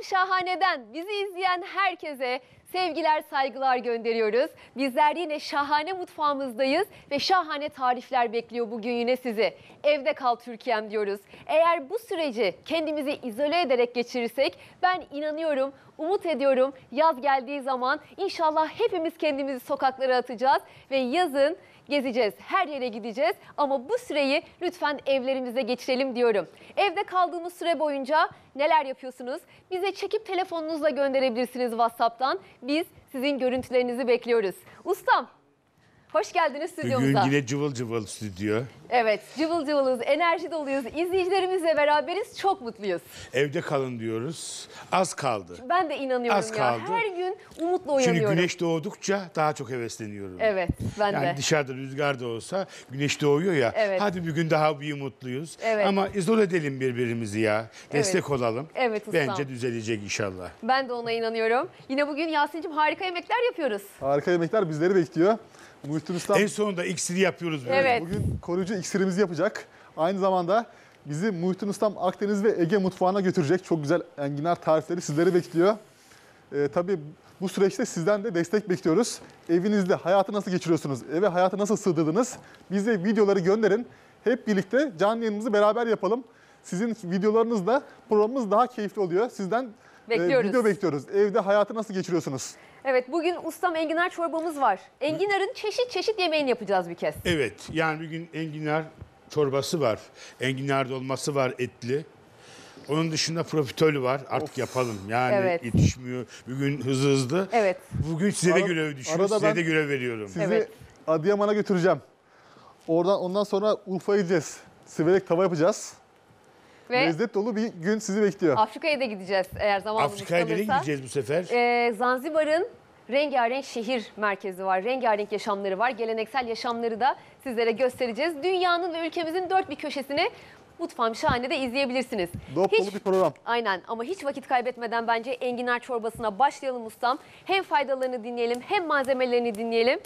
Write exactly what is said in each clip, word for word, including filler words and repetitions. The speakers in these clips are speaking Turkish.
Şahane'den bizi izleyen herkese sevgiler, saygılar gönderiyoruz. Bizler yine şahane mutfağımızdayız ve şahane tarifler bekliyor bugün yine sizi. Evde kal Türkiye'm diyoruz. Eğer bu süreci kendimizi izole ederek geçirirsek ben inanıyorum, umut ediyorum yaz geldiği zaman inşallah hepimiz kendimizi sokaklara atacağız ve yazın gezeceğiz, her yere gideceğiz ama bu süreyi lütfen evlerimize geçirelim diyorum. Evde kaldığımız süre boyunca neler yapıyorsunuz? Bize çekip telefonunuzla gönderebilirsiniz WhatsApp'tan. Biz sizin görüntülerinizi bekliyoruz. Ustam, hoş geldiniz stüdyomuza. Bugün yine cıvıl cıvıl stüdyo. Evet, cıvıl cıvılız, enerji doluyuz. İzleyicilerimizle beraberiz, çok mutluyuz. Evde kalın diyoruz. Az kaldı. Ben de inanıyorum Az ya. kaldı. Her gün umutla uyanıyorum. Çünkü güneş doğdukça daha çok hevesleniyorum. Evet, ben yani de. dışarıda rüzgar da olsa güneş doğuyor ya. Evet. Hadi bir gün daha bir mutluyuz. Evet. Ama izole edelim birbirimizi ya. Destek Evet. olalım. Evet ustam. Bence düzelecek inşallah. Ben de ona inanıyorum. Yine bugün Yasin'cim harika yemekler yapıyoruz. Harika yemekler bizleri bekliyor. Muhittin Ustam En sonunda iksiri yapıyoruz böyle. Evet. bugün koruyucu iksirimizi yapacak. Aynı zamanda bizi Muhittin Ustam Akdeniz ve Ege mutfağına götürecek. Çok güzel enginar tarifleri sizleri bekliyor. Ee, tabii bu süreçte sizden de destek bekliyoruz. Evinizde hayatı nasıl geçiriyorsunuz? Eve hayatı nasıl sığdırdınız? Bize videoları gönderin. Hep birlikte canlı yayınımızı beraber yapalım. Sizin videolarınızla programımız daha keyifli oluyor. Sizden Bekliyoruz. e, video bekliyoruz. Evde hayatı nasıl geçiriyorsunuz? Evet, bugün ustam enginar çorbamız var. Enginarın çeşit çeşit yemeğini yapacağız bir kez. Evet. Yani bir gün enginar çorbası var. Enginar dolması var etli. Onun dışında profiterol var. Artık of. yapalım. Yani Evet. yetişmiyor. Bugün hızlı hızlı. Evet. Bugün size de Ara- görev düşüyor. arada Size ben- de görev veriyorum. Sizi Evet. Adıyaman'a götüreceğim. Oradan ondan sonra Urfa'ya gideceğiz. Siverek tava yapacağız. Ve Lezzet dolu bir gün sizi bekliyor. Afrika'ya da gideceğiz eğer zamanımız Afrika'ya nereye kalırsa. gideceğiz bu sefer? Ee, Zanzibar'ın rengarenk şehir merkezi var. Rengarenk yaşamları var. Geleneksel yaşamları da sizlere göstereceğiz. Dünyanın ve ülkemizin dört bir köşesini Mutfağım Şahane'de izleyebilirsiniz. Dop dolu bir program. Aynen ama hiç vakit kaybetmeden bence enginar çorbasına başlayalım ustam. Hem faydalarını dinleyelim hem malzemelerini dinleyelim.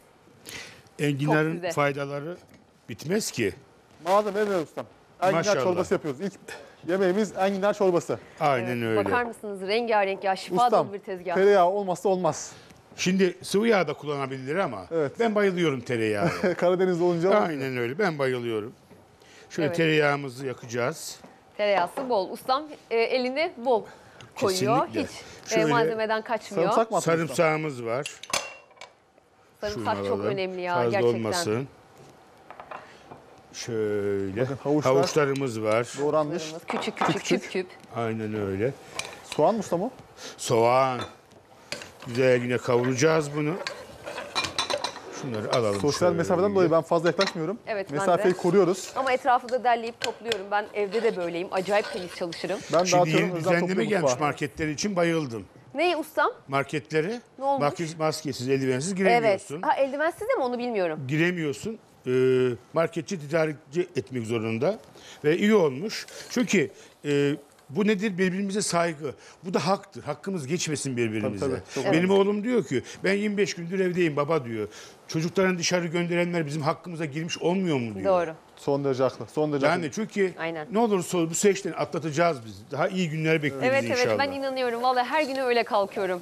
Çok Enginarın güzel. faydaları bitmez ki. Malzeme veriyoruz ustam. Enginar Maşallah. çorbası yapıyoruz. İlk yemeğimiz enginar çorbası. Aynen öyle. Bakar mısınız rengarenk ya şifa Ustam, dolu bir tezgah. tereyağı olmazsa olmaz. Şimdi sıvı yağ da kullanabilir ama Evet. ben bayılıyorum tereyağı. Karadeniz'de olunca Aynen öyle. Ben bayılıyorum. Şöyle Evet. tereyağımızı yakacağız. Tereyağısı bol. Ustam e, elini bol koyuyor. Kesinlikle. Hiç e, Şöyle malzemeden kaçmıyor. sarımsak mı attınız ustam? Sarımsağımız var. Sarımsak Şunu çok alalım. önemli ya Fazla gerçekten. olmasın. Şöyle. Bakın havuçlar. Havuçlarımız var. Doğranmış. Küçük küçük küp küp. Aynen öyle. Soğan mı ustam o? Soğan. Güzel yine kavuracağız bunu. Şunları alalım. Sosyal şöyle. mesafeden dolayı ben fazla yaklaşmıyorum. Evet, ben Mesafeyi de. koruyoruz. Ama etrafı da derleyip topluyorum. Ben evde de böyleyim. Acayip temiz çalışırım. Ben Şimdi dağıtıyorum, yeni özel düzenleme topluyorum gelmiş mutfağa. marketler için bayıldım. Neyi ustam? Marketlere Ne olmuş? maske- maskesiz, eldivensiz Evet. giremiyorsun. Ha eldivensiz de mi onu bilmiyorum. Giremiyorsun. Ee, marketçi tedarikçi etmek zorunda. Ve iyi olmuş. Çünkü e, bu nedir? Birbirimize saygı. Bu da haktır. Hakkımız geçmesin birbirimize. Tabii, tabii. Çok Benim oğlum diyor ki ben yirmi beş gündür evdeyim baba diyor. Çocukların dışarı gönderenler bizim hakkımıza girmiş olmuyor mu diyor. Doğru. Son derece haklı. Son derece haklı. Yani çünkü Aynen. ne olursa olsun bu süreçten atlatacağız biz. Daha iyi günler bekliyoruz Evet inşallah. evet ben inanıyorum. Vallahi her günü öyle kalkıyorum.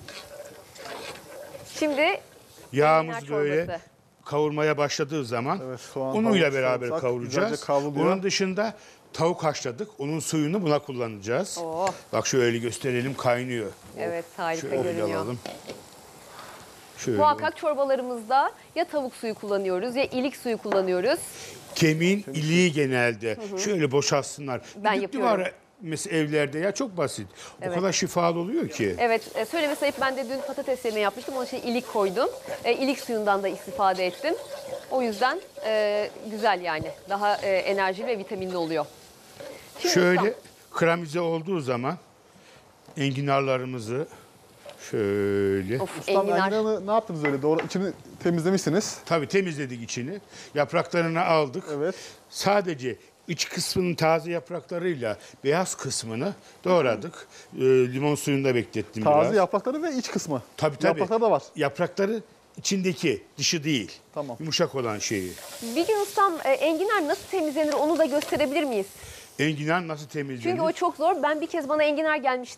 Şimdi Yağımız enginar böyle çorbası. kavurmaya başladığı zaman Evet, soğan, unuyla havuç, beraber sarımsak kavuracağız. güzelce kavruluyor. Onun dışında tavuk haşladık. Onun suyunu buna kullanacağız. Oo. Bak şöyle gösterelim kaynıyor. Evet harika Şöyle görünüyor. alalım. Şöyle. Muhakkak çorbalarımızda ya tavuk suyu kullanıyoruz ya ilik suyu kullanıyoruz. Kemiğin iliği genelde. Şöyle boşaltsınlar. Ben Düdüklü yapıyorum. var mesela evlerde ya çok basit. Evet. O kadar şifalı oluyor ki. Evet e, söyleme sayıp ben de dün patates yerine yapmıştım. Onun için ilik koydum. E, ilik suyundan da istifade ettim. O yüzden e, güzel yani. Daha e, enerjili ve vitaminli oluyor. Şimdi Şöyle ustam, kramize olduğu zaman enginarlarımızı şöyle. of, Ustam enginar. enginarı ne yaptınız öyle? Doğru, içini temizlemişsiniz. Tabii temizledik içini. Yapraklarını aldık. Evet. Sadece iç kısmının taze yapraklarıyla beyaz kısmını doğradık. Ee, limon suyunda beklettim biraz. Taze yaprakları ve iç kısmı. Tabii tabii. Yaprakları da var. Yaprakları içindeki, dışı değil. Tamam. Yumuşak olan şeyi. Bir gün ustam e, enginar nasıl temizlenir onu da gösterebilir miyiz? Enginar nasıl temizlenir? Çünkü o çok zor. Ben bir kez bana enginar gelmişti.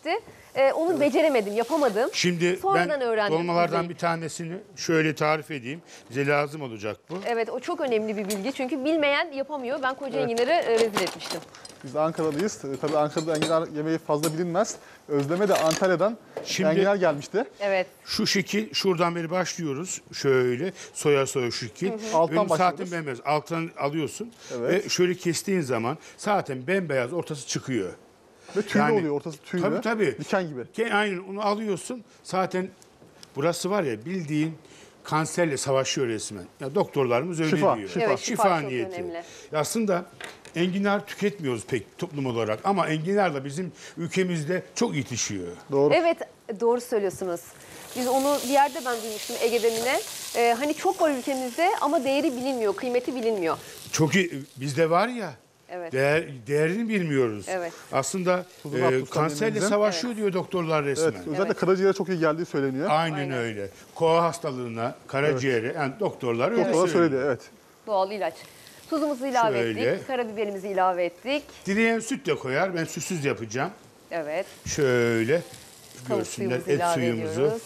e, onu beceremedim, yapamadım. Şimdi Sonradan ben öğrendim dolmalardan izleyip. bir tanesini şöyle tarif edeyim. Bize lazım olacak bu. Evet, o çok önemli bir bilgi çünkü bilmeyen yapamıyor. Ben koca enginarı e, rezil etmiştim. Biz Ankara'dayız. Ee, Tabii Ankara'da enginar yemeği fazla bilinmez. Özleme de Antalya'dan Şimdi- enginar gelmişti. Evet. Şu şekil şuradan beri başlıyoruz. Şöyle soya soya şu şekil. Alttan Benim başlıyoruz. zaten bembeyaz. Alttan alıyorsun Evet. ve şöyle kestiğin zaman zaten bembeyaz ortası çıkıyor. Ve tüylü Yani- oluyor, ortası tüylü. Tabii tabii. Diken gibi. Ke- Aynen onu alıyorsun. Zaten burası var ya bildiğin kanserle savaşıyor resmen. Ya doktorlarımız öyle Şifa, diyor. şifa. Evet, şifa çok niyeti. önemli. Ya aslında enginar tüketmiyoruz pek toplum olarak ama enginar da bizim ülkemizde çok yetişiyor. Doğru. Evet, doğru söylüyorsunuz. Biz onu bir yerde ben duymuştum Ege Demine. Ee, hani çok var ülkemizde ama değeri bilinmiyor, kıymeti bilinmiyor. Çok iyi. Bizde var ya. Evet. Değer, değerini bilmiyoruz. Evet. Aslında Tuzunu e, atmışlar kanserle yemeğimize. savaşıyor diyor doktorlar resmen. Evet, özellikle karaciğere çok iyi geldiği söyleniyor. Aynen, Aynen. öyle. Koa hastalığına, karaciğere yani doktorlar öyle Doktorlar söylüyor. söyledi, evet. Doğal ilaç. Tuzumuzu ilave Şöyle. ettik, karabiberimizi ilave ettik. Dileyen süt de koyar. Ben sütsüz yapacağım. Evet, Şöyle tavuk görsünler suyumuzu et ilave suyumuzu. ediyoruz.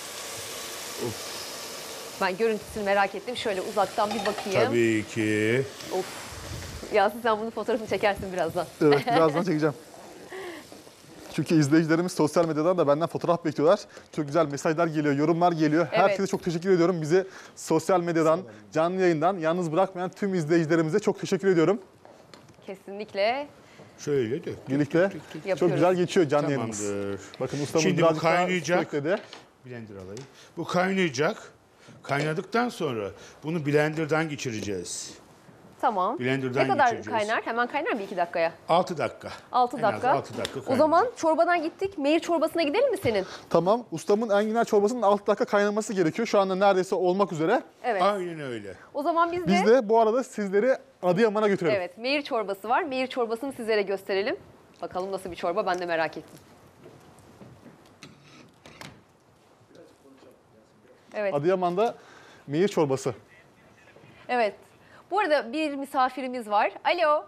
Ben görüntüsünü merak ettim. Şöyle uzaktan bir bakayım. Tabii ki. Of. Yasin sen bunun fotoğrafını çekersin birazdan. Evet, birazdan çekeceğim. Çünkü izleyicilerimiz sosyal medyadan da benden fotoğraf bekliyorlar. Çok güzel mesajlar geliyor, yorumlar geliyor. Evet. Herkese çok teşekkür ediyorum. Bizi sosyal medyadan, canlı yayından yalnız bırakmayan tüm izleyicilerimize çok teşekkür ediyorum. Kesinlikle Şöyle de. Birlikte çok yapıyoruz. güzel geçiyor canlı yayınımız. Tamamdır. Bakın ustamız Şimdi bu birazcık daha kaynayacak. ekledi. Blender alayım. Bu kaynayacak. Kaynadıktan sonra bunu blenderdan geçireceğiz. Tamam. Blender'dan ne kadar geçireceğiz. kaynar? Hemen kaynar mı iki dakikaya? altı dakika. altı En az dakika. altı dakika O kaynayacak. zaman çorbadan gittik. Meyir çorbasına gidelim mi senin? Tamam, ustamın enginar çorbasının altı dakika kaynaması gerekiyor. Şu anda neredeyse olmak üzere. Evet. Aynen öyle. O zaman biz de... Biz de bu arada sizleri Adıyaman'a götürelim. Evet, meyir çorbası var. Meyir çorbasını sizlere gösterelim. Bakalım nasıl bir çorba, ben de merak ettim. Evet, Adıyaman'da meyir çorbası. evet. Bu arada bir misafirimiz var. Alo.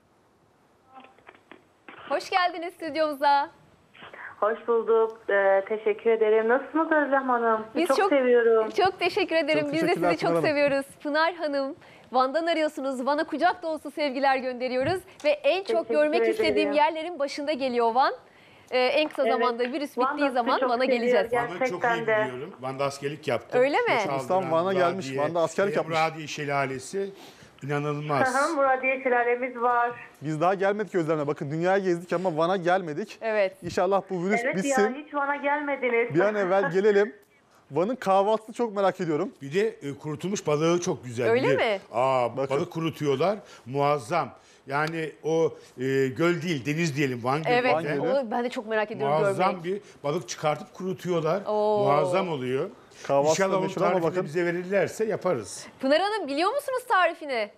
Hoş geldiniz stüdyomuza. Hoş bulduk. Ee, teşekkür ederim. Nasılsınız Özlem Hanım? Sizi Biz çok, çok- seviyorum. Çok teşekkür ederim. Çok Biz de teşekkürler sizi çok Pınar Hanım. seviyoruz. Pınar Hanım, Van'dan arıyorsunuz. Van'a kucak dolusu sevgiler gönderiyoruz. Ve en çok Teşekkür görmek ederim. istediğim yerlerin başında geliyor Van. Ee, en kısa Evet. zamanda virüs Van da bittiği sizi zaman çok Van'a seviyor. geleceğiz. Gel- Van'ı çok Gerçekten iyi de. biliyorum. Van'da askerlik yaptım. Öyle mi? Çaldıran Ustam Van'a gelmiş, Muradiye, Van'da askerlik ve yapmış. Muradiye Şelalesi inanılmaz. Aha, Muradiye şelalemiz var. Biz daha gelmedik Özlem'le. Bakın dünyayı gezdik ama Van'a gelmedik. Evet. İnşallah bu virüs Evet bitsin. ya, hiç Van'a gelmediniz. Bir an evvel gelelim. Van'ın kahvaltısını çok merak ediyorum. Bir de e, kurutulmuş balığı çok güzel. Öyle bilir. mi? Aa, Bakın. balık kurutuyorlar. Muazzam. Yani o e, göl değil, deniz diyelim Van Gölü. Evet, Van Gölü. onu ben de çok merak ediyorum Muazzam görmek. bir balık çıkartıp kurutuyorlar. Oo. Muazzam oluyor. Kahvaltısı İnşallah da onun meşhur ama tarifini bakın. bize verirlerse yaparız. Pınar Hanım biliyor musunuz tarifini?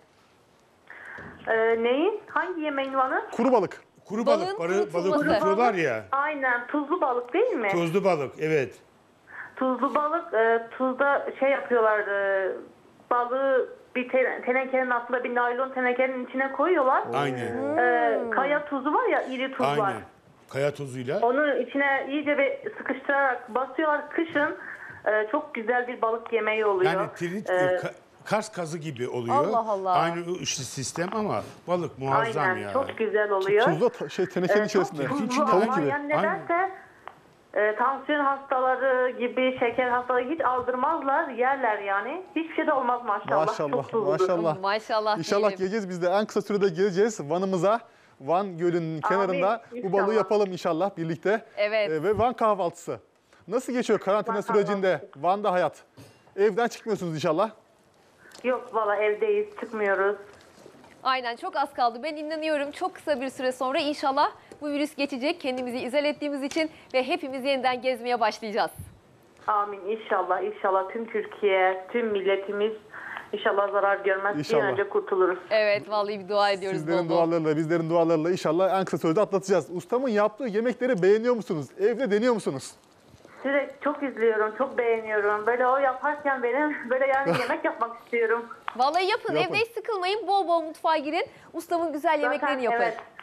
Ee, neyin? Hangi yemeğin Van'ı? Kuru balık. Kuru Balığın balık, balığı, balık kurutulması. kurutuyorlar ya. Aynen, tuzlu balık değil mi? Tuzlu balık, evet. Tuzlu balık, e, tuzda şey yapıyorlar, e, balığı bir te- tenekenin altında bir naylon tenekenin içine koyuyorlar. Aynen. Ee, kaya tuzu var ya, iri tuz var. Aynen. Kaya tuzuyla. Onu içine iyice bir sıkıştırarak basıyorlar. Kışın e, çok güzel bir balık yemeği oluyor. Yani trinit, Ee, ka- Kars kazı gibi oluyor. Allah Allah. Aynı o işte sistem ama balık muazzam aynen, ya. çok güzel oluyor. Tuzla ta- şey tenekenin Ee, içerisinde. Çok tuzlu içinde, Tavuk ama gibi. yani nedense e, tansiyon hastaları gibi, şeker hastaları hiç aldırmazlar, yerler yani. Hiçbir şey de olmaz maşallah. Maşallah, Çok tuzludur. maşallah. Maşallah İnşallah diyelim. geleceğiz. Biz de en kısa sürede geleceğiz Van'ımıza. Van Gölü'nün kenarında bu inşallah. balığı yapalım inşallah birlikte. Evet. Ee, ve Van kahvaltısı. Nasıl geçiyor karantina Van sürecinde Van'da hayat? Evden çıkmıyorsunuz inşallah. Yok valla, evdeyiz, çıkmıyoruz. Aynen, çok az kaldı. Ben inanıyorum çok kısa bir süre sonra inşallah bu virüs geçecek. Kendimizi izole ettiğimiz için ve hepimiz yeniden gezmeye başlayacağız. Amin, inşallah, inşallah tüm Türkiye, tüm milletimiz inşallah zarar görmez. Bir İnşallah. an önce kurtuluruz. Evet, vallahi bir dua ediyoruz Sizlerin bol bol. dualarıyla, bizlerin dualarıyla inşallah en kısa sürede atlatacağız. Ustamın yaptığı yemekleri beğeniyor musunuz? Evde deniyor musunuz? Sizi çok izliyorum, çok beğeniyorum. Böyle o yaparken benim böyle yani yemek yapmak istiyorum. Vallahi yapın, Yapın. evde hiç sıkılmayın. Bol bol mutfağa girin. Ustamın güzel yemeklerini yapın. Evet,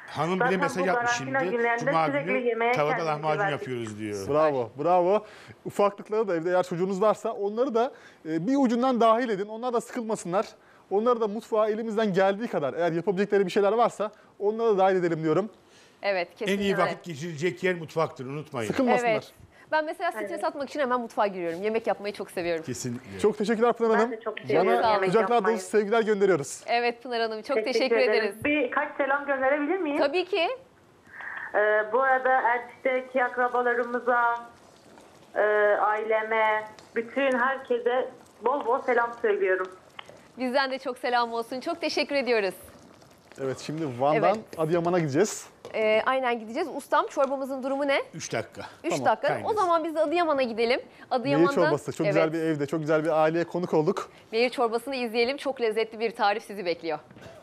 Hanım bile Zaten mesaj bu yapmış karantina şimdi. günlerinde Cuma sürekli günü yemeğe tavada kendimizi lahmacun verdik. yapıyoruz diyor. Bravo, bravo. Ufaklıkları da evde eğer çocuğunuz varsa onları da e, bir ucundan dahil edin. Onlar da sıkılmasınlar. Onları da mutfağa elimizden geldiği kadar eğer yapabilecekleri bir şeyler varsa onları da dahil edelim diyorum. Evet, En kesinlikle. iyi vakit geçirilecek yer mutfaktır, unutmayın. Sıkılmasınlar. Evet. Ben mesela stres atmak için hemen mutfağa giriyorum. Yemek yapmayı çok seviyorum. Kesinlikle. Çok teşekkürler Pınar Ben Hanım. de çok seviyorum Bana yemek kucaklar yapmayı. dolusu sevgiler gönderiyoruz. Evet Pınar Hanım, çok teşekkür, ederiz. Birkaç selam gönderebilir miyim? Tabii ki. Ee, bu arada Ercik'teki akrabalarımıza, e, aileme, bütün herkese bol bol selam söylüyorum. Bizden de çok selam olsun. Çok teşekkür ediyoruz. Evet, şimdi Van'dan Evet. Adıyaman'a gideceğiz. Ee, aynen gideceğiz. Ustam, çorbamızın durumu ne? Üç dakika. Üç Tamam, dakika. kaynasın. O zaman biz de Adıyaman'a gidelim. Meyir Adıyaman'da çorbası. Çok güzel bir evde, çok güzel bir aileye konuk olduk. Meyir çorbasını izleyelim. Çok lezzetli bir tarif sizi bekliyor.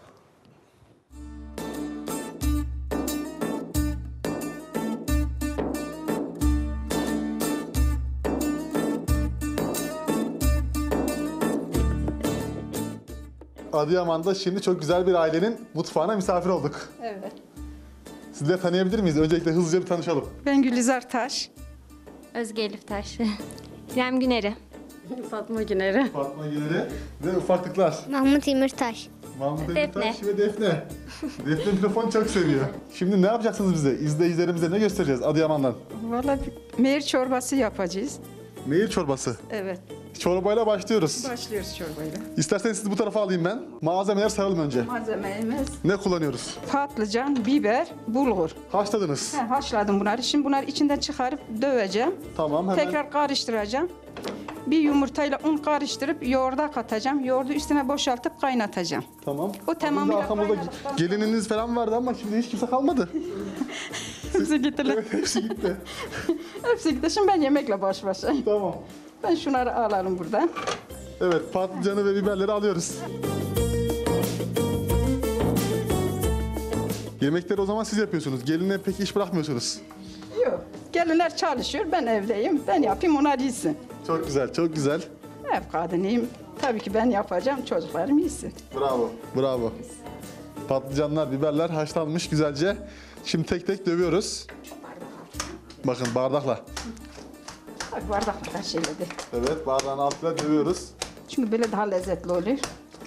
Adıyaman'da şimdi çok güzel bir ailenin mutfağına misafir olduk. Evet. Sizleri tanıyabilir miyiz? Öncelikle hızlıca bir tanışalım. Ben Gülizar Taş. Özge Elif Taş. İrem Güner'i. Fatma Güner'i. Fatma Güner'i ve ufaklıklar. Mahmut İmirtaş. Mahmut Defne. Demirtaş ve Defne. Defne mikrofonu çok seviyor. Şimdi ne yapacaksınız bize? İzleyicilerimize ne göstereceğiz Adıyaman'dan? Valla meyir çorbası yapacağız. Meyir çorbası. Evet. Çorbayla başlıyoruz. Başlıyoruz çorbayla. İsterseniz sizi bu tarafa alayım ben. Malzemeler sayalım önce. Malzemelerimiz Ne kullanıyoruz? patlıcan, biber, bulgur. Haşladınız. He, haşladım bunları. Şimdi bunları içinden çıkarıp döveceğim. Tamam, hemen. Tekrar karıştıracağım. Bir yumurtayla un karıştırıp yoğurda katacağım. Yoğurdu üstüne boşaltıp kaynatacağım. Tamam. O tamamıyla Arkamızda kaynadıktan- gelininiz falan vardı ama şimdi hiç kimse kalmadı. Hepsi gittiler. Hepsi gitti. Hepsi gitti. Şimdi ben yemekle baş başayım. Tamam. Ben şunları alalım buradan. Evet, patlıcanı ve biberleri alıyoruz. Yemekleri o zaman siz yapıyorsunuz. Geline pek iş bırakmıyorsunuz. Yok. Gelinler çalışıyor. Ben evdeyim. Ben yapayım, onlar yesin. Çok güzel, çok güzel. Ev kadınıyım. Tabii ki ben yapacağım. Çocuklarım yesin. Bravo. Bravo. Patlıcanlar, biberler haşlanmış güzelce. Şimdi tek tek dövüyoruz. Bakın bardakla. Bak bardaklar şeyledi. Evet, bardağın altına dövüyoruz. Çünkü böyle daha lezzetli oluyor.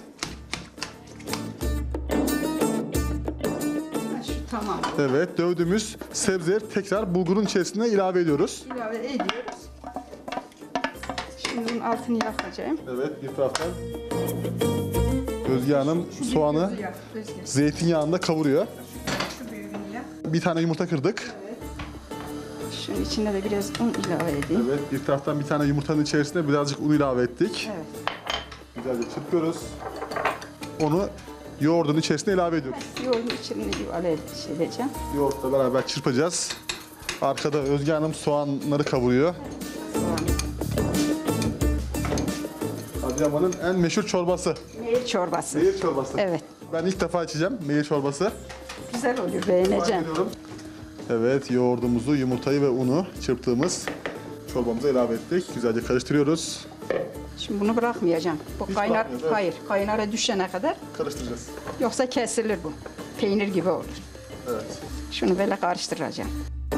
Ha, şu tamam. Evet, dövdüğümüz sebzeleri tekrar bulgurun içerisine ilave ediyoruz. İlave ediyoruz. Şimdi bunun altını yakacağım. Evet, bir taraftan Özge Hanım soğanı Yak, Özge. zeytinyağında kavuruyor. Şu büyüğünü yak. Bir tane yumurta kırdık. Şunun içine de biraz un ilave edeyim. Evet, bir taraftan bir tane yumurtanın içerisine birazcık un ilave ettik. Evet. Güzelce çırpıyoruz. Onu yoğurdun içerisine ilave ediyoruz. Yoğurdun içine ilave şey edeceğim. Yoğurtla beraber çırpacağız. Arkada Özge Hanım soğanları kavuruyor. Adıyaman'ın en meşhur çorbası. Meyir çorbası. Meyir çorbası. Evet. Ben ilk defa içeceğim meyir çorbası. Güzel oluyor, beğeneceğim. Ediyorum. Evet, yoğurdumuzu, yumurtayı ve unu çırptığımız çorbamıza ilave ettik. Güzelce karıştırıyoruz. Şimdi bunu bırakmayacağım. Bu Hiç kaynar, bırakmıyoruz, evet. hayır, kaynara düşene kadar. Karıştıracağız. Yoksa kesilir bu. Peynir gibi olur. Evet. Şunu böyle karıştıracağım.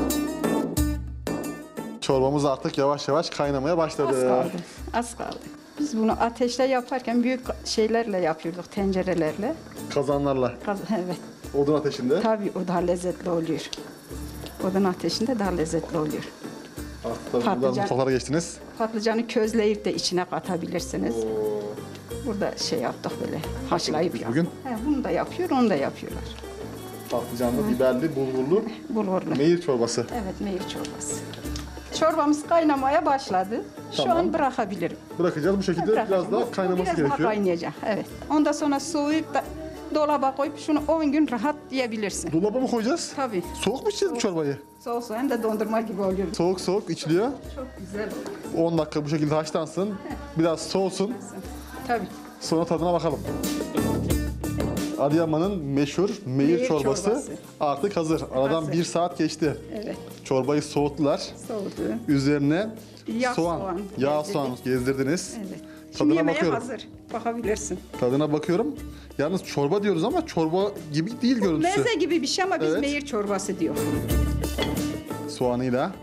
Çorbamız artık yavaş yavaş kaynamaya başladı. Az kaldı, az kaldı. Biz bunu ateşte yaparken büyük şeylerle yapıyorduk, tencerelerle. Kazanlarla, Kaz- Evet, odun ateşinde. tabii o daha lezzetli oluyor. Odun ateşinde daha lezzetli oluyor. Artık tabii buradan Patlıcan. mutfaklara geçtiniz. Patlıcanı közleyip de içine katabilirsiniz. Burada şey yaptık böyle, haşlayıp biz yap- bugün? He, bunu da yapıyor, onu da yapıyorlar. Patlıcanlı, biberli, bulgurlu Bulgurlu. meyir çorbası. Evet, meyir çorbası. Çorbamız kaynamaya başladı. Şu Tamam. an bırakabilirim. Bırakacağız bu şekilde Bırakacağım. biraz daha Bu- bu kaynaması biraz gerekiyor. daha kaynayacak, evet. Ondan sonra soğuyup da dolaba koyup şunu on gün rahat yiyebilirsin. Dolaba mı koyacağız? Tabii. Soğuk mu içeceğiz bu çorbayı? Soğuk soğuk hem de dondurma gibi oluyor. Soğuk soğuk içiliyor. Çok güzel oluyor. on dakika bu şekilde haşlansın. Biraz soğusun. Tabii. Sonra tadına bakalım. Adıyaman'ın meşhur meyir, Meyir çorbası, çorbası. artık hazır. Aradan Hazır. bir saat geçti. Evet. Çorbayı soğuttular. Soğudu. Üzerine Yağ, soğan, soğan yağ gezdirdik. soğan gezdirdiniz. Evet. Şimdi Tadına yemeğe bakıyorum. hazır. Bakabilirsin. Tadına bakıyorum. Yalnız çorba diyoruz ama çorba gibi değil görüntüsü. Meze gibi bir şey ama biz Evet. meyir çorbası diyor. Soğanıyla.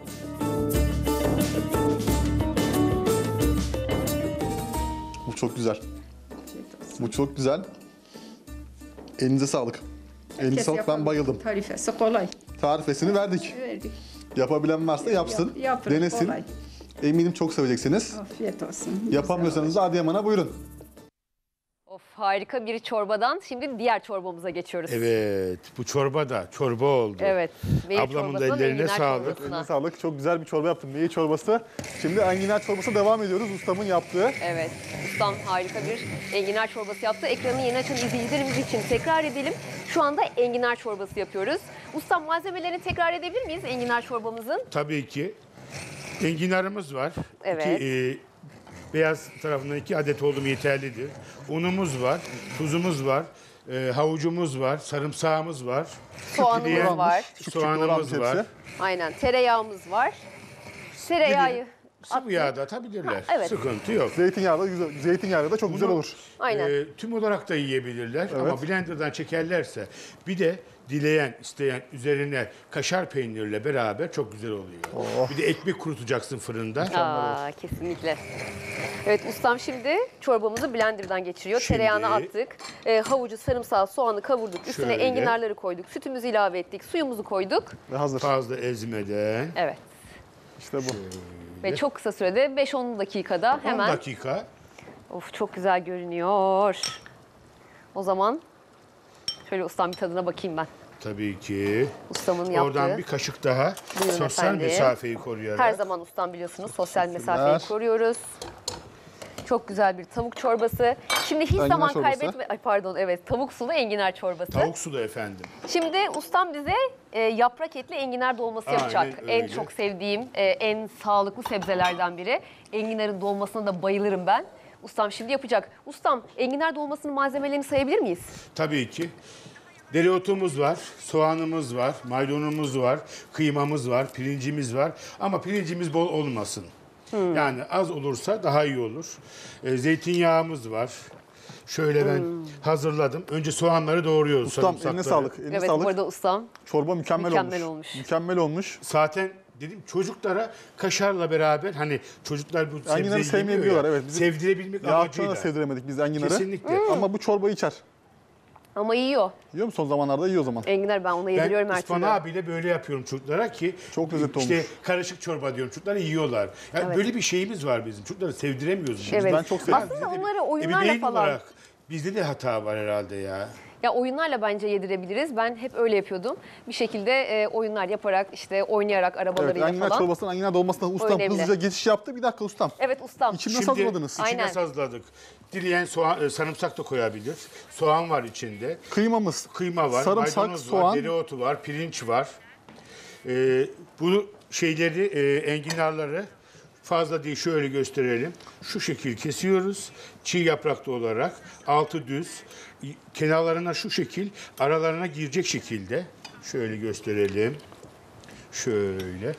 Bu çok güzel. Bu çok güzel. Elinize sağlık. Elinize Herkes sağlık. Ben yapar. bayıldım. Tarifesi kolay. Tarifesini verdik. Verdik. Yapabilen varsa yapsın. Yap- yapın, Denesin. kolay. Eminim çok seveceksiniz. Afiyet olsun. Yapamıyorsanız da Adıyaman'a buyurun. Of, harika bir çorbadan şimdi diğer çorbamıza geçiyoruz. Evet, bu çorba da çorba oldu. Evet. Meyir Ablamın da çorbasından ellerine enginar sağlık. çorbasına. Eline sağlık. Çok güzel bir çorba yaptın. Neyi çorbası? Şimdi enginar çorbası devam ediyoruz. Ustamın yaptığı. Evet, ustam harika bir enginar çorbası yaptı. Ekranı yeni açan izleyicilerimiz için tekrar edelim. Şu anda enginar çorbası yapıyoruz. Ustam, malzemelerini tekrar edebilir miyiz enginar çorbamızın? Tabii ki enginarımız var. Evet. İki, e, beyaz tarafından iki adet oldu mu yeterlidir. Unumuz var, tuzumuz var, e, havucumuz var, sarımsağımız var. Soğanımız Diğer- var. Küçük küçük Soğanımız doğranmış var. hepsi. Aynen, tereyağımız var. Tereyağı Sıvı yağ da atabilirler. Ha, evet. Sıkıntı yok. Zeytinyağı da güzel. Zeytinyağı da çok güzel Bunu, olur. Aynen. e, tüm olarak da yiyebilirler ama Evet. blenderdan çekerlerse bir de dileyen, isteyen üzerine kaşar peynirle beraber çok güzel oluyor. Oh. Bir de ekmek kurutacaksın fırında. Aa, kesinlikle. Evet, ustam şimdi çorbamızı blenderdan geçiriyor. Şimdi- Tereyağını attık. E, havucu, sarımsağı, soğanı kavurduk. Üstüne Şöyle. enginarları koyduk. Sütümüzü ilave ettik. Suyumuzu koyduk. Ve hazır. Fazla ezmeden. Evet. İşte bu. Ve çok kısa sürede beş on dakikada on hemen. dakika. Of, çok güzel görünüyor. O zaman şöyle ustam bir tadına bakayım ben. Tabii ki. Ustamın yaptığı. Oradan bir kaşık daha Buyurun sosyal efendim. mesafeyi koruyarak. Her zaman ustam biliyorsunuz sosyal teşekkürler. mesafeyi koruyoruz. Çok güzel bir tavuk çorbası. Şimdi hiç Enginar zaman çorbası. kaybetme. Ay pardon, evet, tavuk sulu enginar çorbası. Tavuk sulu efendim. Şimdi ustam bize e, yaprak etli enginar dolması Aynen yapacak. En öyle. çok sevdiğim, e, en sağlıklı sebzelerden biri. Enginarın dolmasına da bayılırım ben. Ustam şimdi yapacak. Ustam, enginar dolmasının malzemelerini sayabilir miyiz? Tabii ki. Dereotumuz var, soğanımız var, maydanozumuz var, kıymamız var, pirincimiz var. Ama pirincimiz bol olmasın. Hmm. Yani az olursa daha iyi olur. E, zeytinyağımız var. Şöyle ben Hmm. hazırladım. Önce soğanları doğruyoruz. Ustam eline sarımsakları. sağlık. Eline Evet, sağlık. bu arada ustam. Çorba mükemmel, Mükemmel olmuş. olmuş. Mükemmel olmuş. Zaten dedim çocuklara kaşarla beraber hani çocuklar bu Enginarı sebzeyi sevmeyebiliyorlar, yemiyor ya, evet. Bizim sevdirebilmek Yağçına amacıyla. da sevdiremedik biz enginarı. Kesinlikle. Ama bu çorbayı içer. Ama yiyor. Yiyor mu? Son zamanlarda yiyor o zaman. Enginar ben ona Ben yediriyorum her türlü. ıspanağı bile böyle yapıyorum çocuklara ki Çok lezzetli işte olmuş. karışık çorba diyorum çocuklar yiyorlar. Yani Evet. böyle bir şeyimiz var bizim. Çocuklara sevdiremiyoruz. biz. Evet. Ben çok seviyorum. Aslında Bizde de onları bir oyunlarla ebeveyn falan. olarak bizde de hata var herhalde ya. Ya oyunlarla bence yedirebiliriz. Ben hep öyle yapıyordum. Bir şekilde e, oyunlar yaparak, işte oynayarak Evet, arabalarıyla enginar falan. çorbasından enginar dolmasına ustam önemli. hızlıca geçiş yaptı. Bir dakika ustam. Evet ustam. İçini nasıl hazırladınız? içine Aynen. sazladık. Dileyen soğan, e, sarımsak da koyabilir. Soğan var içinde. Kıymamız. Kıyma var, Sarımsak, maydanoz soğan. var, dereotu var, pirinç var. Ee, bu şeyleri, e, enginarları fazla değil şöyle gösterelim. Şu şekil kesiyoruz. Çiğ yapraklı olarak. Altı düz. Kenarlarına şu şekil, aralarına girecek şekilde. Şöyle gösterelim. Şöyle.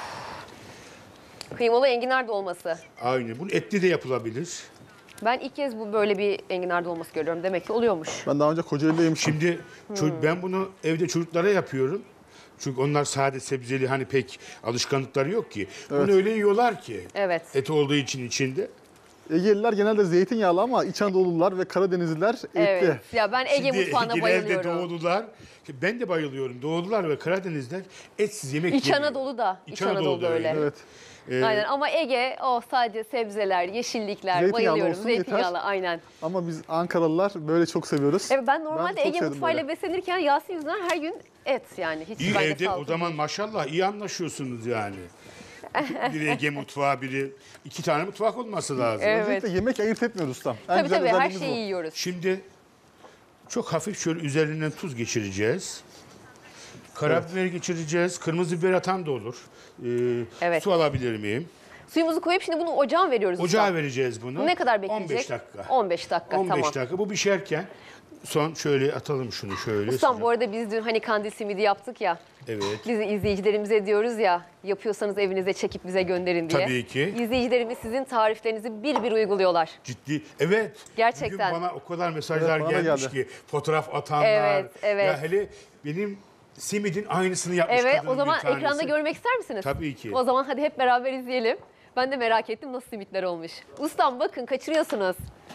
Kıymalı enginar dolması. Aynı. Bunun etli de yapılabilir. Ben ilk kez bu böyle bir enginar dolması görüyorum. Demek ki oluyormuş. Ben daha önce Kocaeli'de yemiştim. Şimdi ço- ben bunu evde çocuklara yapıyorum. Çünkü onlar sade sebzeli hani pek alışkanlıkları yok ki. Evet. Bunu öyle yiyorlar ki. Evet. Et olduğu için içinde. Egeliler genelde zeytinyağlı ama İç Anadolulular ve Karadenizliler etli. Evet. Ya ben Ege Şimdi mutfağına genelde bayılıyorum. Doğulular. Ben de bayılıyorum. Doğulular ve Karadenizler etsiz yemek İç yemiyor. Anadolu'da. İç, İç Anadolu'da, Anadolu'da öyle. öyle. Evet. Ee, Aynen, ama Ege o sadece sebzeler, yeşillikler, Zeytinyağlı bayılıyorum. olsun, yeter. Zeytinyağlı, aynen. Ama biz Ankaralılar böyle çok seviyoruz. Evet, ben normalde çok Ege sevdim mutfağıyla böyle. beslenirken Yasin yüzünden her gün et yani. Hiç İyi bende evde o sağlıklı zaman değil. maşallah iyi anlaşıyorsunuz yani. Biri Ege mutfağı, biri iki tane mutfak olması lazım. Evet. Öncelikle yemek ayırt etmiyoruz ustam. En Tabii güzel tabii her özelliğimiz şeyi bu. yiyoruz. Şimdi çok hafif şöyle üzerinden tuz geçireceğiz. Karabiber geçireceğiz. Kırmızı biber atan da olur. Ee, Evet. Su alabilir miyim? Suyumuzu koyup şimdi bunu ocağa mı veriyoruz? Ocağa ustam? vereceğiz bunu. Ne kadar bekleyecek? on beş dakika. on beş dakika, on beş tamam. dakika. Bu pişerken son şöyle atalım şunu şöyle. Ustam sıcak. bu arada biz dün hani kandil simidi yaptık ya. Evet. Biz izleyicilerimize diyoruz ya, yapıyorsanız evinize çekip bize gönderin diye. Tabii ki. İzleyicilerimiz sizin tariflerinizi bir bir uyguluyorlar. Ciddi. Evet. Gerçekten. Bugün bana o kadar mesajlar Evet, bana gelmiş geldi. ki fotoğraf atanlar. Evet, evet. Ya hele benim simidin aynısını yapmış Evet, kadının o zaman bir tanesi. ekranda görmek ister misiniz? Tabii ki. O zaman hadi hep beraber izleyelim. Ben de merak ettim nasıl simitler olmuş. Ustam bakın kaçırıyorsunuz.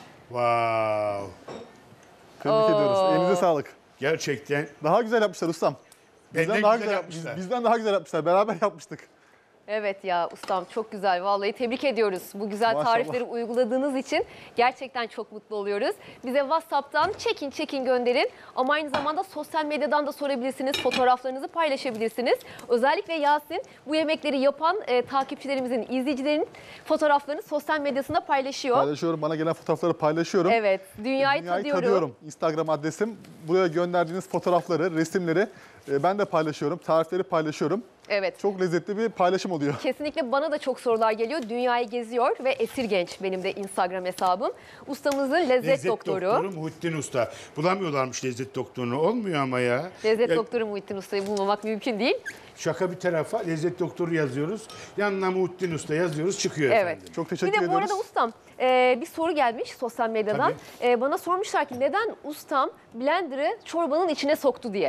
Wow. Tebrik Oo. ediyoruz. Elinize sağlık. Gerçekten Daha güzel yapmışlar ustam. Bizden Benden daha güzel güzel yapmışlar. yapmışlar. Bizden daha güzel yapmışlar. Beraber yapmıştık. Evet ya ustam çok güzel. Vallahi tebrik ediyoruz. Bu güzel Maşallah. tarifleri uyguladığınız için gerçekten çok mutlu oluyoruz. Bize WhatsApp'tan çekin çekin gönderin. Ama aynı zamanda sosyal medyadan da sorabilirsiniz. Fotoğraflarınızı paylaşabilirsiniz. Özellikle Yasin bu yemekleri yapan e, takipçilerimizin, izleyicilerin fotoğraflarını sosyal medyasında paylaşıyor. Paylaşıyorum. Bana gelen fotoğrafları paylaşıyorum. Evet. Dünyayı, Dünyayı tadıyorum. tadıyorum. Instagram adresim. Buraya gönderdiğiniz fotoğrafları, resimleri e, ben de paylaşıyorum. Tarifleri paylaşıyorum. Evet. Çok lezzetli bir paylaşım oluyor. Kesinlikle bana da çok sorular geliyor. Dünyayı geziyor ve Esir Genç benim de Instagram hesabım. Ustamızın lezzet, lezzet doktoru. doktoru Muhittin Usta. Bulamıyorlarmış lezzet doktorunu. Olmuyor ama ya. Lezzet Ya, doktoru Muhittin Usta'yı bulmamak mümkün değil. Şaka bir tarafa lezzet doktoru yazıyoruz. Yanına Muhittin Usta yazıyoruz çıkıyor Evet. efendim. Çok Bir teşekkür de bu ediyoruz. arada ustam e, bir soru gelmiş sosyal medyadan. E, bana sormuşlar ki neden ustam blender'ı çorbanın içine soktu diye.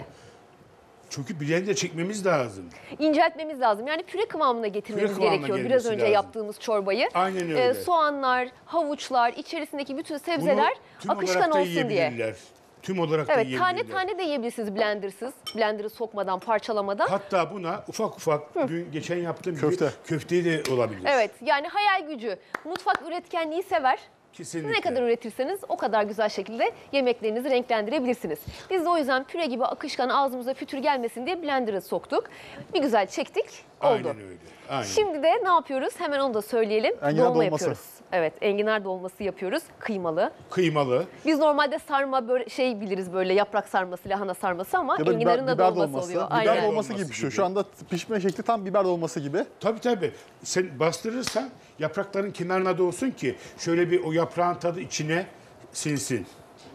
Çünkü blender çekmemiz lazım. İnceltmemiz lazım. Yani püre kıvamına getirmemiz Püre kıvamına gerekiyor. Biraz gelmesi önce lazım. yaptığımız çorbayı. Aynen öyle. E, soğanlar, havuçlar, içerisindeki bütün sebzeler Bunu tüm akışkan olarak da olsun diye. yiyebilirler. Tüm olarak da Evet, yiyebilirler. tane tane de yiyebilirsiniz blendersız. Blender'ı sokmadan, parçalamadan. Hatta buna ufak ufak dün geçen yaptığım Köfte. gibi köfteyi de olabilir. Evet, yani hayal gücü. Mutfak üretkenliği sever. Kesinlikle. Ne kadar üretirseniz o kadar güzel şekilde yemeklerinizi renklendirebilirsiniz. Biz de o yüzden püre gibi akışkan ağzımıza fütür gelmesin diye blender'a soktuk. Bir güzel çektik, oldu. Aynen öyle. Aynen. Şimdi de ne yapıyoruz? Hemen onu da söyleyelim. Enginar Dolma dolması. yapıyoruz. Evet, enginar dolması yapıyoruz. Kıymalı. Kıymalı. Biz normalde sarma böyle şey biliriz böyle yaprak sarması, lahana sarması ama Ya da enginarın biber, da biber dolması, dolması. oluyor. Biber Aynen. dolması gibi Dolması pişiyor. gibi. Şu anda pişme şekli tam biber dolması gibi. Tabii tabii. Sen bastırırsan yaprakların kenarına da olsun ki şöyle bir o yaprağın tadı içine sinsin.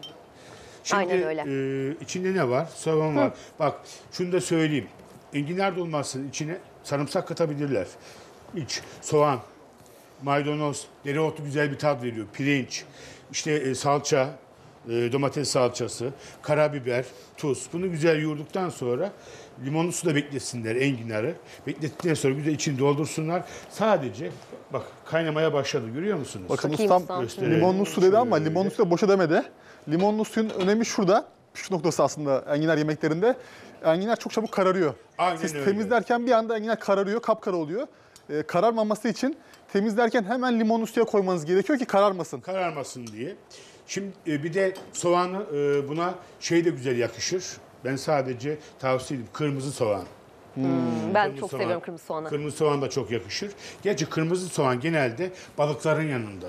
Şimdi, Aynen öyle. e, içinde ne var? Soğan var. Bak şunu da söyleyeyim. Enginar dolmasının içine sarımsak katabilirler. İç, soğan, maydanoz, dereotu güzel bir tat veriyor. Pirinç, işte e, salça, e, domates salçası, karabiber, tuz. Bunu güzel yoğurduktan sonra limonlu suda beklesinler enginarı. Beklettikten sonra güzel içini doldursunlar. Sadece bak kaynamaya başladı görüyor musunuz? Bakın Bakayım ustam ustam. Gösterelim. limonlu su dedi ama Şöyle. limonlu su da boşa demedi. Limonlu suyun önemi şurada. Püf noktası aslında enginar yemeklerinde. Enginar çok çabuk kararıyor. Aynen Siz öyle. temizlerken bir anda enginar kararıyor, kapkara oluyor. Ee, kararmaması için temizlerken hemen limonlu suya koymanız gerekiyor ki kararmasın. Kararmasın diye. Şimdi e, bir de soğanı e, buna şey de güzel yakışır. Ben sadece tavsiye edeyim kırmızı soğan. Ben Kırmızı çok soğan. seviyorum kırmızı soğanı. Kırmızı soğan da çok yakışır. Gerçi kırmızı soğan genelde balıkların yanında.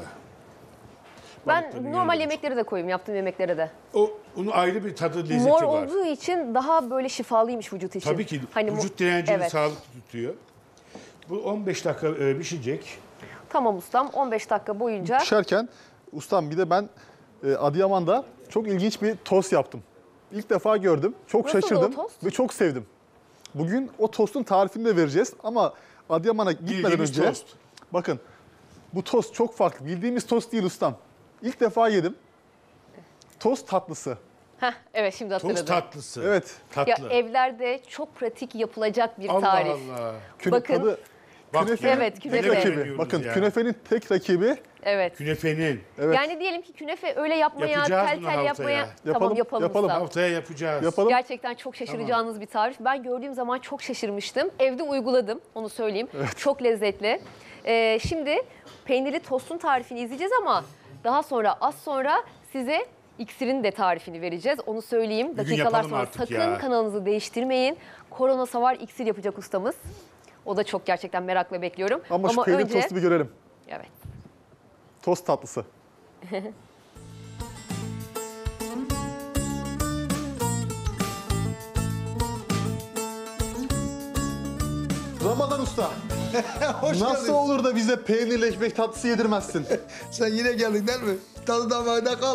Ben Balıkların normal yanında. yemeklere de koyayım, yaptığım yemeklere de. O onun ayrı bir tadı lezzeti Mor var. olduğu için daha böyle şifalıymış vücut için. Tabii ki Hani mo- vücut direncini Evet. sağlıklı tutuyor. Bu on beş dakika e, pişecek. Tamam ustam, on beş dakika boyunca. Pişerken ustam bir de ben e, Adıyaman'da çok ilginç bir tost yaptım. İlk defa gördüm. Çok Nasıldı şaşırdım o tost? ve çok sevdim. Bugün o tostun tarifini de vereceğiz ama Adıyaman'a gitmeden Bildiğimiz önce tost. bakın bu tost çok farklı. Bildiğimiz tost değil ustam. İlk defa yedim. Tost tatlısı. Heh, evet şimdi hatırladım. Tost tatlısı. Evet. Tatlı. Ya evlerde çok pratik yapılacak bir Allah tarif. Allah. Küne- Bakın. tadı- Bak künefe- ya, Evet, künefe. tek neler rakibi. öğreniyoruz Bakın ya. künefenin tek rakibi Evet. Künefenin. evet. Yani diyelim ki künefe öyle yapmaya, Yapacağız tel bunu tel haftaya. yapmaya. Yapalım, Tamam yapalım, yapalım. ustam. Haftaya yapacağız. yapalım. Gerçekten çok şaşıracağınız bir tarif. Ben gördüğüm zaman çok şaşırmıştım. Evde uyguladım, onu söyleyeyim. Çok lezzetli. Ee, şimdi peynirli tostun tarifini izleyeceğiz ama daha sonra az sonra size iksirin de tarifini vereceğiz. Onu söyleyeyim. Dakikalar yapalım sonra artık sakın ya. kanalınızı değiştirmeyin. Korona savar iksir yapacak ustamız. O da çok gerçekten merakla bekliyorum. Ama, şu peynir önce tostu bir görelim. evet. Tost tatlısı. Ramazan Usta, Hoş nasıl geldin. olur da bize peynirli ekmek tatlısı yedirmezsin? Sen yine geldin değil mi? Tadı damağında kaldı.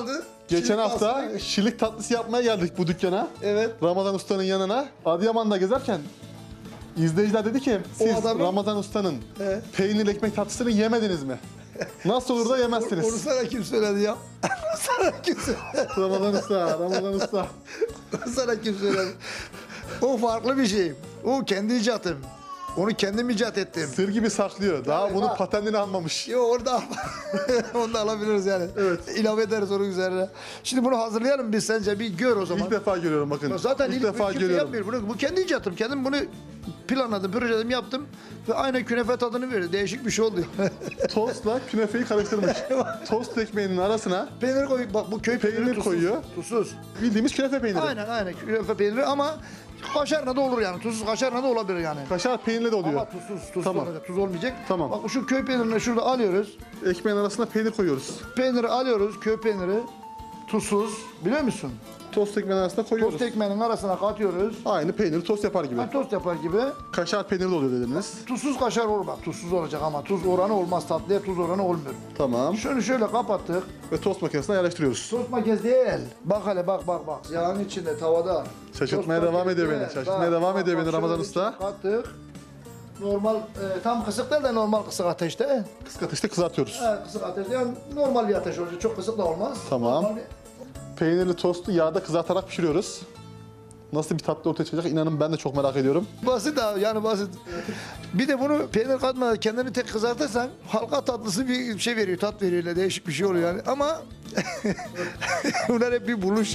Geçen Şilik hafta tatlısı. şilik tatlısı yapmaya geldik bu dükkana. Evet. Ramazan Usta'nın yanına. Adıyaman'da gezerken izleyiciler dedi ki siz adamın- Ramazan Usta'nın Evet. peynirli ekmek tatlısını yemediniz mi? Nasıl olur da Onu yemezsiniz. sana kim söyledi ya? sana kim söyledi? Ramazan Usta, Ramazan Usta. sana kim söyledi? O farklı bir şey. O kendi icatım. Onu kendim icat ettim. Sır gibi saklıyor. Daha Tabii, bunun bak. patentini almamış. Yo orada onu da alabiliriz yani. Evet. İlave ederiz onun üzerine. Şimdi bunu hazırlayalım biz sence bir gör o zaman. İlk defa görüyorum bakın. Zaten ilk, ilk, defa kimse görüyorum. yapmıyor bunu. Bu kendi icatım. Kendim bunu planladım, projeledim, yaptım ve aynı künefe tadını verdi. Değişik bir şey oldu. Tostla künefeyi karıştırmış. Tost ekmeğinin arasına Peynir koy. Bak bu köy peyniri Peynir tuzsuz. koyuyor. Tuzsuz. bildiğimiz künefe peyniri. Aynen aynen künefe peyniri ama kaşarla da olur yani. Tuzsuz kaşarla da olabilir yani. Kaşar peynirli de oluyor. Ama tuzsuz, tuzsuz Tamam. olacak. Tuz olmayacak. Tamam. Bak şu köy peynirini şurada alıyoruz. Ekmeğin arasına peynir koyuyoruz. Peyniri alıyoruz, köy peyniri. Tuzsuz. Biliyor musun? Tost ekmeğin arasına koyuyoruz. Tost ekmeğinin arasına katıyoruz. Aynı peyniri tost yapar gibi. Ha, tost yapar gibi. Kaşar peynirli oluyor dediniz. Tuzsuz kaşar olur bak. Tuzsuz olacak ama tuz oranı olmaz. Tatlıya tuz oranı olmuyor. Tamam. Şunu şöyle kapattık. Ve tost makinesine yerleştiriyoruz. Tost makinesi değil. Bak hele bak bak bak. Yağın içinde tavada. Şaşırtmaya Tost devam makinesi ediyor beni. değil. Şaşırtmaya Bak, devam bak, ediyor bak, beni şöyle Ramazan içine Usta. Kattık. Normal e, tam kısık değil de normal kısık ateşte. Kısık ateşte kızartıyoruz. Ha, kısık ateşte yani normal bir ateş olacak. Çok kısık da olmaz. Tamam. Normal bir- Peynirli tostu yağda kızartarak pişiriyoruz. Nasıl bir tatlı ortaya çıkacak inanın ben de çok merak ediyorum. Basit abi yani basit. Bir de bunu peynir katmadan kendini tek kızartırsan halka tatlısı bir şey veriyor, tat veriyor, öyle değişik bir şey oluyor yani. Ama bunlar hep bir buluş.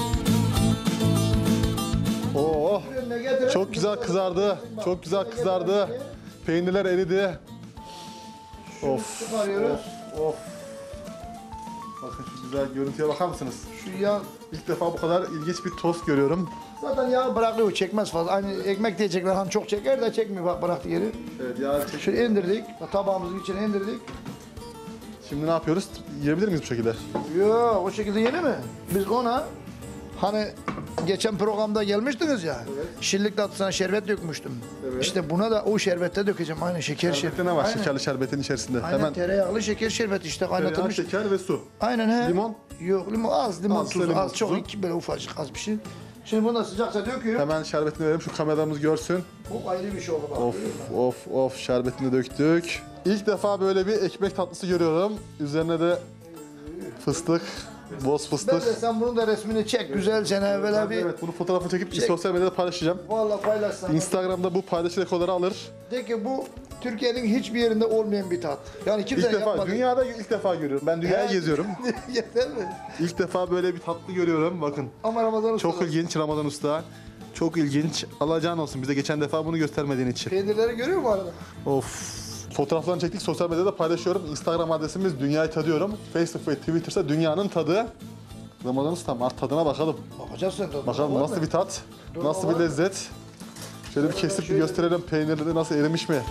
Oo, çok güzel kızardı. Çok güzel kızardı. Peynirler eridi. Of, Çıkarıyoruz. of. Bakın şu güzel görüntüye bakar mısınız? Şu yağ İlk defa bu kadar ilginç bir tost görüyorum. zaten yağ bırakıyor, çekmez fazla. Aynı ekmek diyecekler hani çok çeker de çekmiyor bak bıraktı geri. Evet ya çek- Şöyle indirdik, tabağımızın içine indirdik. Şimdi ne yapıyoruz? Yiyebilir miyiz bu şekilde? Yok o şekilde yeni mi? Biz ona hani geçen programda gelmiştiniz ya. Şillik tatlısına şerbet dökmüştüm. Evet. İşte buna da o şerbette dökeceğim aynı şeker şerbeti. Şerbette ne var? Aynen. Şekerli şerbetin içerisinde. Aynen Hemen tereyağlı şeker şerbeti işte tereyağı, kaynatılmış. şeker ve su. Aynen he. Limon? Yok limon az limon Az, tuzu limon az çok tuzu. iki böyle ufacık az bir şey. Şimdi bunu da sıcakça döküyorum. Hemen şerbetini verelim şu kameralarımız görsün. Bu ayrı bir şey oldu bak. Of görüyor musun? of of şerbetini döktük. İlk defa böyle bir ekmek tatlısı görüyorum. Üzerine de fıstık, boz Ben fıstık. de sen bunun da resmini çek güzelce ne böyle bir. Evet bunu fotoğrafını çekip Çek. sosyal medyada paylaşacağım. Vallahi paylaşsam. Instagram'da bu paylaşı rekorları alır. De ki bu Türkiye'nin hiçbir yerinde olmayan bir tat. Yani kimse İlk defa, yapmadı. dünyada ilk defa görüyorum. Ben dünyayı Yani- geziyorum. Yeter mi? İlk defa böyle bir tatlı görüyorum. Bakın Ama Ramazan çok Usta. ilginç Ramazan Usta. Çok ilginç. Alacağın olsun bize geçen defa bunu göstermediğin için. Peynirleri görüyor musun arada? Of. Fotoğraflarını çektik sosyal medyada paylaşıyorum. Instagram adresimiz Dünyayı Tadıyorum. Facebook ve Twitter'sa Dünyanın Tadı. Ramazan Usta artık tadına bakalım. Bakacağız sen de. Bakalım Var nasıl mı? bir tat, Dur, nasıl var bir mı? lezzet. Şöyle bir kesip bir şöyle- gösterelim peynirleri nasıl erimiş mi?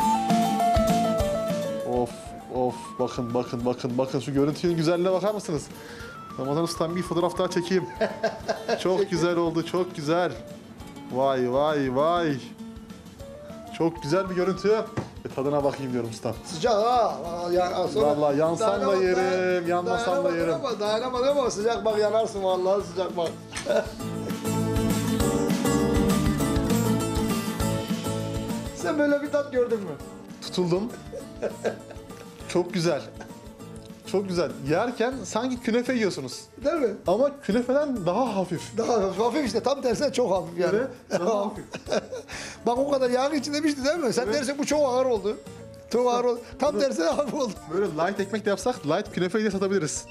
Of of bakın bakın bakın bakın şu görüntünün güzelliğine bakar mısınız? Ramazan Usta'm bir fotoğraf daha çekeyim. Çok güzel oldu çok güzel. Vay vay vay. Çok güzel bir görüntü. Bir tadına bakayım diyorum ustam. Sıcak ha. Yani aslında Vallahi yansam da dayanama- yerim, yanmasam da dayanamadın yerim. Ama, dayanamadın ama sıcak bak yanarsın vallahi sıcak bak. Sen böyle bir tat gördün mü? Tutuldum. Çok güzel. Çok güzel. Yerken sanki künefe yiyorsunuz. Değil mi? Ama künefeden daha hafif. Daha hafif, hafif işte tam tersine çok hafif yani. Evet, daha hafif. Bak o kadar yağın içinde pişti değil mi? Sen Evet. dersin bu çok ağır oldu. Çok ağır oldu. Tam tersine hafif oldu. Böyle light ekmek de yapsak light künefe diye satabiliriz.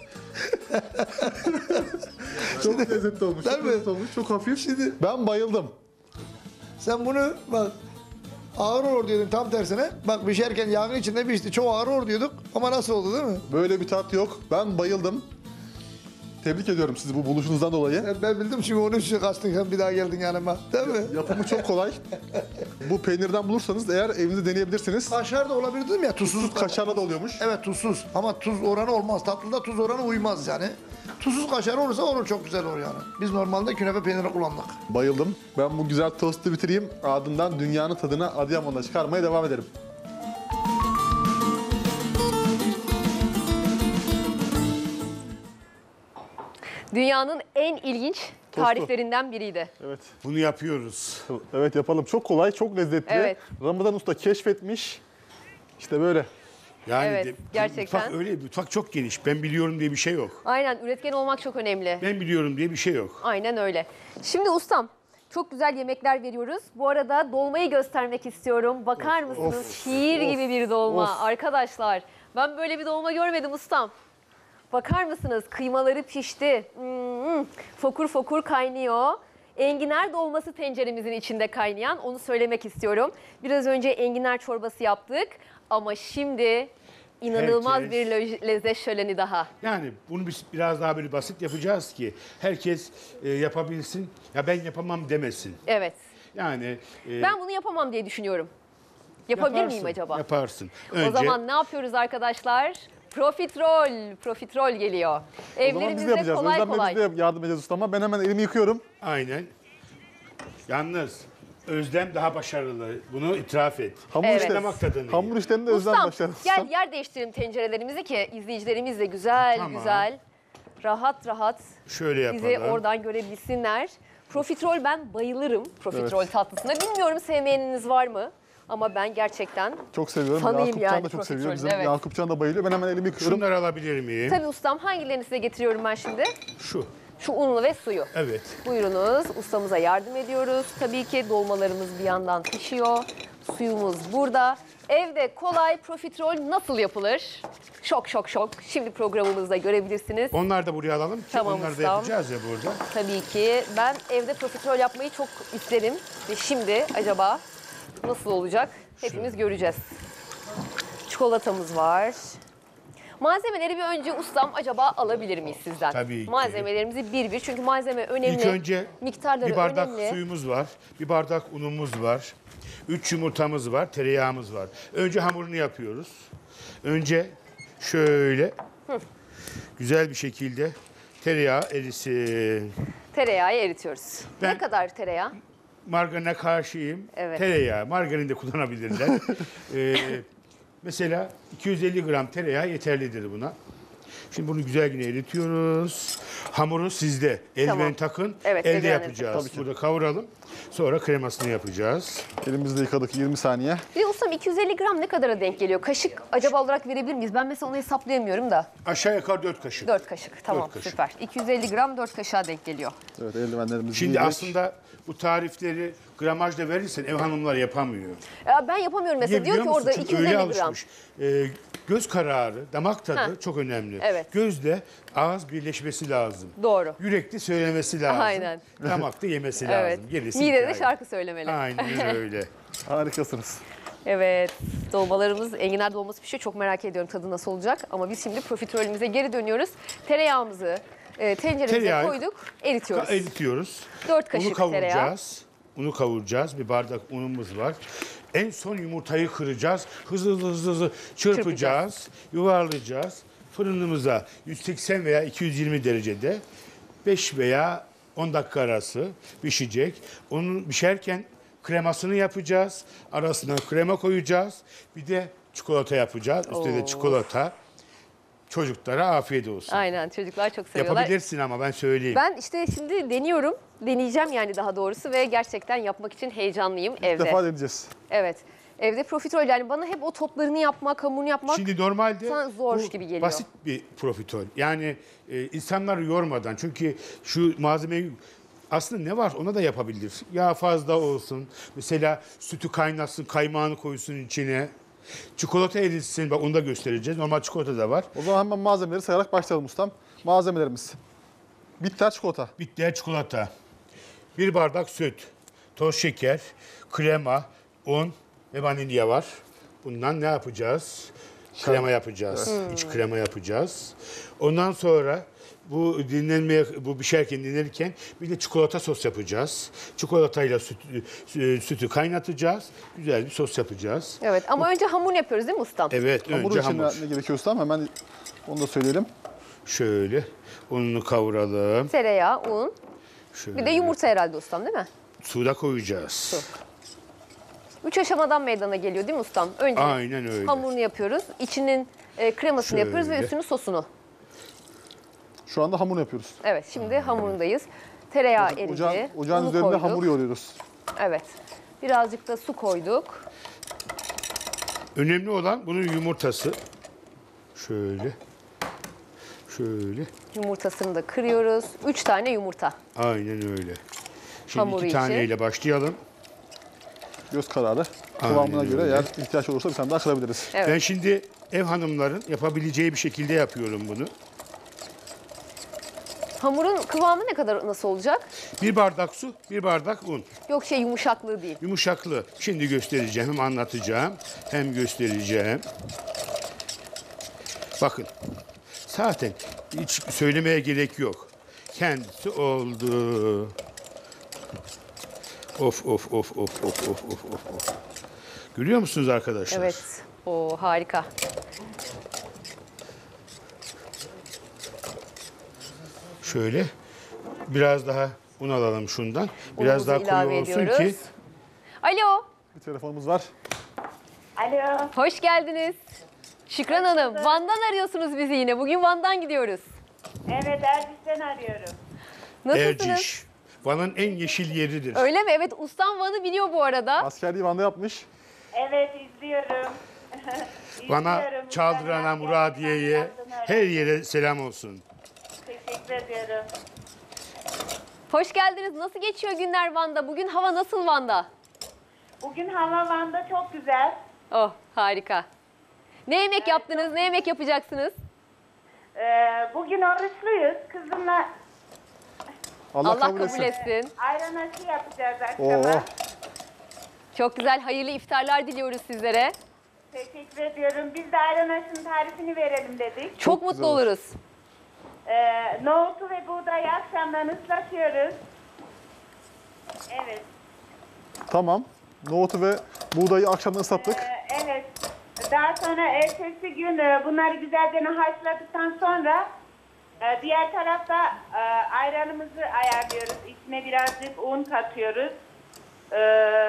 çok lezzetli olmuş. Değil Çok mi? lezzetli olmuş. Çok hafif. Şimdi ben bayıldım. Sen bunu bak ağır olur diyordun tam tersine. Bak pişerken yağın içinde pişti. Çok ağır olur diyorduk ama nasıl oldu değil mi? Böyle bir tat yok. Ben bayıldım. Tebrik ediyorum sizi bu buluşunuzdan dolayı. Ben, ben bildim çünkü onun için kaçtın sen bir daha geldin yanıma. Değil mi? Yapımı çok kolay. Bu peynirden bulursanız eğer evinizde deneyebilirsiniz. Kaşar da olabilir dedim ya tuzsuz. Tuz kaşarla da oluyormuş. Evet tuzsuz ama tuz oranı olmaz. Tatlıda tuz oranı uymaz yani. Tuzsuz kaşar olursa olur çok güzel olur yani. Biz normalde künefe peyniri kullandık. Bayıldım. Ben bu güzel tostu bitireyim. Ardından dünyanın tadına Adıyaman'da çıkarmaya devam ederim. Dünyanın en ilginç tariflerinden biriydi. Evet. Bunu yapıyoruz. Evet yapalım. Çok kolay, çok lezzetli. Evet. Ramazan Usta keşfetmiş. İşte böyle. Yani Evet, de- gerçekten. Mutfak öyle, mutfak çok geniş. Ben biliyorum diye bir şey yok. Aynen, üretken olmak çok önemli. Ben biliyorum diye bir şey yok. Aynen öyle. Şimdi ustam, çok güzel yemekler veriyoruz. Bu arada dolmayı göstermek istiyorum. Bakar mısınız? Şiir gibi bir dolma. of. Arkadaşlar, ben böyle bir dolma görmedim ustam. Bakar mısınız? Kıymaları pişti. Hmm, fokur fokur kaynıyor. Enginar dolması tenceremizin içinde kaynayan, onu söylemek istiyorum. Biraz önce enginar çorbası yaptık ama şimdi inanılmaz Herkes- bir le- lezzet şöleni daha. Yani bunu biz biraz daha böyle basit yapacağız ki herkes e, yapabilsin. Ya ben yapamam demesin. Evet. Yani e, Ben bunu yapamam diye düşünüyorum. Yapabilir yaparsın, miyim acaba? Yaparsın. O zaman ne yapıyoruz arkadaşlar? Profiterol, profiterol geliyor. O zaman biz de Evlerimizde yapacağız. kolay Özlem Bey kolay. biz de yardım edeceğiz ustama. Ben hemen elimi yıkıyorum. Aynen. Yalnız Özlem daha başarılı. Bunu itiraf et. Hamur Evet. işleri, Damak tadını iyi. hamur işlerinde Özlem Ustam, başarılı. gel yer değiştirelim tencerelerimizi ki izleyicilerimiz de güzel Tamam. güzel, rahat rahat Şöyle yapalım. bizi oradan görebilsinler. Profiterol, ben bayılırım profiterol Evet. tatlısına. Bilmiyorum sevmeyeniniz var mı? Ama ben gerçekten Çok seviyorum. fanıyım Yakupcan yani da çok seviyor. profiterolün, Bizim evet. Yakupcan da bayılıyor. Ben hemen elimi yıkıyorum. Şunları alabilir miyim? tabii ustam, hangilerini size getiriyorum ben şimdi? Şu. Şu unlu ve suyu. Evet. Buyurunuz, ustamıza yardım ediyoruz. Tabii ki dolmalarımız bir yandan pişiyor. Suyumuz burada. Evde kolay profiterol nasıl yapılır? Şok şok şok. Şimdi programımızda görebilirsiniz. Onlar da buraya alalım ki Tamam onları da ustam. yapacağız ya burada. Tabii ki ben evde profiterol yapmayı çok isterim. Ve şimdi acaba nasıl olacak? Hepimiz göreceğiz. Çikolatamız var. Malzemeleri bir önce ustam acaba alabilir miyiz sizden? Tabii ki. Malzemelerimizi bir bir, çünkü malzeme önemli. İlk önce miktarları bir bardak önemli. suyumuz var, bir bardak unumuz var, üç yumurtamız var, tereyağımız var. Önce hamurunu yapıyoruz. Önce şöyle güzel bir şekilde tereyağı erisin. Tereyağı eritiyoruz. Ben- Ne kadar tereyağı? Margarine karşıyım. Evet. Tereyağı, margarin de kullanabilirler. Ee, mesela iki yüz elli gram tereyağı yeterlidir buna. Şimdi bunu güzel yine eritiyoruz. Hamuru sizde. Eldiven Tamam. takın. Evet, elde eldivenleri yapacağız. Tabii ki. Burada kavuralım. Sonra kremasını yapacağız. Elimizde yıkadık yirmi saniye. Bir de ustam iki yüz elli gram ne kadara denk geliyor? Kaşık acaba olarak verebilir miyiz? Ben mesela onu hesaplayamıyorum da. Aşağı yukarı dört kaşık. dört kaşık. Tamam, Dört kaşık. süper. iki yüz elli gram dört kaşığa denk geliyor. Evet eldivenlerimizi Şimdi giydik. aslında bu tarifleri gramajda verirsen ev hanımları yapamıyor. Ya ben yapamıyorum mesela. Niye Diyor biliyor ki musun? orada Çünkü iki yüz elli öyle gram. alışmış. Ee, göz kararı, damak tadı Heh. çok önemli. Evet. Gözle ağız birleşmesi lazım. Doğru. Yürekli söylemesi lazım. Aynen. Damakta yemesi Evet. lazım. Gerisi Midede hikaye. şarkı söylemeli. Aynen öyle. Harikasınız. Evet. Dolmalarımız, enginar dolması pişiyor. Çok merak ediyorum tadı nasıl olacak. Ama biz şimdi profiterolümüze geri dönüyoruz. Tereyağımızı e, tenceremize Tereyağı- koyduk. Eritiyoruz. Eritiyoruz. Dört kaşık Unu kavuracağız. tereyağı. Unu kavuracağız. Bir bardak unumuz var. En son yumurtayı kıracağız. Hızlı hızlı hızlı, hızlı çırpacağız. Yuvarlayacağız. Fırınımıza yüz seksen veya iki yüz yirmi derecede beş veya on dakika arası pişecek. Onun pişerken kremasını yapacağız. Arasına krema koyacağız. Bir de çikolata yapacağız. Üstüne de Oo. çikolata. Çocuklara afiyet olsun. Aynen, çocuklar çok seviyorlar. Yapabilirsin ama ben söyleyeyim. Ben işte şimdi deniyorum. Deneyeceğim yani daha doğrusu ve gerçekten yapmak için heyecanlıyım İlk evde. defa deneyeceğiz. Evet. Evde profiterol, yani bana hep o toplarını yapmak, hamurunu yapmak. Şimdi normalde sana zor bu gibi geliyor. basit bir profiterol. Yani e, insanları yormadan, çünkü şu malzemeyi aslında ne var ona da yapabilir. Yağ fazla olsun. Mesela sütü kaynatsın, kaymağını koysun içine. Çikolata eritsin. Bak onu da göstereceğiz. Normal çikolata da var. O zaman hemen malzemeleri sayarak başlayalım ustam. Malzemelerimiz. Bitter çikolata. Bitter çikolata. Bir bardak süt, toz şeker, krema, un ve vanilya var. Bundan ne yapacağız? Krema yapacağız. İç krema yapacağız. Ondan sonra bu dinlenmeye, bu pişerken dinlenirken bir de çikolata sos yapacağız. Çikolatayla sütü, sütü kaynatacağız. Güzel bir sos yapacağız. Evet, ama önce hamur yapıyoruz değil mi ustam? Evet, Hamurun önce için hamur. ne gerekiyor ustam? Hemen onu da söyleyelim. Şöyle ununu kavuralım. Tereyağı, un, Şöyle. bir de yumurta herhalde ustam, değil mi? Suda koyacağız. Üç aşamadan meydana geliyor değil mi ustam? Önce Aynen öyle. hamurunu yapıyoruz, içinin e, kremasını Şöyle. yapıyoruz ve üstünün sosunu. Şu anda hamur yapıyoruz. Evet, şimdi hamurundayız. Tereyağı eridi. Ocağın, ocağın unu üzerinde koyduk. hamur yoğuruyoruz. Evet. Birazcık da su koyduk. Önemli olan bunun yumurtası. Şöyle. Şöyle. Yumurtasını da kırıyoruz. Üç tane yumurta. Aynen öyle. Şimdi Hamuru iki için. taneyle başlayalım. Göz kararı. Aynen Kıvamına göre öyle. eğer ihtiyaç olursa bir tane daha kırabiliriz. Evet. Ben şimdi ev hanımların yapabileceği bir şekilde yapıyorum bunu. Hamurun kıvamı ne kadar nasıl olacak? Bir bardak su, bir bardak un. Yok şey yumuşaklığı değil. Yumuşaklığı. Şimdi göstereceğim, hem anlatacağım, hem göstereceğim. Bakın. Zaten hiç söylemeye gerek yok. Kendisi oldu. Of of of of of of of of. of. Görüyor musunuz arkadaşlar? Evet. O harika. Şöyle biraz daha un alalım şundan. Biraz Unumuzu daha koyu ilave olsun ediyoruz. ki. Alo. Bir telefonumuz var. Alo. Hoş geldiniz. Şükran Hanım, Van'dan arıyorsunuz bizi yine. Bugün Van'dan gidiyoruz. Evet, Erciş'ten arıyorum. Nasılsınız? Erciş. Van'ın en yeşil yeridir. Öyle mi? Evet, ustam Van'ı biliyor bu arada. Askerliği Van'da yapmış. Evet, izliyorum. Bana İzliyorum. Çaldıran'a, Mükemmel Muradiye'ye, gerçekten yaptın, her öyle. yere selam olsun. Teşekkür ediyorum. Hoş geldiniz. Nasıl geçiyor günler Van'da? Bugün hava nasıl Van'da? Bugün hava Van'da çok güzel. Oh, harika. Ne yemek yaptınız? Ne yemek yapacaksınız? Ee, bugün oruçluyuz. Kızımla Allah, Allah kabul, kabul etsin. etsin. ayran aşı yapacağız Oo. akşama. Çok güzel, hayırlı iftarlar diliyoruz sizlere. Teşekkür ediyorum. Biz de ayran aşının tarifini verelim dedik. Çok, Çok mutlu güzel olur. oluruz. Ee, nohutu ve buğdayı akşamdan ıslatıyoruz. Evet. Tamam. Nohutu ve buğdayı akşamdan ıslattık. Ee, evet. Daha sonra ertesi gün e, bunları güzelce haşladıktan sonra e, diğer tarafta e, ayranımızı ayarlıyoruz. İçine birazcık un katıyoruz. E,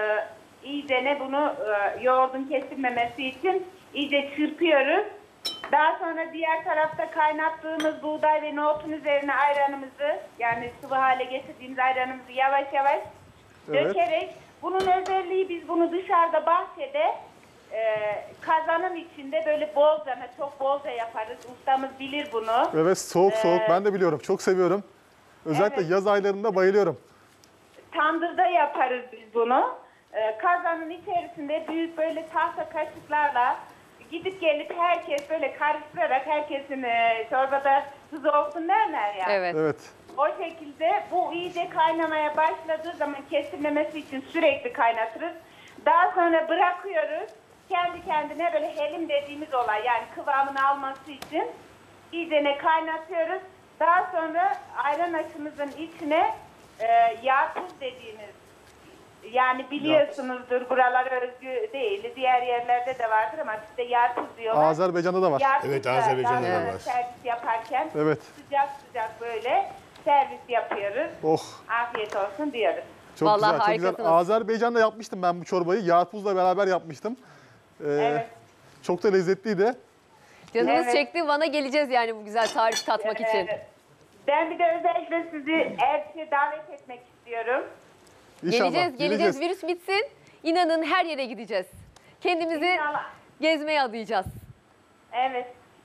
iyicene bunu e, yoğurdun kesilmemesi için iyice çırpıyoruz. Daha sonra diğer tarafta kaynattığımız buğday ve nohutun üzerine ayranımızı, yani sıvı hale getirdiğimiz ayranımızı yavaş yavaş Evet. dökerek, bunun özelliği biz bunu dışarıda bahçede e, kazanın içinde böyle bolca, çok bolca yaparız. Ustamız bilir bunu. Evet, soğuk soğuk. Ee, Ben de biliyorum. Çok seviyorum. Özellikle evet. yaz aylarında bayılıyorum. Tandırda yaparız biz bunu. E, kazanın içerisinde büyük böyle tahta kaşıklarla gidip gelip herkes böyle karıştırarak, herkesin e, çorbada tuz olsun derler ya. Evet. Evet. O şekilde bu iyice kaynamaya başladığı zaman kesilmemesi için sürekli kaynatırız. Daha sonra bırakıyoruz. Kendi kendine böyle helim dediğimiz olay, yani kıvamını alması için iyicene kaynatıyoruz. Daha sonra ayran aşımızın içine e, yağ tuz dediğimiz, yani biliyorsunuzdur, buralara özgü değil, diğer yerlerde de vardır ama bizde yağ tuz diyorlar. Azerbaycan'da da var. Yağ Evet, tuzla Azerbaycan'da da daha sonra var. servis yaparken Evet. sıcak sıcak böyle servis yapıyoruz. Oh. Afiyet olsun diyoruz. Çok Vallahi güzel, çok güzel. harikasınız. Azerbaycan'da yapmıştım ben bu çorbayı. Yağpuz'la beraber yapmıştım. Ee, Evet. Çok da lezzetliydi. Canımız Evet. çekti. Van'a geleceğiz yani bu güzel tarifi tatmak için. Ee, Ben bir de özellikle sizi Erçi'ye davet etmek istiyorum. İnşallah. Geleceğiz, geleceğiz. Virüs bitsin. İnanın her yere gideceğiz. Kendimizi İnşallah. gezmeye adayacağız. Evet.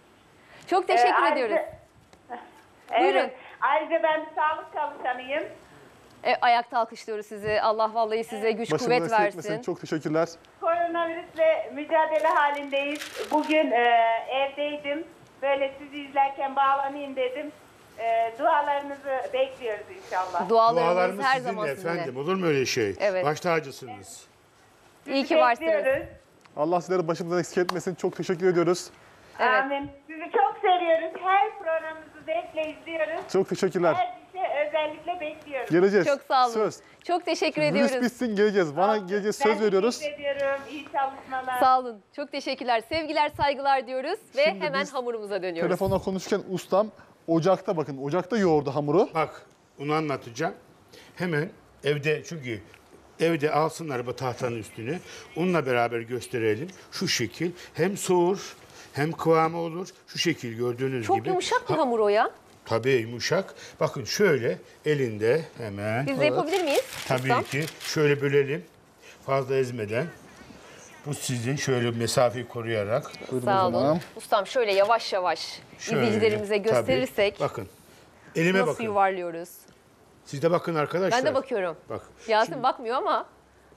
Çok teşekkür Ee, ayrıca- ediyoruz. Evet. Buyurun. Ayrıca ben bir sağlık çalışanıyım. E, ayakta alkışlıyoruz sizi. Allah vallahi size güç Başımdan kuvvet eksik versin. etmesin. Çok teşekkürler. Koronavirüsle mücadele halindeyiz. Bugün e, evdeydim. Böyle sizi izlerken bağlanayım dedim. E, dualarınızı bekliyoruz inşallah. Dualarımız, Dualarımız her sizinle zaman sizinle. efendim. Olur mu öyle şey? Evet. Baş tacısınız. İyi Sizi ki varsınız. bekliyoruz. Allah sizleri başımızdan eksik etmesin. Çok teşekkür ediyoruz. Evet. Amin. Sizi çok seviyoruz. Her programınızı zevkle izliyoruz. Çok teşekkürler. Her işe özellikle bekliyoruz. Geleceğiz. Çok sağ olun. Söz. Çok teşekkür Virüs ediyoruz. bitsin geleceğiz. Van'a geleceğiz. Söz Ben veriyoruz. teşekkür ediyorum. İyi çalışmalar. Sağ olun. Çok teşekkürler. Sevgiler, saygılar diyoruz ve Şimdi hemen biz hamurumuza dönüyoruz. Telefonla konuşurken ustam ocakta, bakın ocakta yoğurdu hamuru. Bak onu anlatacağım. Hemen evde, çünkü evde alsınlar bu tahtanın üstüne. Onunla beraber gösterelim. Şu şekil hem soğur hem kıvamı olur. Şu şekil gördüğünüz Çok gibi. yumuşak bir Ha- hamur o ya. Tabii yumuşak. Bakın şöyle elinde hemen. Biz de yapabilir miyiz? Tabii ustam? ki. Şöyle bölelim. Fazla ezmeden. Bu sizin şöyle mesafeyi koruyarak. Buyurun Sağ o zaman. olun. Ustam şöyle yavaş yavaş Şöyle, izleyicilerimize tabii. gösterirsek Bakın. Elime nasıl bakın. yuvarlıyoruz. Siz de bakın arkadaşlar. Ben de bakıyorum. Bak. Yasin bakmıyor ama.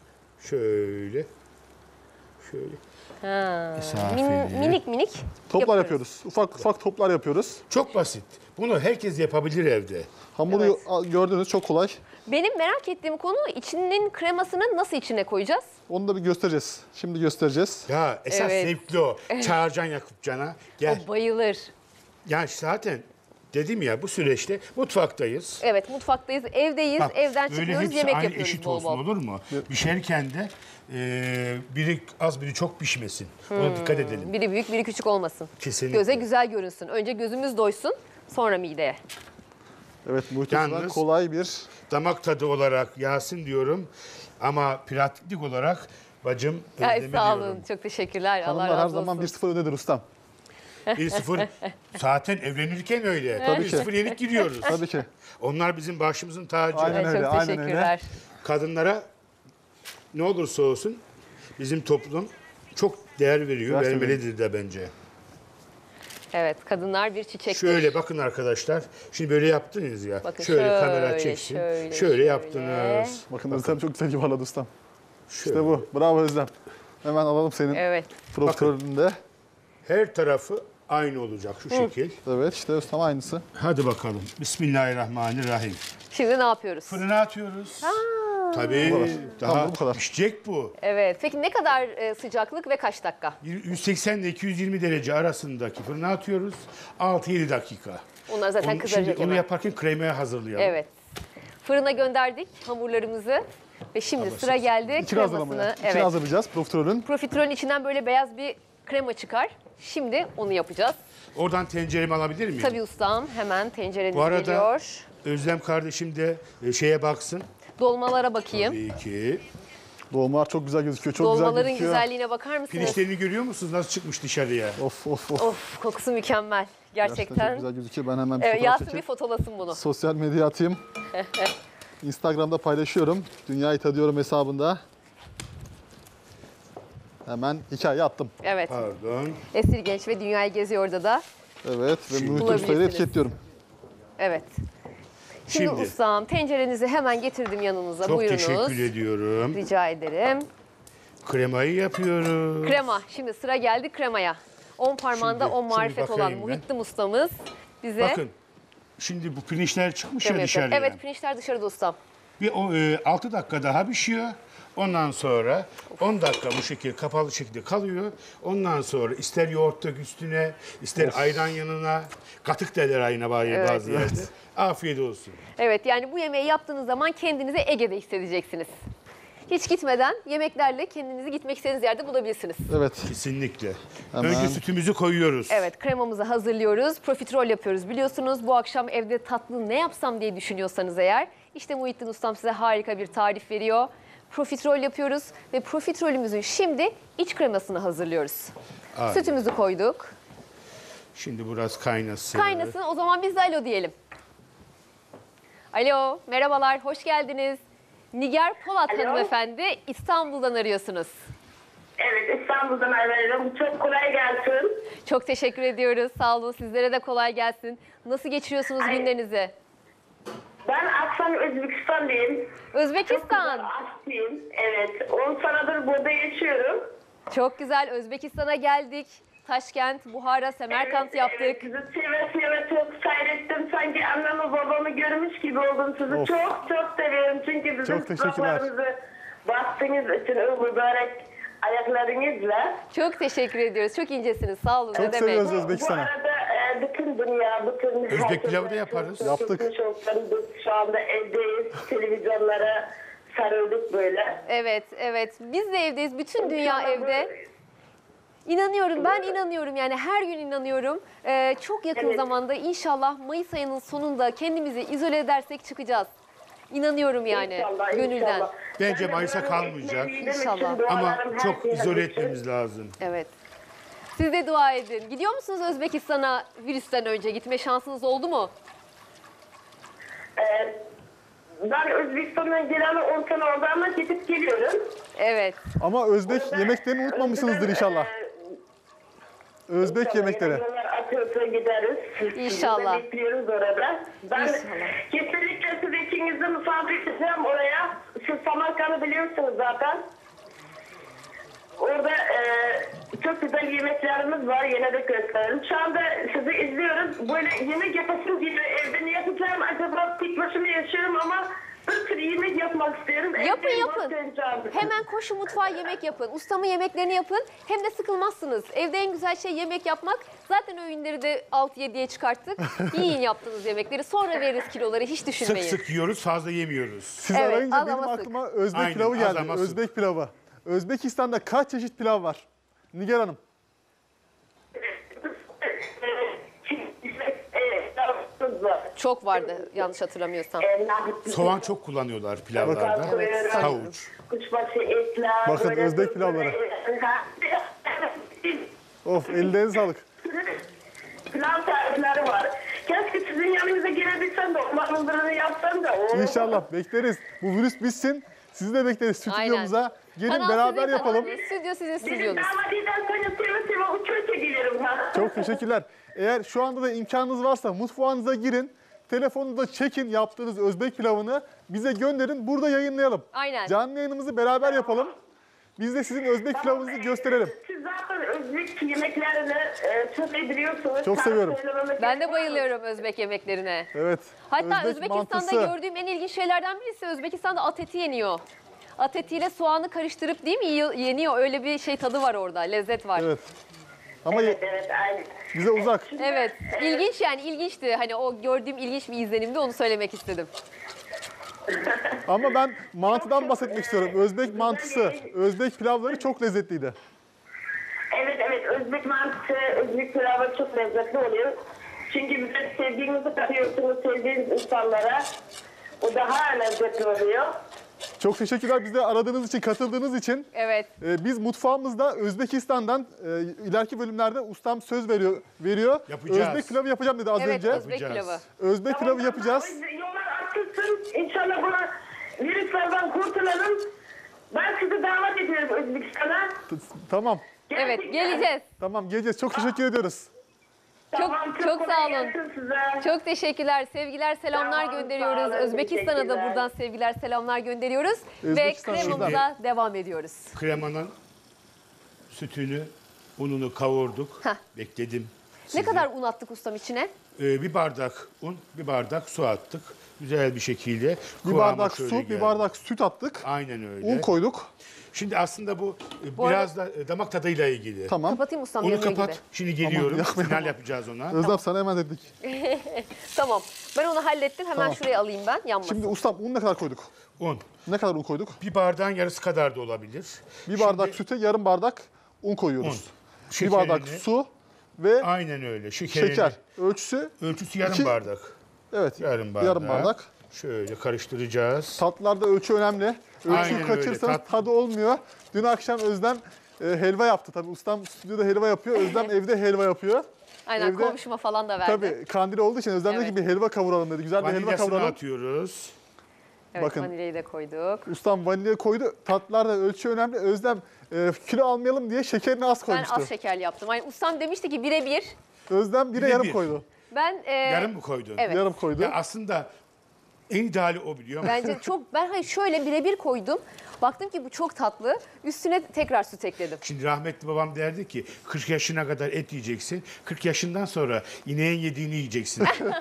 Şöyle. Şöyle. Ha. Mesafeli. Min- minik minik Toplar yapıyoruz. Ufak ufak toplar yapıyoruz. Çok basit. Bunu herkes yapabilir evde. Hamuru Evet. al- gördüğünüz çok kolay. Benim merak ettiğim konu içinin kremasını nasıl içine koyacağız? Onu da bir göstereceğiz. Şimdi göstereceğiz. Ya esas Evet. zevkli o. Çağıracaksın Yakupcan'a. Gel. O bayılır. Yani zaten dedim ya bu süreçte mutfaktayız. Evet mutfaktayız, evdeyiz, Bak, evden böyle çıkıyoruz, hepsi yemek aynı yapıyoruz eşit bol olsun bol. olur mu? Pişerken de e, biri az biri çok pişmesin. Ona dikkat edelim. Biri büyük, biri küçük olmasın. Kesinlikle. Göze güzel görünsün. Önce gözümüz doysun, sonra mideye. Evet, muhteşem Yalnız- kolay bir. Damak tadı olarak Yasin diyorum ama pratiklik olarak bacım Ay, Özlem'e sağ diyorum. olun, çok teşekkürler. Allah Hanımlar her razı zaman olsun. bir sıfır öndedir ustam. bir sıfır zaten evlenirken öyle. Tabii bir ki. sıfır yenik giriyoruz. Tabii ki. Onlar bizim başımızın tacı. Aynen Evet, öyle, çok aynen teşekkürler. Kadınlara ne olursa olsun bizim toplum çok değer veriyor. Gerçekten. Vermelidir de bence. Evet, kadınlar bir çiçektir. Şöyle bakın arkadaşlar. Şimdi böyle yaptınız ya. Bakın şöyle, şöyle, kamera çeksin. şöyle, Şöyle, şöyle. yaptınız. Bakın Özlem çok güzel yuvarladı ustam. Şöyle. İşte bu. Bravo Özlem. Hemen alalım senin Evet. profiterolünü de. Her tarafı aynı olacak şu şekil. Evet, işte ustam aynısı. Hadi bakalım. Bismillahirrahmanirrahim. Şimdi ne yapıyoruz? Fırına atıyoruz. Tabii. Bu kadar. Daha Tamam, bu kadar. pişecek bu. Evet. Peki ne kadar e, sıcaklık ve kaç dakika? yüz seksen ile iki yüz yirmi derece arasındaki fırına atıyoruz. altı yedi dakika. Onlar zaten Onu- kızaracak Şimdi onu hemen. yaparken kremayı hazırlayalım. Evet. Fırına gönderdik hamurlarımızı ve şimdi sıra geldi İçini hazırlamaya. kremasını. İçini Evet. hazırlayacağız profiterolün. Profiterolün içinden böyle beyaz bir krema çıkar. Şimdi onu yapacağız. Oradan tenceremi alabilir miyim? Tabii ustam, hemen tencereniz Bu arada geliyor. Özlem kardeşim de e, şeye baksın. Dolmalara bakayım. Tabii ki. Dolmalar çok güzel gözüküyor. Çok güzel Dolmaların gözüküyor. güzelliğine bakar mısınız? Pirinçlerini görüyor musunuz? Nasıl çıkmış dışarıya? Of of of. Of, kokusu mükemmel. Gerçekten çok Gerçekten. güzel gözüküyor. Ben hemen bir Evet, fotoğraf Yasin bir çekip fotolasın bunu. sosyal medyaya atayım. Instagram'da paylaşıyorum. Dünyayı Tadıyorum hesabında. Hemen hikaye attım. Evet. Pardon. Esir Genç ve Dünyayı Geziyor'da da. Evet ve Şimdi- Muhit Usta'yı da Bulabilirsiniz. etiketliyorum. Evet. Şimdi, Şimdi. ustam tencerenizi hemen getirdim yanınıza. Çok Buyurunuz. teşekkür ediyorum. Rica ederim. Kremayı yapıyoruz. Krema. Şimdi sıra geldi kremaya. On parmağında Şimdi- on şimdi marifet olan bakayım ben. Muhittin ustamız bize Bakın. Şimdi bu pirinçler çıkmış krema ya yapıyor. dışarıya. Evet, pirinçler dışarıda ustam. Bir o, e, altı dakika daha pişiyor. Ondan sonra on dakika bu şekilde kapalı şekilde kalıyor. Ondan sonra ister yoğurt dök üstüne, ister ayran yanına, katık derler ayına bazı Evet. bazı yerde. Afiyet olsun. Evet, yani bu yemeği yaptığınız zaman kendinizi Ege'de hissedeceksiniz. Hiç gitmeden yemeklerle kendinizi gitmek istediğiniz yerde bulabilirsiniz. Evet. Kesinlikle. Hemen. Önce sütümüzü koyuyoruz. Evet, kremamızı hazırlıyoruz. Profiterol yapıyoruz biliyorsunuz. Bu akşam evde tatlı ne yapsam diye düşünüyorsanız eğer, işte Muhittin Ustam size harika bir tarif veriyor. Profiterol yapıyoruz ve profiterolümüzün şimdi iç kremasını hazırlıyoruz. Aynen. Sütümüzü koyduk. Şimdi biraz kaynasın. Kaynasın, o zaman biz de alo diyelim. Alo, merhabalar, hoş geldiniz. Nigar Polat Alo. hanımefendi, İstanbul'dan arıyorsunuz. Evet, İstanbul'dan arıyorum. Çok kolay gelsin. Çok teşekkür ediyoruz, sağ olun. Sizlere de kolay gelsin. Nasıl geçiriyorsunuz Ay. günlerinizi? Ben Aksan Özbekistanlıyım. Özbekistan. Aşçıyım. Evet, on senedir burada yaşıyorum. Çok güzel, Özbekistan'a geldik. Taşkent, Buhara, Semerkant Evet, yaptık. Evet, sizi seve seve çok seyrettim. Sanki annemi babamı görmüş gibi oldum. Sizi Of. çok çok seviyorum. Çünkü bizim Çok teşekkürler. sokaklarımızı bastığınız için o mübarek ayaklarınızla. Çok teşekkür ediyoruz. Çok incesiniz. Sağ olun. Çok ne demek. seviyoruz Bu Özbekistan'ı. arada e, bütün dünya, bütün Özbek herkese pilavı da çok yaparız. çok Yaptık. geçmiş olsun. Biz şu anda evdeyiz. Televizyonlara sarıldık böyle. Evet, evet. Biz de evdeyiz. Bütün dünya evde. İnanıyorum, ben inanıyorum yani her gün inanıyorum. Ee, çok yakın Evet. zamanda inşallah Mayıs ayının sonunda kendimizi izole edersek çıkacağız. İnanıyorum yani İnşallah, gönülden. inşallah. Bence Ben de Mayıs'a buranın kalmayacak. ekmeğini yemek İnşallah. için Ama dualarım çok herkese izole için. etmemiz lazım. Evet. Siz de dua edin. Gidiyor musunuz Özbekistan'a virüsten önce? Gitme şansınız oldu mu? Ee, ben Özbekistan'dan geleli on sene oldu ama gidip geliyorum. Evet. Ama Özbek Orada, yemeklerini unutmamışsınızdır inşallah. e, Özbek yemekleri. Yollar atıyorsa gideriz. İnşallah. Sizi bekliyoruz orada. Ben İnşallah. kesinlikle siz ikinizi misafir edeceğim oraya. Siz Samarkand'ı biliyorsunuz zaten. Orada e, çok güzel yemeklerimiz var. Yine de gösterelim. Şu anda sizi izliyoruz. Böyle yemek yapasım gibi evde ne yapacağım? Acaba tek başıma yaşıyorum ama bir sürü yemek yapmak istiyorum. Yapın Evde yapın. göstereceğim. Hemen koşu mutfağa yemek yapın. Ustamın yemeklerini yapın. Hem de sıkılmazsınız. Evde en güzel şey yemek yapmak. Zaten öğünleri de altı yediye çıkarttık. Yiyin yaptığınız yemekleri. Sonra veririz kiloları. Hiç Sık düşünmeyin. sık yiyoruz, fazla yemiyoruz. Siz Evet, arayınca az benim ama sık. aklıma Özbek Aynen, pilavı az geldi. ama sık. Özbek pilavı. Özbekistan'da kaç çeşit pilav var? Nigar Hanım. Çok vardı yanlış hatırlamıyorsam. Soğan çok kullanıyorlar pilavlarda. Evet, Havuç. Kuşbaşı etler. Bakın, böyle Özbek pilavları. Of, ellerinize sağlık. Pilav tarifleri var. Keşke sizin yanınıza gelebilsem de ormanlarını yapsam da. Oo. İnşallah bekleriz. Bu virüs bitsin. Sizi de bekleriz stüdyomuza. Gelin Kanal beraber sizin yapalım. kanalınız, Stüdyo sizin Benim stüdyonuz. damadiden sonra seve seve uçuyorsa gelirim ha. Çok teşekkürler. Eğer şu anda da imkanınız varsa mutfağınıza girin. Telefonunuza çekin yaptığınız Özbek pilavını. Bize gönderin. Burada yayınlayalım. Aynen. Canlı yayınımızı beraber yapalım. Biz de sizin Özbek pilavınızı gösterelim. Siz zaten Özbek yemeklerini e, çok iyi biliyorsunuz. Çok seviyorum. Ben de bayılıyorum Özbek yemeklerine. Evet. Hatta Özbek Özbekistan'da mantısı. gördüğüm en ilginç şeylerden birisi Özbekistan'da at eti yeniyor. At etiyle soğanı karıştırıp değil mi Yi- yeniyor? Öyle bir şey tadı var orada, lezzet var. Evet. Ama Evet, evet, aynen. bize uzak. Evet, ilginç yani ilginçti. Hani o gördüğüm ilginç bir izlenimdi, onu söylemek istedim. Ama ben mantıdan bahsetmek istiyorum. Özbek mantısı, Özbek pilavları çok lezzetliydi. Evet, evet. Özbek mantısı, Özbek pilavı çok lezzetli oluyor. Çünkü bize sevdiğinizi katıyorsunuz, sevdiğiniz insanlara. O daha lezzetli oluyor. Çok teşekkürler bize aradığınız için, katıldığınız için. Evet. Ee, biz mutfağımızda Özbekistan'dan e, ileriki bölümlerde ustam söz veriyor. veriyor. Yapacağız. Özbek pilavı yapacağım dedi az Evet, önce. Özbek Yapacağız. pilavı. Özbek pilavı yapacağız. Yollar açılsın. İnşallah bu virüslerden kurtulalım. Ben sizi davet ediyorum Özbekistan'a. T- Tamam. Evet, geleceğiz. Tamam geleceğiz. Çok teşekkür ediyoruz. Tamam, Çok- çok kolay sağ olun. gelsin size. Çok teşekkürler, sevgiler, selamlar Tamam, gönderiyoruz. sağ olun, Özbekistan'a da teşekkürler. buradan sevgiler, selamlar gönderiyoruz. Ve Özbekistan kremamıza devam ediyoruz. Kremanın sütünü, ununu kavurduk. Heh. Bekledim. Ne sizi. kadar un attık ustam içine? Ee, bir bardak un, bir bardak su attık. Güzel bir şekilde. Bir kıvama bardak şöyle su, geldi. bir bardak süt attık. Aynen öyle. Un koyduk. Şimdi aslında bu, e, Bu biraz da e, damak tadıyla ilgili. Tamam. Kapatayım ustam Onu yemeği kapat. gibi. Şimdi geliyorum. yakmayalım. Final yapacağız ona. Özlem sana hemen dedik. Tamam. Ben onu hallettim. Hemen Tamam. şuraya alayım ben. Yanmasın. Şimdi ustam un ne kadar koyduk? Un. Ne kadar un koyduk? Bir bardağın yarısı kadar da olabilir. Bir bardak süte yarım bardak un koyuyoruz. Un. Bir bardak Şekerini- su ve Aynen öyle. Şekerini. şeker. Ölçüsü Ölçüsü yarım İki- bardak. evet Yarım bardak. yarım bardak. Şöyle karıştıracağız. Tatlılarda ölçü önemli. Ölçüyü Aynen öyle, kaçırırsanız tat- tadı olmuyor. Dün akşam Özlem e, helva yaptı. Tabii ustam stüdyoda helva yapıyor. Özlem evde helva yapıyor. Aynen evde- komşuma falan da verdim. Tabii kandil olduğu için Özlem dedi Evet. ki bir helva kavuralım dedi. Güzel bir helva Vanilyasını kavuralım. atıyoruz. Evet, bakın. vanilyayı da koyduk. Ustam vanilya koydu. Tatlılarda ölçü önemli. Özlem e, kilo almayalım diye şekerini az Ben koymuştu. az şekerli yaptım. Yani ustam demişti ki birebir. Özlem bire Bire yarım bir. koydu. Ben e, Yarım mı koydun? Evet. Yarım koydu. Ya aslında en ideali o, biliyor musun? bence çok ben hayır şöyle birebir koydum. Baktım ki bu çok tatlı. Üstüne tekrar süt ekledim. Şimdi rahmetli babam derdi ki kırk yaşına kadar et yiyeceksin. kırk yaşından sonra ineğin yediğini yiyeceksin.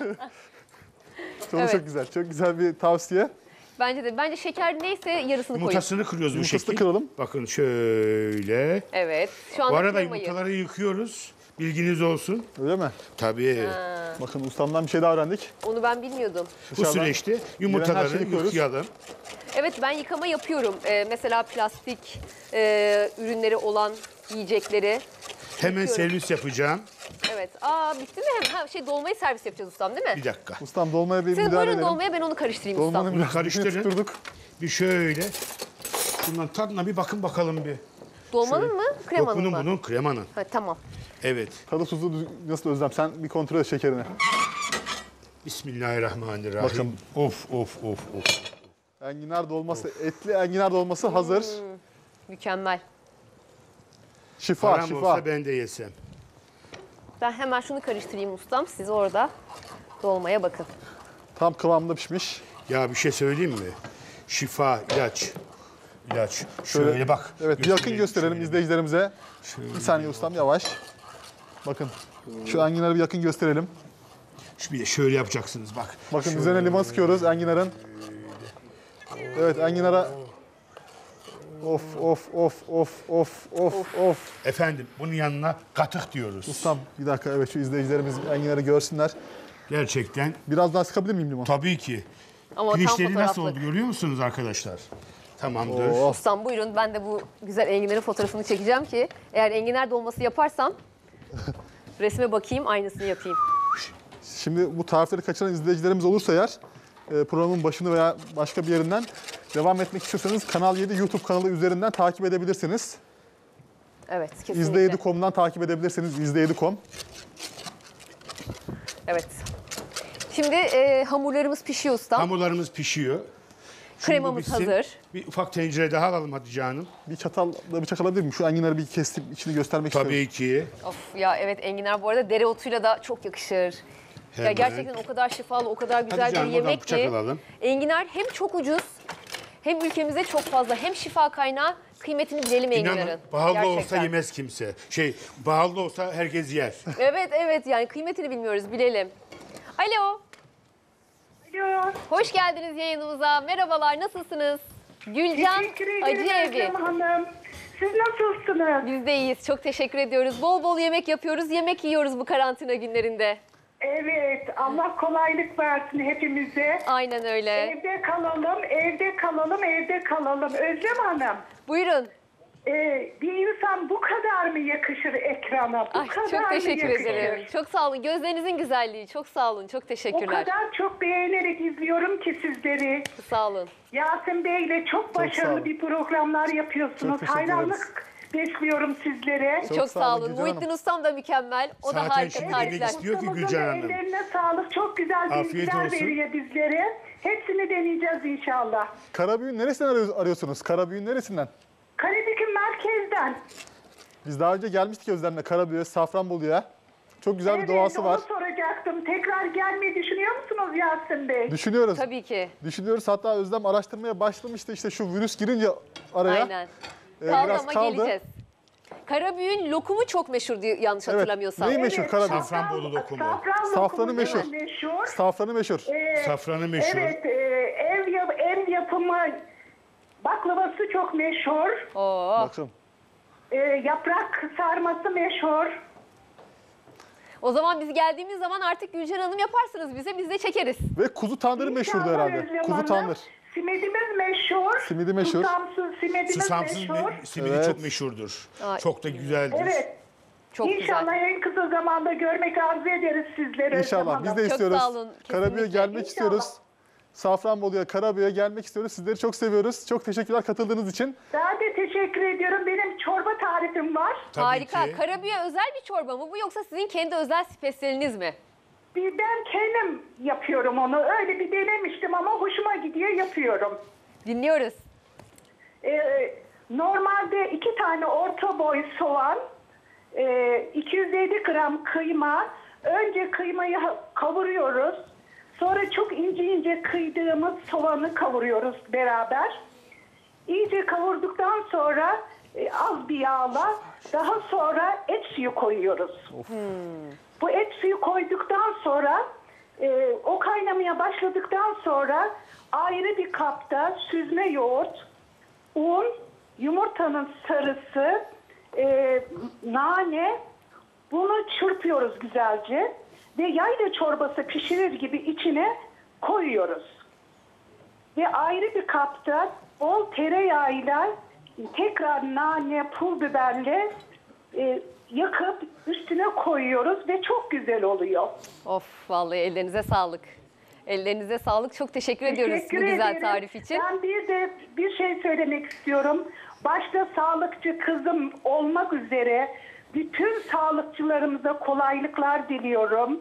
Çok Evet. çok güzel. Çok güzel bir tavsiye. Bence de bence şeker neyse yarısını koyun. Yumurtasını kırıyoruz bu Yumurtasını şekil. kıralım. Bakın şöyle. Evet. Şu anda Bu arada kremayı. yumurtaları yıkıyoruz. Bilginiz olsun. Öyle mi? Tabii. Bakın ustamdan bir şey daha öğrendik. Onu ben bilmiyordum. Bu Dışarıdan süreçte gelen her yumurtaları şeyi yıkıyoruz. yıkayalım. Evet ben yıkama yapıyorum. Ee, mesela plastik e, ürünleri olan yiyecekleri. Hemen Yıkıyorum. servis yapacağım. Evet. Aa bitti mi? Hem ha, şey dolmayı servis yapacağız ustam değil mi? Bir dakika. Ustam dolmaya bir Siz müdahale buyurun edelim. dolmaya ben onu karıştırayım Dolmanın ustam. biraz Karıştırın. tutturduk. Bir şöyle. Bundan tadına bir bakın bakalım bir. Dolmanın mı? Kremanın Yok, bunun mı? bunun kremanın. Ha, tamam. Evet. Tadı tuzu düz- nasıl Özlem? Sen bir kontrol et şekerini. Bismillahirrahmanirrahim. Bakın. Of of of of. Enginar dolması, etli enginar dolması hazır. Mükemmel. Şifa, Param şifa. olsa ben de yesem. Ben hemen şunu karıştırayım ustam. Siz orada dolmaya bakın. Tam kıvamında pişmiş. Ya bir şey söyleyeyim mi? Şifa, ilaç. İlaç. Şöyle, Şöyle- bak. Evet, bir yakın gösterelim şöyle. izleyicilerimize. Bir saniye ustam, yavaş. Bakın, şu enginarı bir yakın gösterelim. Şu Bir de şöyle yapacaksınız bak. Bakın Şöyle. üzerine limon sıkıyoruz enginarın. Evet, enginara... Of, of, of, of, of, of, of. Efendim bunun yanına katık diyoruz. Ustam, bir dakika, evet şu izleyicilerimiz enginarı görsünler. Gerçekten. Biraz daha sıkabilir miyim limon? Tabii ki. Ama tam Pirinçleri nasıl fotoğraflık. oldu görüyor musunuz arkadaşlar? Tamamdır. Oo. Ustam buyurun, ben de bu güzel enginarın fotoğrafını çekeceğim ki eğer enginar dolması yaparsam resme bakayım, aynısını yapayım. Şimdi bu tarifleri kaçıran izleyicilerimiz olursa eğer e, programın başını veya başka bir yerinden devam etmek istiyorsanız Kanal yedi YouTube kanalı üzerinden takip edebilirsiniz. Evet, kesinlikle. izle yedi nokta com'dan takip edebilirsiniz. izle yedi nokta com. Evet. Şimdi e, hamurlarımız pişiyor ustam. Hamurlarımız pişiyor. Şimdi Kremamız bu bitsin. hazır. Bir ufak tencere daha alalım Hatice Hanım. Bir çatal, bıçak alabilir miyim? Şu enginarı bir kestim, içini göstermek istiyorum. Tabii ki. Of ya, evet, enginar bu arada dereotuyla da çok yakışır. Ya Hemen. gerçekten o kadar şifalı, o kadar güzel Hatice bir Hanım, oradan yemek bıçak ki. alalım. Enginar hem çok ucuz, hem ülkemize çok fazla, hem şifa kaynağı. Kıymetini bilelim enginarın. İnanın pahalı Gerçekten. olsa yemez kimse. Şey pahalı olsa herkes yer. Evet evet, yani kıymetini bilmiyoruz, bilelim. Alo, Alo. hoş geldiniz yayınımıza. Merhabalar, nasılsınız? Gülcan Teşekkür ederim Acı Evi. Özlem Hanım. Siz nasılsınız? Biz de iyiyiz, çok teşekkür ediyoruz. Bol bol yemek yapıyoruz, yemek yiyoruz bu karantina günlerinde. Evet, Allah kolaylık versin hepimize. Aynen öyle. Evde kalalım, evde kalalım, evde kalalım. Özlem Hanım, Buyurun. e, bir insan bu kadar mı yakışır ekrana? Bu Ay, kadar çok mı teşekkür yakışır? ederim. Çok sağ olun. Gözlerinizin güzelliği. Çok sağ olun. Çok O teşekkürler. kadar çok beğenerek izliyorum ki sizleri. Sağ olun. Yasin Bey'le çok sağ başarılı olun. bir programlar yapıyorsunuz. Çok teşekkür Hayranlık besliyorum sizlere. Çok, Çok sağ, sağ olun olun. Gülcan Hanım. Muhittin Ustam da mükemmel. O da Zaten harika şimdi tarifler. demek istiyor ki Ustamızın Gülcan Hanım. ellerine sağlık. Çok güzel Afiyet bilgiler olsun. veriyor bizlere. Hepsini deneyeceğiz inşallah. Karabüğün neresinden arıyor- arıyorsunuz? Karabüğün neresinden? Karadük'ün merkezden. Biz daha önce gelmiştik Özlem'le Karabüğe, Safranbolu'ya. Çok güzel bir Evet, doğası onu var. soracaktım. Tekrar gelmeyi düşünüyor musunuz Yasin Bey? Düşünüyoruz. Tabii ki. Düşünüyoruz. Hatta Özlem araştırmaya başlamıştı. İşte şu virüs girince araya. Aynen. e, Kaldı biraz ama kaldı. geleceğiz. Karabüğün lokumu çok meşhur diye yanlış Evet. hatırlamıyorsam. Neyi meşhur Karabük? Safranbolu lokumu. Safran Safranı lokumu meşhur. meşhur. Safranı meşhur. Ee, Safranı meşhur. Evet, e, ev, yap, ev yapımı baklavası çok meşhur. Oo. Bakın. E, yaprak sarması meşhur. O zaman biz geldiğimiz zaman artık Gülcan Hanım yaparsınız bize, biz de çekeriz. Ve kuzu tandırı meşhurdu İnşallah herhalde. Özlem Kuzu Hanım. tandır. Simidimiz meşhur. Simidi meşhur. Susamsız simidimiz Susamsız meşhur. me- simidi Evet. çok meşhurdur. Ay. Çok da güzeldir. Evet. Çok İnşallah güzel. en kısa zamanda görmek arzu ederiz sizleri. İnşallah biz de Çok istiyoruz. sağ olun, Karabüğe kesinlikle. gelmek İnşallah. istiyoruz. Safranbolu'ya, Karabüğe gelmek istiyoruz. Sizleri çok seviyoruz. Çok teşekkürler katıldığınız için. Ben de teşekkür ediyorum. Benim çorba tarifim var. Tabii Harika. ki. Karabüğe özel bir çorba mı bu, yoksa sizin kendi özel spesiyeliniz mi? Bir ben kendim yapıyorum onu. Öyle bir denemiştim ama hoşuma gidiyor, yapıyorum. Dinliyoruz. Ee, normalde iki tane orta boy soğan, e, iki yüz elli gram kıyma. Önce kıymayı ha- kavuruyoruz. Sonra çok ince ince kıydığımız soğanı kavuruyoruz beraber. İyice kavurduktan sonra e, az bir yağla daha sonra et suyu koyuyoruz. Bu et suyu koyduktan sonra e, o kaynamaya başladıktan sonra ayrı bir kapta süzme yoğurt, un, yumurtanın sarısı, e, nane, bunu çırpıyoruz güzelce ve yayla çorbası pişirir gibi içine koyuyoruz. Ve ayrı bir kapta bol tereyağıyla tekrar nane, pul biberle e, yakıp üstüne koyuyoruz ve çok güzel oluyor. Of, vallahi ellerinize sağlık. Ellerinize sağlık. Çok teşekkür, ediyoruz Teşekkür bu güzel ederim. tarif için. Ben bir de bir şey söylemek istiyorum. Başta sağlıkçı kızım olmak üzere bütün sağlıkçılarımıza kolaylıklar diliyorum.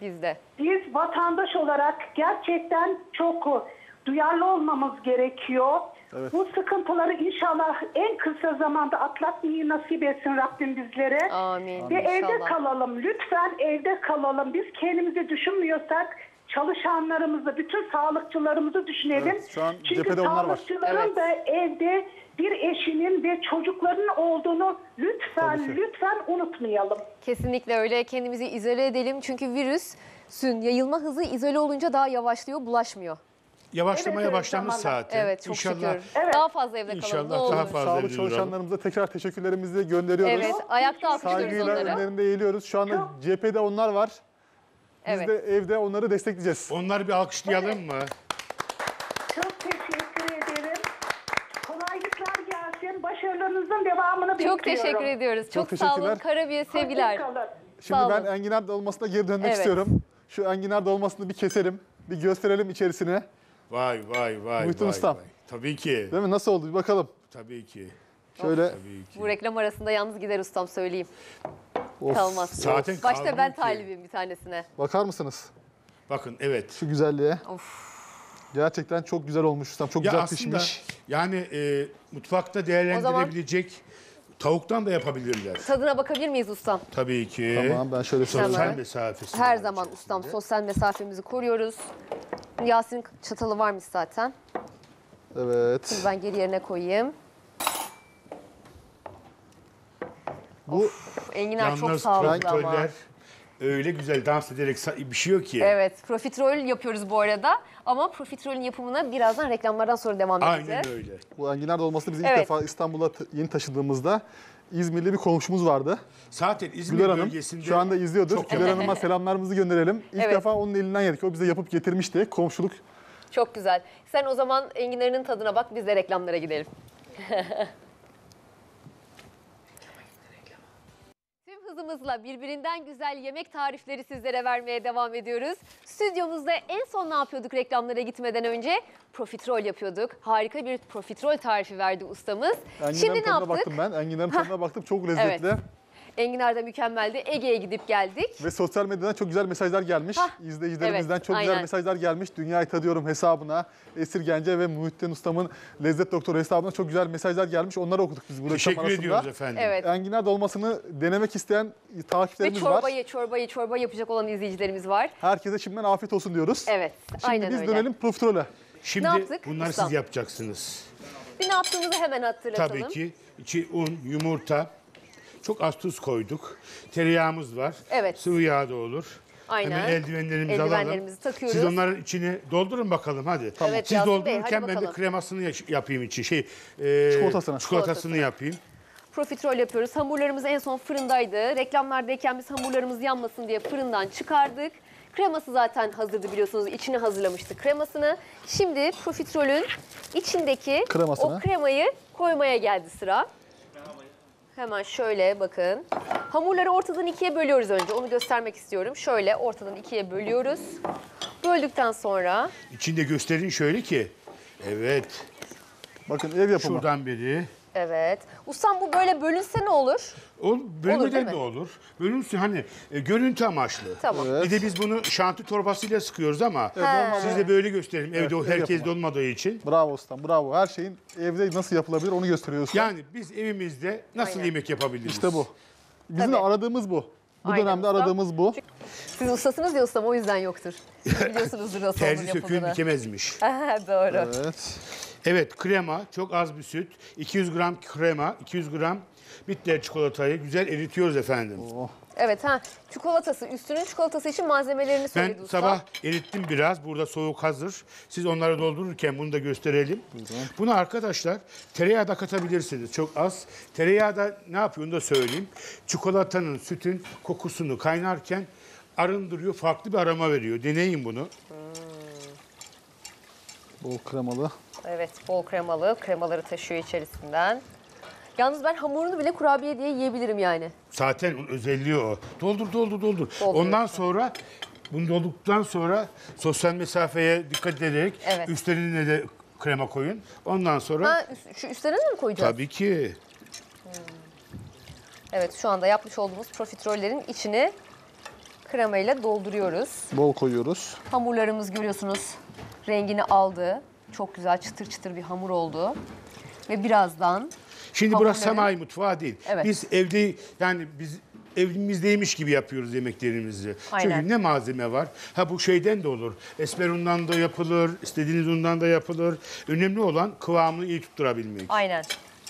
biz de. Biz vatandaş olarak gerçekten çok duyarlı olmamız gerekiyor. Evet. Bu sıkıntıları inşallah en kısa zamanda atlatmayı nasip etsin Rabbim bizlere. Amin. Ve evde İnşallah. kalalım. Lütfen evde kalalım. Biz kendimizi düşünmüyorsak çalışanlarımızı, bütün sağlıkçılarımızı düşünelim. Evet, şu an Çünkü cephede onlar var. sağlıkçıların Evet. da evde bir eşinin ve çocuklarının olduğunu lütfen Tabii ki. lütfen unutmayalım. Kesinlikle öyle. Kendimizi izole edelim. Çünkü virüsün yayılma hızı izole olunca daha yavaşlıyor, bulaşmıyor. Yavaşlamaya Evet, evet, başlamış tamam. zaten. Evet, çok İnşallah, şükür. Evet. Daha fazla evde kalalım. İnşallah Ne olur. daha fazla Sağlık evde duralım. çalışanlarımıza tekrar teşekkürlerimizi gönderiyoruz. Evet, ayakta alkışlıyoruz Saygıyla onları. önlerinde eğiliyoruz. Şu anda Çok- cephede onlar var. Biz Evet. de evde onları destekleyeceğiz. Onları bir alkışlayalım mı? Çok teşekkür ederim. Kolaylıklar gelsin. Başarılarınızın devamını bekliyorum. Çok teşekkür ediyoruz. Çok, Çok sağ olun. teşekkürler. Karabiye sevgiler. Hoşça kalın. Şimdi Sağ ben olun. enginar dolmasına geri dönmek Evet. istiyorum. Şu enginar dolmasını bir keselim. Bir gösterelim içerisine. Vay vay vay Muhittin vay, Ustam. vay. Tabii ki. Değil mi? Nasıl oldu? Bir bakalım. Tabii ki. Şöyle. Tabii ki. Bu reklam arasında yalnız gider ustam söyleyeyim. Of. Kalmaz. Zaten Başta ben kalmıyor ki. talibim bir tanesine. Bakar mısınız? Bakın evet. Şu güzelliğe. Of. Gerçekten çok güzel olmuş ustam. Çok Ya güzel aslında pişmiş. yani e, mutfakta değerlendirebilecek tavuktan da yapabilirler. Tadına bakabilir miyiz ustam? Tabii ki. Tamam, ben şöyle Sosyal Hemen. mesafesi. Her var zaman içerisinde. ustam sosyal mesafemizi koruyoruz. Yasin çatalı varmış zaten. Evet. Ben geri yerine koyayım. Bu Enginar çok Yalnız sağlıklı ama. profiteroller öyle güzel dans ederek sa- pişiyor ki. Evet, profiterol yapıyoruz bu arada. Ama profiterolün yapımına birazdan reklamlardan sonra devam edeceğiz. Aynen öyle. bu enginar dolmasını biz ilk Evet. defa İstanbul'a t- yeni taşındığımızda İzmirli bir komşumuz vardı. Zaten İzmir Güler Hanım bölgesinde şu anda izliyordur. çok Güler Hanım'a selamlarımızı gönderelim. İlk Evet. defa onun elinden yedik. O bize yapıp getirmişti. Komşuluk. Çok güzel. Sen o zaman enginarının tadına bak, biz de reklamlara gidelim. Tüm hızımızla birbirinden güzel yemek tarifleri sizlere vermeye devam ediyoruz. Stüdyomuzda en son ne yapıyorduk reklamlara gitmeden önce? Profiterol yapıyorduk. Harika bir profiterol tarifi verdi ustamız. Enginarın Şimdi ne tadına yaptık? baktım ben. Enginarın tadına baktım. Çok lezzetli. Evet. Enginar da mükemmeldi. Ege'ye gidip geldik. Ve sosyal medyadan çok güzel mesajlar gelmiş. Hah, İzleyicilerimizden evet, çok güzel aynen. mesajlar gelmiş. Dünyayı tadıyorum hesabına. Esirgence ve Muhittin Ustam'ın lezzet doktoru hesabına çok güzel mesajlar gelmiş. Onları okuduk biz bu reklam teşekkür arasında. ediyoruz efendim. Evet. Enginar dolmasını denemek isteyen Ve takipçilerimiz var. çorbayı, çorbayı, çorba yapacak olan izleyicilerimiz var. Herkese şimdiden afiyet olsun diyoruz. Evet, Şimdi aynen biz öyle. dönelim profiterole. Şimdi Ne yaptık? bunları Ustam. siz yapacaksınız. Bir ne yaptığımızı hemen hatırlatalım. Tabii ki içi un, yumurta, çok az tuz koyduk. Tereyağımız var. Evet. Sıvı yağ da olur. Aynen. Hemen eldivenlerimizi, Eldivenlerimizi alalım. takıyoruz. Siz onların içine doldurun bakalım hadi. Evet, Siz Yasin Bey, doldururken hadi ben de bakalım. kremasını yaş- yapayım içi. Şey, e, Çikolatasını. çikolatasını yapayım. Profiterol yapıyoruz. Hamurlarımız en son fırındaydı. Reklamlardayken biz hamurlarımız yanmasın diye fırından çıkardık. Kreması zaten hazırdı biliyorsunuz. İçine hazırlamıştık kremasını. Şimdi profiterolün içindeki Kremasını. o kremayı koymaya geldi sıra. Hemen şöyle bakın. Hamurları ortadan ikiye bölüyoruz önce. Onu göstermek istiyorum. Şöyle ortadan ikiye bölüyoruz. Böldükten sonra İçinde gösterin şöyle ki. Evet. Bakın ev yapımı. Şuradan beri. evet. Ustam bu böyle bölünse ne olur? O Olur, değil bölmeden mi? de olur. Bölünsün hani e, görüntü amaçlı. Tamam. Evet. Bir de biz bunu şanti torbasıyla sıkıyoruz ama Ha. siz de böyle gösterelim. Evde o ev herkes de yapımı. olmadığı için. Bravo ustam, bravo. Her şeyin evde nasıl yapılabilir onu gösteriyorsun. Yani biz evimizde nasıl Aynen. yemek yapabiliriz? İşte bu. Bizim de Tabii. aradığımız bu. Bu Aynen dönemde ustam. aradığımız bu. Siz ustasınız ya ustam, o yüzden yoktur. Siz biliyorsunuzdur nasıl Terzi onun söküğün yapıldığını. dikemezmiş. Doğru. Evet. Evet, krema, çok az bir süt, iki yüz gram krema, iki yüz gram bitter çikolatayı güzel eritiyoruz efendim. Oh. Evet ha, çikolatası, üstünün çikolatası için malzemelerini söyledi Ben ustam. sabah erittim biraz. Burada soğuk hazır. Siz onları doldururken bunu da gösterelim. Bunu arkadaşlar tereyağı da katabilirsiniz. Çok az. Tereyağı da ne yapıyor onu da söyleyeyim. Çikolatanın, sütün kokusunu kaynarken arındırıyor. Farklı bir aroma veriyor. Deneyin bunu. Bol kremalı. Evet, bol kremalı, kremaları taşıyor içerisinden. Yalnız ben hamurunu bile kurabiye diye yiyebilirim yani. Zaten onun özelliği o. Doldur, doldur, doldur. Doldur. Ondan sonra bunu dolduktan sonra sosyal mesafeye dikkat ederek Evet. üstlerine de krema koyun. Ondan sonra Ha, üst- şu üstlerine mi koyacağız? tabii ki Evet, şu anda yapmış olduğumuz profiterollerin içini kremayla dolduruyoruz. Bol koyuyoruz. Hamurlarımız görüyorsunuz rengini aldı. Çok güzel çıtır çıtır bir hamur oldu. Ve birazdan Şimdi burası hamurları- sanayi mutfağı değil. Evet. Biz evde yani biz evimizdeymiş gibi yapıyoruz yemeklerimizi. Aynen. Çünkü ne malzeme var? Ha bu şeyden de olur. Esmer undan da yapılır, istediğiniz undan da yapılır. Önemli olan kıvamını iyi tutturabilmek. Aynen.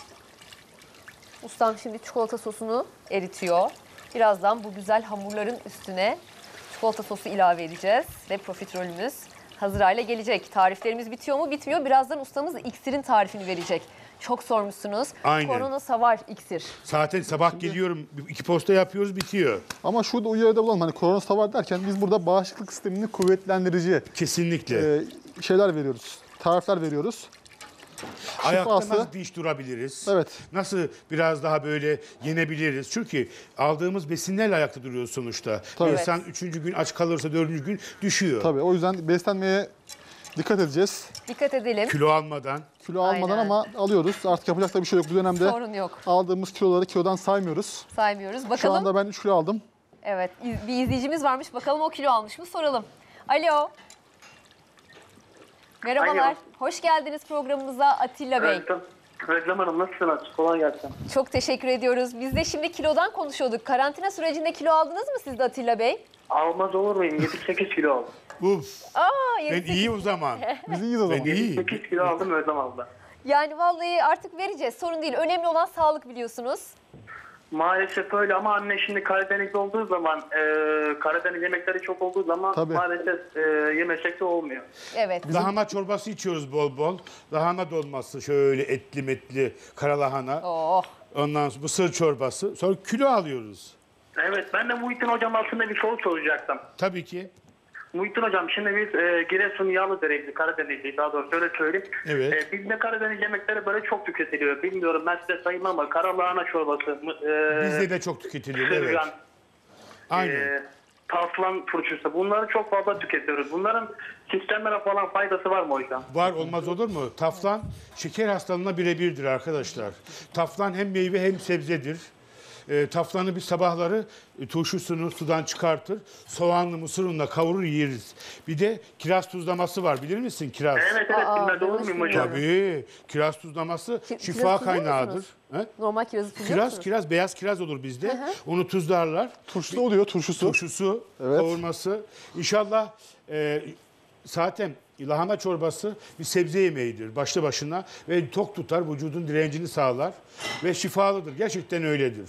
Ustam şimdi çikolata sosunu eritiyor. Birazdan bu güzel hamurların üstüne çikolata sosu ilave edeceğiz. Ve profiterolümüz hazır hale gelecek. Tariflerimiz bitiyor mu? Bitmiyor. Birazdan ustamız iksirin tarifini verecek. Çok sormuşsunuz. Aynen. Korona savar iksir. Zaten sabah geliyorum, iki posta yapıyoruz, bitiyor. Ama şurada uyarıda bulalım. Hani korona var derken biz burada bağışıklık sistemini kuvvetlendirici Kesinlikle. e, şeyler veriyoruz. Tarifler veriyoruz. Ayakta şifası- nasıl diş durabiliriz? Evet. Nasıl biraz daha böyle yenebiliriz? Çünkü aldığımız besinlerle ayakta duruyoruz sonuçta. Tabii. İnsan üçüncü gün aç kalırsa dördüncü gün düşüyor. Tabii o yüzden beslenmeye dikkat edeceğiz. Dikkat edelim. Kilo almadan. Kilo almadan Aynen. ama alıyoruz. Artık yapacak da bir şey yok bu dönemde. Sorun yok. Aldığımız kiloları kilodan saymıyoruz. Saymıyoruz. Şu Bakalım. anda ben üç kilo aldım. Evet, iz- bir izleyicimiz varmış. Bakalım o kilo almış mı soralım. Alo. Merhabalar. Alo. Hoş geldiniz programımıza Atilla Bey. Özlem, Özlem Hanım nasılsınız? Kolay gelsin. Çok teşekkür ediyoruz. Biz de şimdi kilodan konuşuyorduk. Karantina sürecinde kilo aldınız mı siz de Atilla Bey? Almaz olur muyum? yedi sekiz kilo aldım. Uf. Aa, Ben yedi sekiz. iyi o zaman. Biz iyiyiz o Ben zaman. iyi. sekiz kilo aldım Özlem abla. Yani vallahi artık vereceğiz. Sorun değil. Önemli olan sağlık biliyorsunuz. Maalesef öyle ama anne şimdi Karadeniz'de olduğu zaman, e, Karadeniz yemekleri çok olduğu zaman Tabii. maalesef e, yemesek de olmuyor. Evet. Lahana çorbası içiyoruz bol bol. Lahana dolması şöyle etli metli karalahana. Oh. Ondan sonra mısır çorbası. Sonra kilo alıyoruz. Evet, ben de Muhittin Hocam aslında bir soru soracaktım. Tabii ki. Muhittin Hocam şimdi biz e, Giresun Yağlıdere'li, Karadenizli daha doğrusu öyle söyleyeyim. Evet. E, bizde Karadeniz yemekleri böyle çok tüketiliyor. Bilmiyorum ben size sayayım ama karalahana çorbası, e, Bizde de çok tüketiliyor. Evet. sırgan, Aynen. e, taflan turşusu bunları çok fazla tüketiyoruz. Bunların sistemlere falan faydası var mı hocam? Var olmaz olur mu? Taflan şeker hastalığına birebirdir arkadaşlar. Taflan hem meyve hem sebzedir. E, taflanı biz sabahları e, turşusunu sudan çıkartır. Soğanlı mısır unla kavurur yeriz. Bir de kiraz tuzlaması var. Bilir misin kiraz? Evet evet Aa, bilmez olur muyum hocam? Tabii. Kiraz tuzlaması Ki- şifa kiraz tuzluyor kaynağıdır. musunuz? He? Normal kirazı tuzluyor Kiraz, musunuz? kiraz, beyaz kiraz olur bizde. Onu tuzlarlar. Turşusu oluyor turşusu. Turşusu, Evet. kavurması. İnşallah e, zaten lahana çorbası bir sebze yemeğidir başlı başına ve tok tutar, vücudun direncini sağlar ve şifalıdır. Gerçekten öyledir.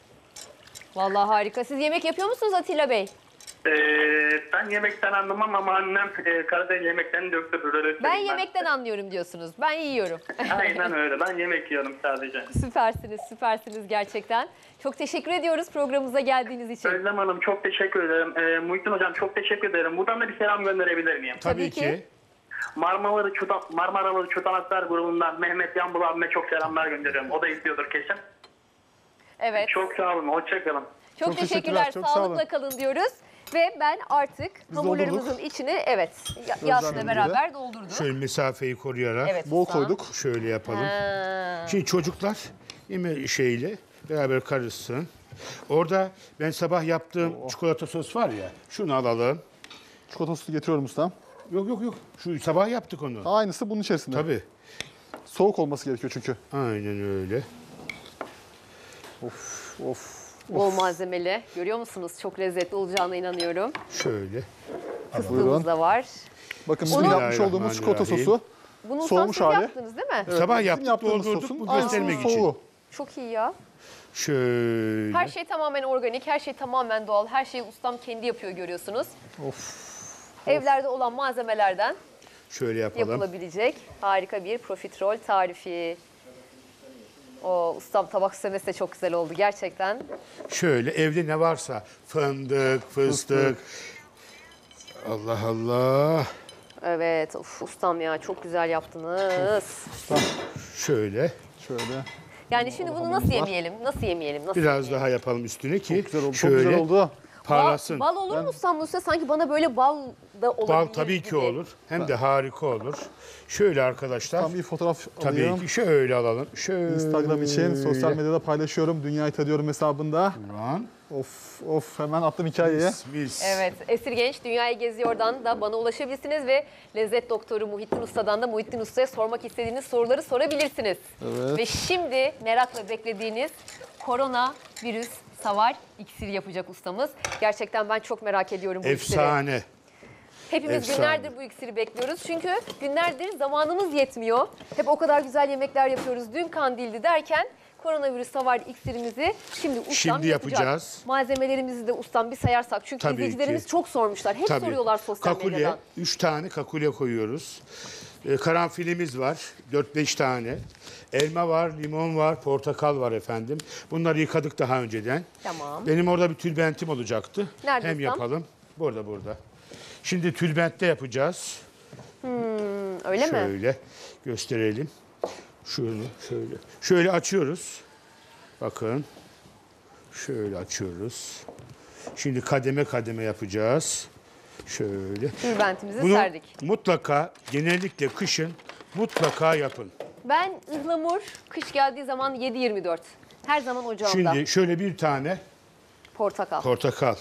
Vallahi harika. Siz yemek yapıyor musunuz Atilla Bey? E, ben yemekten anlamam ama annem e, Karadeniz yemeklerini döktü. Böyle Ben söyleyeyim yemekten anlıyorum diyorsunuz. Ben yiyorum. Aynen öyle. Ben yemek yiyorum sadece. Süpersiniz, süpersiniz gerçekten. Çok teşekkür ediyoruz programımıza geldiğiniz için. Özlem Hanım çok teşekkür ederim. E, Muhittin Hocam çok teşekkür ederim. Buradan da bir selam gönderebilir miyim? Tabii, Tabii ki. ki. Marmaralı Çuta, Marmaralı Çutanaklar grubundan Mehmet Yanbul abime çok selamlar gönderiyorum. O da izliyordur kesin. Evet. Çok sağ olun. Hoşçakalın. Çok, Çok teşekkürler. teşekkürler, çok sağ Sağlıkla olun. kalın diyoruz. Ve ben artık Biz hamurlarımızın doldurduk. içini evet Ya- Yasir'le Özlem'le beraber doldurduk. Şöyle mesafeyi koruyarak Evet. Bol ustam. koyduk. şöyle yapalım. Ha. Şimdi çocuklar yeme şeyle beraber karışsın. Orada ben sabah yaptığım çikolata sos var ya, şunu alalım. Çikolata sosu getiriyorum ustam. Yok yok yok. Şu sabah yaptık onu. Aynısı bunun içerisinde. Tabii. Soğuk olması gerekiyor çünkü. Aynen öyle. Of of. Bol malzemeli. Görüyor musunuz? Çok lezzetli olacağına inanıyorum. Şöyle. Fıstığımız Buyurun. da var. Bakın bizim Onu- yapmış olduğumuz çikolata sosu. Bunu Soğumuş ustam siz hali. yaptınız değil mi? Sabah bizim yaptık, yaptığımız doldurduk sosun bu aynısının göstermek için. soğuğu. Çok iyi ya. Şöyle. Her şey tamamen organik, her şey tamamen doğal. Her şeyi ustam kendi yapıyor görüyorsunuz. Of. Evlerde olan malzemelerden Şöyle yapalım. yapılabilecek harika bir profiterol tarifi. O ustam tabak süslemesi de çok güzel oldu gerçekten. Şöyle evde ne varsa fındık, fıstık. Allah Allah. Evet, of, ustam ya çok güzel yaptınız. Şöyle. Şöyle. Yani şimdi bunu nasıl yemeyelim? Nasıl yemeyelim? Nasıl Biraz yemeyelim? daha yapalım üstüne ki. Çok güzel oldu. Çok şöyle güzel oldu. parlasın. Bal, bal olur mu ustam Musa? Sanki bana böyle bal da olabilir Bal tabii ki gibi. olur. Hem de harika olur. Şöyle arkadaşlar. Tam bir fotoğraf Tabii alıyorum. ki şöyle alalım. Şöyle. Instagram için sosyal medyada paylaşıyorum. Dünyayı Tadıyorum hesabında. Lan. Of of hemen attım hikayeye. Mis, mis. Evet, Esir Genç Dünyayı Geziyor'dan da bana ulaşabilirsiniz ve lezzet doktoru Muhittin Usta'dan da Muhittin Usta'ya sormak istediğiniz soruları sorabilirsiniz. Evet. Ve şimdi merakla beklediğiniz koronavirüs savar iksiri yapacak ustamız. Gerçekten ben çok merak ediyorum bu iksiri. Efsane. Hepimiz Efsane. günlerdir bu iksiri bekliyoruz. Çünkü günlerdir zamanımız yetmiyor. Hep o kadar güzel yemekler yapıyoruz. Dün kandildi derken koronavirüs savar iksirimizi şimdi ustam Şimdi yapacak. yapacağız. Malzemelerimizi de ustam bir sayarsak. Çünkü Tabii izleyicilerimiz ki. çok sormuşlar. Hep Tabii. soruyorlar sosyal Kakule, medyadan. üç tane kakule koyuyoruz. Ee, karanfilimiz var, dört beş tane. Elma var, limon var, portakal var efendim. Bunları yıkadık daha önceden. Tamam. Benim orada bir tülbentim olacaktı. Nerede Hem ustam? yapalım. Burada burada. Şimdi tülbentte yapacağız. Hmm, öyle mi? Şöyle gösterelim. Şunu şöyle. Şöyle açıyoruz. Bakın. Şöyle açıyoruz. Şimdi kademe kademe yapacağız. Şöyle. Tülbentimizi Bunu serdik. mutlaka genellikle kışın mutlaka yapın. Ben ıhlamur kış geldiği zaman yedi yirmi dört. Her zaman ocağımda. Şimdi şöyle bir tane Portakal. portakal.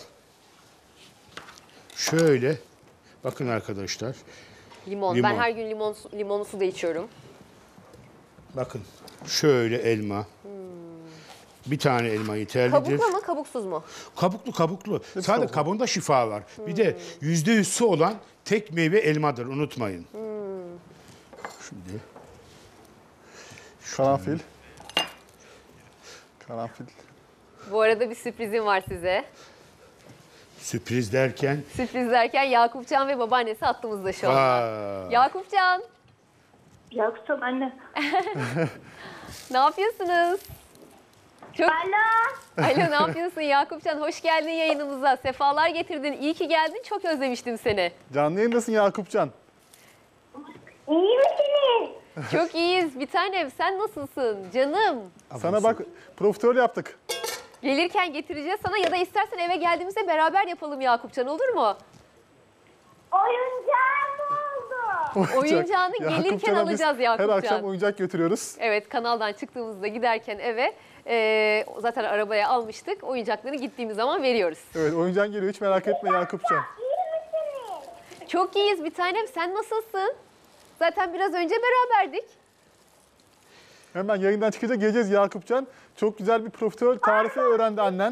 Şöyle bakın arkadaşlar. limon. limon. Ben her gün limon su- limonlu su da içiyorum. Bakın şöyle elma. Bir tane elma yeterlidir. Kabuklu mu kabuksuz mu? Kabuklu kabuklu. Sadece kabuklu. kabuğunda şifa var. Bir de yüzde yüz su olan tek meyve elmadır. Unutmayın. Şimdi Karanfil. Karanfil. Bu arada bir sürprizim var size. sürpriz derken. Sürpriz derken Yakupcan ve babaannesi hattımızda şu anda. Aa, Yakupcan, Yoksa anne. ne yapıyorsunuz? Çok... Alo. Alo, ne yapıyorsun Yakupcan? Hoş geldin yayınımıza. Sefalar getirdin. İyi ki geldin. Çok özlemiştim seni. Canlı yayındasın Yakupcan. İyi misiniz? Çok iyiyiz. Bir tanem, sen nasılsın? Canım. Sana bak profiterol yaptık. Gelirken getireceğiz sana ya da istersen eve geldiğimizde beraber yapalım Yakupcan, olur mu? Oyuncağım oldu. Oyuncağını gelirken Yakupcan'a biz alacağız Yakupcan. Her akşam oyuncak götürüyoruz. Evet, kanaldan çıktığımızda giderken eve e, zaten arabaya almıştık. Oyuncakları gittiğimiz zaman veriyoruz. Evet oyuncağın geliyor hiç merak etme Yakupcan. İyi misiniz? Çok iyiyiz bir tanem. Sen nasılsın? Zaten biraz önce beraberdik. Hemen yayından çıkınca geleceğiz Yakupcan. Çok güzel bir profiterol tarifi öğrendi annen.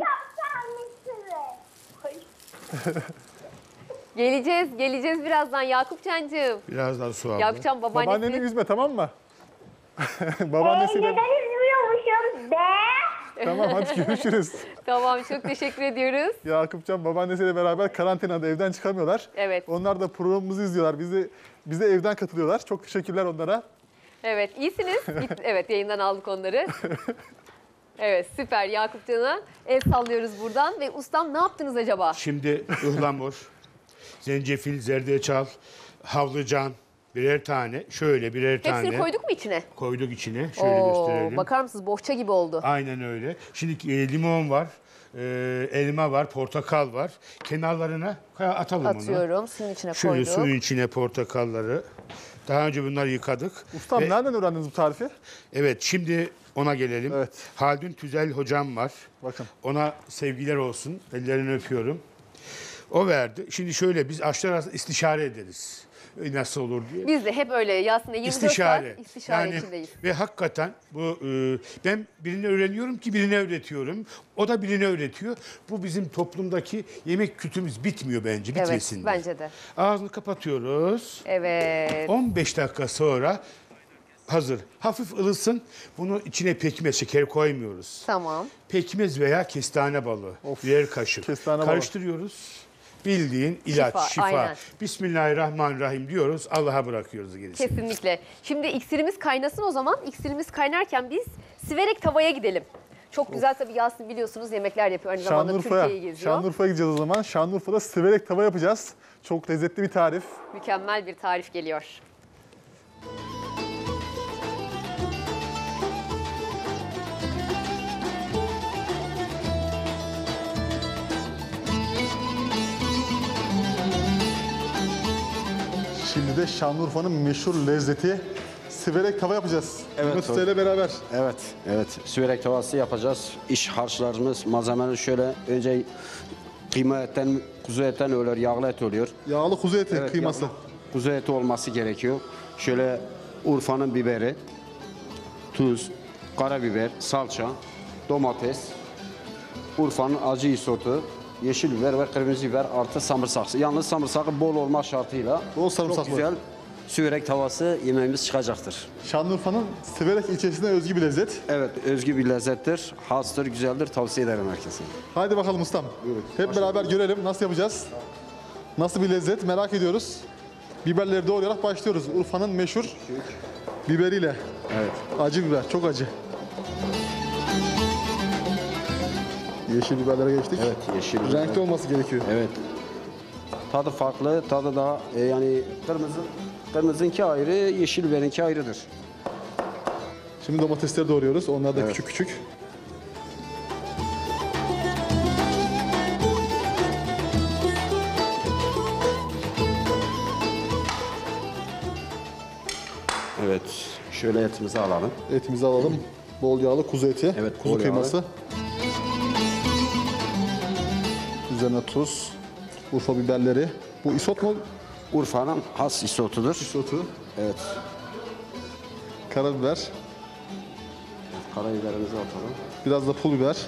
Geleceğiz, geleceğiz birazdan Yakupcancığım. birazdan su aldı. Yakupcan Babaanneni babaannesi. üzme tamam mı? Babaannesiyle. Neden üzmüyormuşum be? Tamam hadi görüşürüz. Tamam, çok teşekkür ediyoruz. Yakupcan babaannesiyle beraber karantinada evden çıkamıyorlar. Evet. Onlar da programımızı izliyorlar. Bizi bize evden katılıyorlar. Çok teşekkürler onlara. Evet, iyisiniz. Git- Evet, yayından aldık onları. Evet, süper. Yakupcan'a el sallıyoruz buradan. Ve ustam ne yaptınız acaba? Şimdi ıhlamur, zencefil, zerdeçal, havlıcan birer tane. Şöyle birer tane. Hepsini koyduk mu içine? Koyduk içine. Şöyle Oo, gösterelim. bakar mısınız? Bohça gibi oldu. Aynen öyle. Şimdi e, limon var, e, elma var, portakal var. Kenarlarına atalım onu. Atıyorum, suyun içine Şöyle koyduk. suyun içine portakalları. Daha önce bunları yıkadık. Ustam Ve- nereden öğrendiniz bu tarifi? Evet, şimdi ona gelelim. Evet. Haldun Tüzel hocam var. Bakın. Ona sevgiler olsun. Ellerini öpüyorum. O verdi. Şimdi şöyle biz aşçılar arasında istişare ederiz. E, Nasıl olur diye. Biz de hep öyle aslında yirmi dört İstişare. saat istişare Yani içindeyiz. ve hakikaten bu e, ben birine öğreniyorum ki birine öğretiyorum. O da birine öğretiyor. Bu bizim toplumdaki yemek kültürümüz bitmiyor bence. Evet, Bitmesin. de. bence de. Ağzını kapatıyoruz. Evet. on beş dakika sonra hazır. Hafif ılısın. Bunu içine pekmez, şeker koymuyoruz. Tamam. Pekmez veya kestane balı. Of, Birer kaşık. kestane balı. Karıştırıyoruz. Bildiğin ilaç, Şifa, şifa. aynen. Bismillahirrahmanirrahim diyoruz. Allah'a bırakıyoruz gerisini. Kesinlikle. Şimdi iksirimiz kaynasın o zaman. İksirimiz kaynarken biz siverek tavaya gidelim. Çok güzel tabii Yasin biliyorsunuz yemekler yapıyor. Aynı zamanda Şanlıurfa'ya. Türkiye'yi geziyor. Şanlıurfa'ya gideceğiz o zaman. Şanlıurfa'da siverek tava yapacağız. Çok lezzetli bir tarif. Mükemmel bir tarif geliyor. Şimdi de Şanlıurfa'nın meşhur lezzeti siverek tava yapacağız. Evet, Mehmet Usta ile beraber. Evet, evet. Süverek tavası yapacağız. İç harçlarımız, malzemeleri şöyle önce kıyma etten, kuzu etten olur, yağlı et oluyor. Yağlı kuzu eti Evet, kıyması. yağlı kuzu eti olması gerekiyor. Şöyle Urfa'nın biberi, tuz, karabiber, salça, domates, Urfa'nın acı isotu, yeşil biber ve kırmızı biber artı samırsak. Yalnız samırsağı bol olma şartıyla Bol sarımsaklı. çok güzel süverek tavası yemeğimiz çıkacaktır. Şanlıurfa'nın Siverek ilçesine özgü bir lezzet. Evet, özgü bir lezzettir, hastır, güzeldir. Tavsiye ederim herkese. Haydi bakalım ustam. Hep beraber görelim nasıl yapacağız. Nasıl bir lezzet merak ediyoruz. Biberleri doğrayarak başlıyoruz. Urfa'nın meşhur biberiyle. Evet. Acı biber, çok acı. Yeşil biberlere geçtik. Evet, yeşil biber. Renkli olması gerekiyor. Evet. Tadı farklı, tadı daha e, yani kırmızı, kırmızınki ayrı, yeşil biberinki ayrıdır. Şimdi domatesleri doğruyoruz. Onlar da Evet. küçük küçük. Evet, şöyle etimizi alalım. Etimizi alalım. Bol yağlı kuzu eti. Evet, kuzu bol kıyması. yağlı. Üzerine tuz, Urfa biberleri. Bu isot mu? Urfa'nın has isotudur. İsotu. Evet. Karabiber. Karabiberimizi atalım. Biraz da pul biber.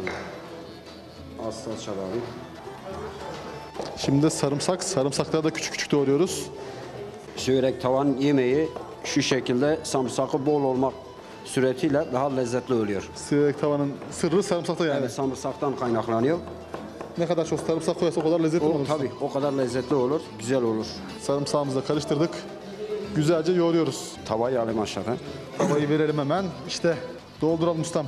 Az salça alalım. Şimdi de sarımsak. Sarımsakları da küçük küçük doğruyoruz. Süverek tavan yemeği şu şekilde samırsakı bol olmak suretiyle daha lezzetli oluyor. Siverek tavanın sırrı sarımsakta yani. Evet, samırsaktan kaynaklanıyor. Ne kadar çok sarımsak koyarsa o kadar lezzetli O, olur. tabii o kadar lezzetli olur, güzel olur. Sarımsağımızı da karıştırdık. Güzelce yoğuruyoruz. Tavayı alayım aşağıdan. Tavayı verelim hemen. İşte dolduralım ustam.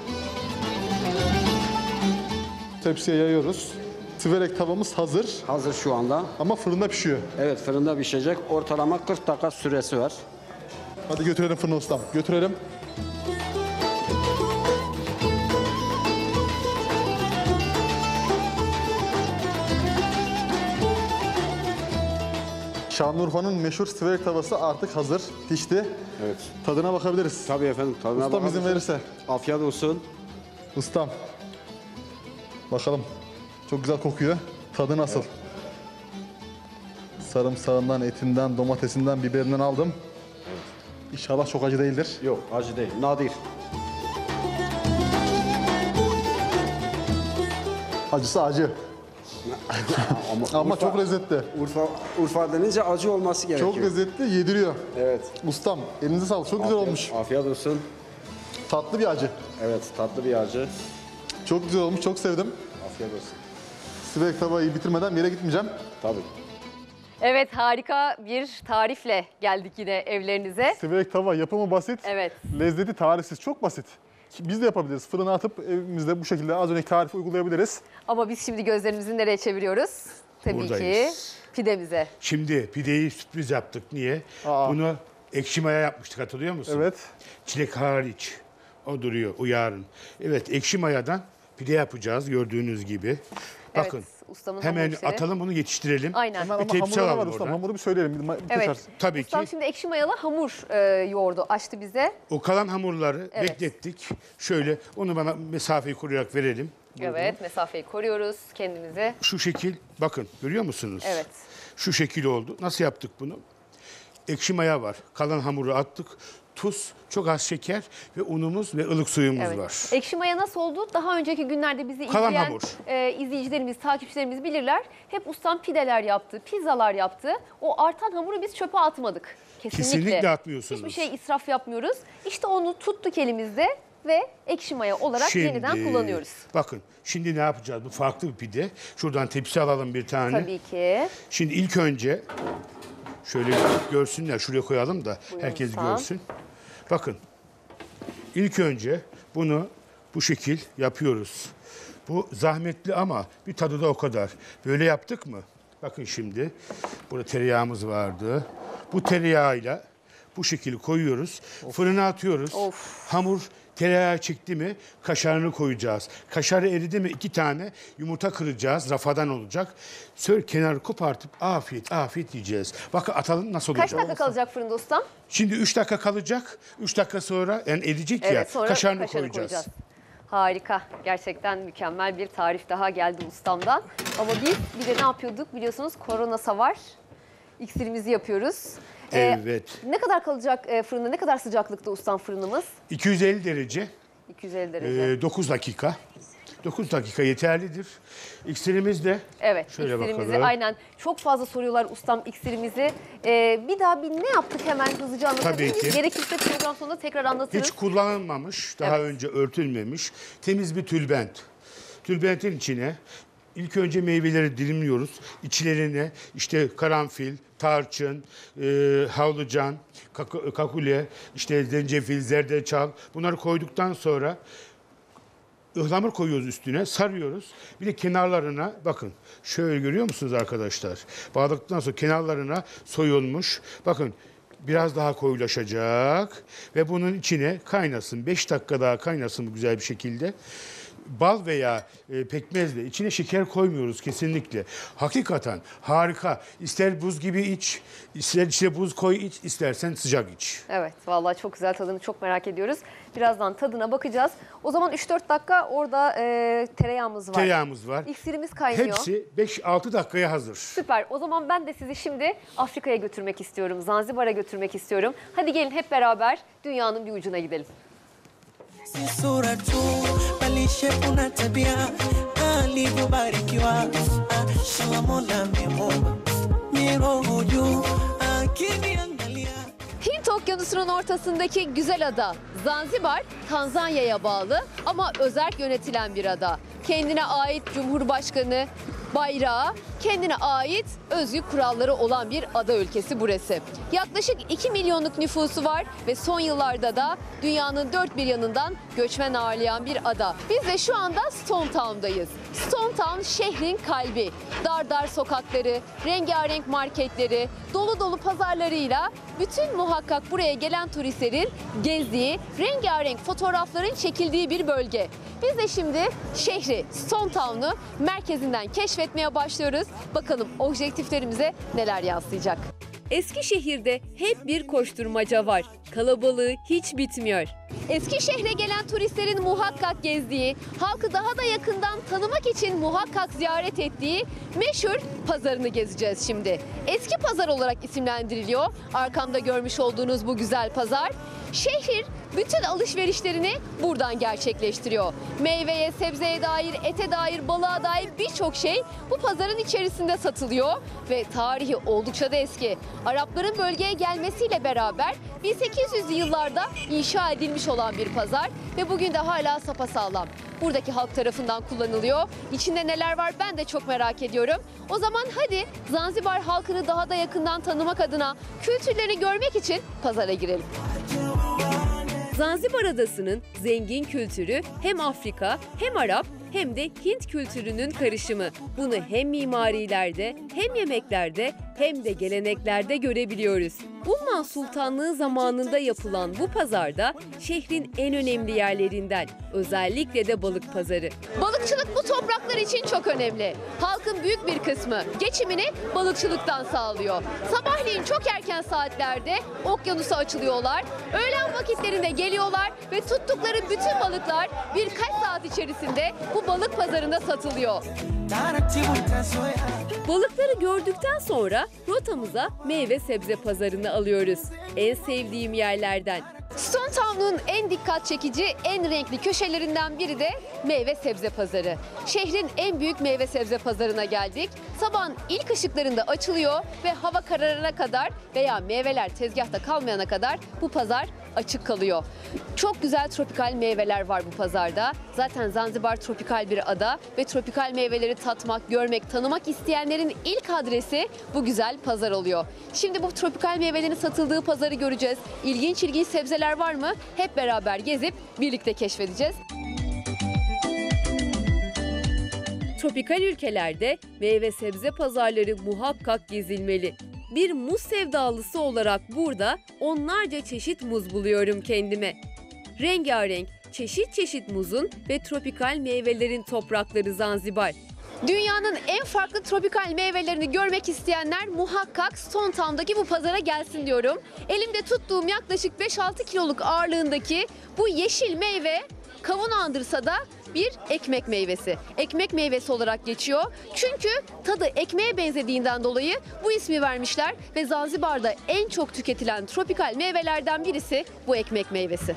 Tepsiye yayıyoruz. Siverek tavamız hazır Hazır şu anda. ama fırında pişiyor. Evet, fırında pişecek. Ortalama kırk dakika süresi var. Hadi götürelim fırına ustam. Götürelim. Şanlıurfa'nın meşhur siverek tavası artık hazır. Pişti. Evet. Tadına bakabiliriz. Tabii efendim. Tadına Ustam izin bakalım. verirse. Afiyet olsun. Ustam. Bakalım. Çok güzel kokuyor. Tadı nasıl? Sarımsağından, etinden, domatesinden, biberinden aldım. İnşallah çok acı değildir. Yok, acı değil. Nadir. Acısı acı. Ama, Ama Urfa- çok lezzetli. Urfa, Urfa denince acı olması gerekiyor. Çok lezzetli, yediriyor. Evet. Ustam, elinize sağlık. Çok güzel Afiyet- olmuş. Afiyet olsun. Tatlı bir acı. Evet, tatlı bir acı. Çok güzel olmuş, çok sevdim. Afiyet olsun. Siverek tavayı bitirmeden bir yere gitmeyeceğim. Tabii. Evet, harika bir tarifle geldik yine evlerinize. Siverek tava yapımı basit. Evet. Lezzeti tarifsiz, çok basit. Biz de yapabiliriz. Fırına atıp evimizde bu şekilde az önceki tarifi uygulayabiliriz. Ama biz şimdi gözlerimizi nereye çeviriyoruz? Tabii Buradayız. ki pidemize. Şimdi pideyi sürpriz yaptık. Niye? Aa. Bunu ekşi maya yapmıştık, hatırlıyor musun? Evet. Çilek hariç. O duruyor, o yarın. Evet, ekşi mayadan pide yapacağız gördüğünüz gibi. Bakın, Evet, ustamın hemen hamur işleri. atalım bunu, yetiştirelim. Aynen. Hemen Bir ama tepsi hamurda ne var alalım ustam? oradan. Hamuru bir söyleyelim. Bir, bir Evet. tekrar. Tabii Ustam ki. şimdi ekşi mayalı hamur e, yoğurdu açtı bize. O kalan hamurları Evet. beklettik. Şöyle onu bana mesafeyi koruyarak verelim. Evet, mesafeyi koruyoruz kendimize. Şu şekil, bakın görüyor musunuz? Evet. Şu şekil oldu. Nasıl yaptık bunu? Ekşi maya var. Kalan hamuru attık. Tuz, çok az şeker ve unumuz ve ılık suyumuz Evet. var. Ekşi maya nasıl oldu? Daha önceki günlerde bizi Kalan izleyen hamur. e, izleyicilerimiz, takipçilerimiz bilirler. Hep ustam pideler yaptı, pizzalar yaptı. O artan hamuru biz çöpe atmadık. Kesinlikle. Kesinlikle atmıyorsunuz. Hiçbir şey israf yapmıyoruz. İşte onu tuttuk elimizde ve ekşi maya olarak yeniden kullanıyoruz. Bakın şimdi ne yapacağız? Bu farklı bir pide. Şuradan tepsi alalım bir tane. Tabii ki. Şimdi ilk önce şöyle görsünler. Şuraya koyalım da Buyurun herkes ustam. görsün. Bakın ilk önce bunu bu şekil yapıyoruz. Bu zahmetli ama bir tadı da o kadar. Böyle yaptık mı? Bakın şimdi burada tereyağımız vardı. Bu tereyağıyla bu şekilde koyuyoruz. Fırına atıyoruz. Of. Hamur Tereyağı çekti mi kaşarını koyacağız. Kaşarı eridi mi iki tane yumurta kıracağız. Rafadan olacak. Şöyle kenarı kopartıp afiyet afiyet yiyeceğiz. Bakın atalım nasıl olacak. Kaç dakika kalacak fırında ustam? Şimdi üç dakika kalacak. üç dakika sonra yani edecek ya Evet, sonra kaşarını, kaşarını koyacağız. koyacağız. Harika. Gerçekten mükemmel bir tarif daha geldi ustamdan. Ama biz bir de ne yapıyorduk biliyorsunuz, korona savar iksirimizi yapıyoruz. Ee, Evet. ne kadar kalacak e, fırında? Ne kadar sıcaklıkta ustam fırınımız? iki yüz elli derece. iki yüz elli derece. Ee, dokuz dakika. dokuz dakika yeterlidir. İksirimiz de Evet, şöyle iksirimizi bakalım. aynen. Çok fazla soruyorlar ustam iksirimizi. Ee, bir daha bir ne yaptık hemen hızlıca anlatabilir Tabii miyiz? ki. Gerekirse program sonunda tekrar anlatırız. Hiç kullanılmamış, daha Evet. önce örtülmemiş, temiz bir tülbent. Tülbentin içine ilk önce meyveleri dilimliyoruz. İçlerine işte karanfil, tarçın, e, havlucan, kak- kakule, işte zencefil, zerdeçal bunları koyduktan sonra ıhlamur koyuyoruz üstüne, sarıyoruz. Bir de kenarlarına bakın. Şöyle görüyor musunuz arkadaşlar? Bağladıktan sonra kenarlarına soyulmuş. Bakın biraz daha koyulaşacak ve bunun içine kaynasın. beş dakika daha kaynasın bu güzel bir şekilde. Bal veya e, pekmezle içine şeker koymuyoruz kesinlikle. Hakikaten harika. İster buz gibi iç, ister içine buz koy iç, istersen sıcak iç. Evet, vallahi çok güzel, tadını çok merak ediyoruz. Birazdan tadına bakacağız. O zaman üç dört dakika orada e, tereyağımız var. Tereyağımız var. İksirimiz kaynıyor. Hepsi beş altı dakikaya hazır. Süper. O zaman ben de sizi şimdi Afrika'ya götürmek istiyorum. Zanzibar'a götürmek istiyorum. Hadi gelin hep beraber dünyanın bir ucuna gidelim. Si sura tu bali shepu na tabia alivyobarikiwa inshallah Mola amemuumba miroho juu akiniangalia. Hint Okyanusu'nun ortasındaki güzel ada Zanzibar, Tanzanya'ya bağlı ama özerk yönetilen bir ada. Kendine ait cumhurbaşkanı, bayrağı, kendine ait özgü kuralları olan bir ada ülkesi burası. Yaklaşık iki milyonluk nüfusu var ve son yıllarda da dünyanın dört bir yanından göçmen ağırlayan bir ada. Biz de şu anda Stone Town'dayız. Stone Town şehrin kalbi. Dar dar sokakları, rengarenk marketleri, dolu dolu pazarlarıyla bütün muhakkak buraya gelen turistlerin gezdiği, rengarenk fotoğrafların çekildiği bir bölge. Biz de şimdi şehri, Stone Town'u merkezinden keşfetmeye başlıyoruz. Bakalım objektiflerimize neler yansıyacak. Eskişehir'de hep bir koşturmaca var. Kalabalığı hiç bitmiyor. Eskişehir'e gelen turistlerin muhakkak gezdiği, halkı daha da yakından tanımak için muhakkak ziyaret ettiği meşhur pazarını gezeceğiz şimdi. Eski pazar olarak isimlendiriliyor. Arkamda görmüş olduğunuz bu güzel pazar. Şehir bütün alışverişlerini buradan gerçekleştiriyor. Meyveye, sebzeye dair, ete dair, balığa dair birçok şey bu pazarın içerisinde satılıyor ve tarihi oldukça da eski. Arapların bölgeye gelmesiyle beraber bin sekiz yüzlü yıllarda inşa edilmiş olan bir pazar ve bugün de hala sapasağlam. Buradaki halk tarafından kullanılıyor. İçinde neler var ben de çok merak ediyorum. O zaman hadi Zanzibar halkını daha da yakından tanımak adına, kültürlerini görmek için pazara girelim. Zanzibar Adası'nın zengin kültürü hem Afrika hem Arap hem de Hint kültürünün karışımı. Bunu hem mimarilerde hem yemeklerde hem de geleneklerde görebiliyoruz. Umman Sultanlığı zamanında yapılan bu pazarda şehrin en önemli yerlerinden, özellikle de balık pazarı. Balıkçılık bu topraklar için çok önemli. Halkın büyük bir kısmı geçimini balıkçılıktan sağlıyor. Sabahleyin çok erken saatlerde okyanusa açılıyorlar. Öğlen vakitlerinde geliyorlar ve tuttukları bütün balıklar birkaç saat içerisinde bu balık pazarında satılıyor. Balıkları gördükten sonra rotamıza meyve sebze pazarını alıyoruz. En sevdiğim yerlerden. Stone Town'un en dikkat çekici, en renkli köşelerinden biri de meyve sebze pazarı. Şehrin en büyük meyve sebze pazarına geldik. Sabahın ilk ışıklarında açılıyor ve hava kararana kadar veya meyveler tezgahta kalmayana kadar bu pazar açık kalıyor. Çok güzel tropikal meyveler var bu pazarda. Zaten Zanzibar tropikal bir ada ve tropikal meyveleri tatmak, görmek, tanımak isteyenlerin ilk adresi bu güzel pazar oluyor. Şimdi bu tropikal meyvelerin satıldığı pazarı göreceğiz. İlginç ilginç sebzeler var mı? Hep beraber gezip birlikte keşfedeceğiz. Tropikal ülkelerde meyve sebze pazarları muhakkak gezilmeli. Bir muz sevdalısı olarak burada onlarca çeşit muz buluyorum kendime. Rengarenk, çeşit çeşit muzun ve tropikal meyvelerin toprakları Zanzibar. Dünyanın en farklı tropikal meyvelerini görmek isteyenler muhakkak Stone Town'daki bu pazara gelsin diyorum. Elimde tuttuğum yaklaşık beş altı kiloluk ağırlığındaki bu yeşil meyve kavun andırsa da bir ekmek meyvesi. Ekmek meyvesi olarak geçiyor. Çünkü tadı ekmeğe benzediğinden dolayı bu ismi vermişler ve Zanzibar'da en çok tüketilen tropikal meyvelerden birisi bu ekmek meyvesi.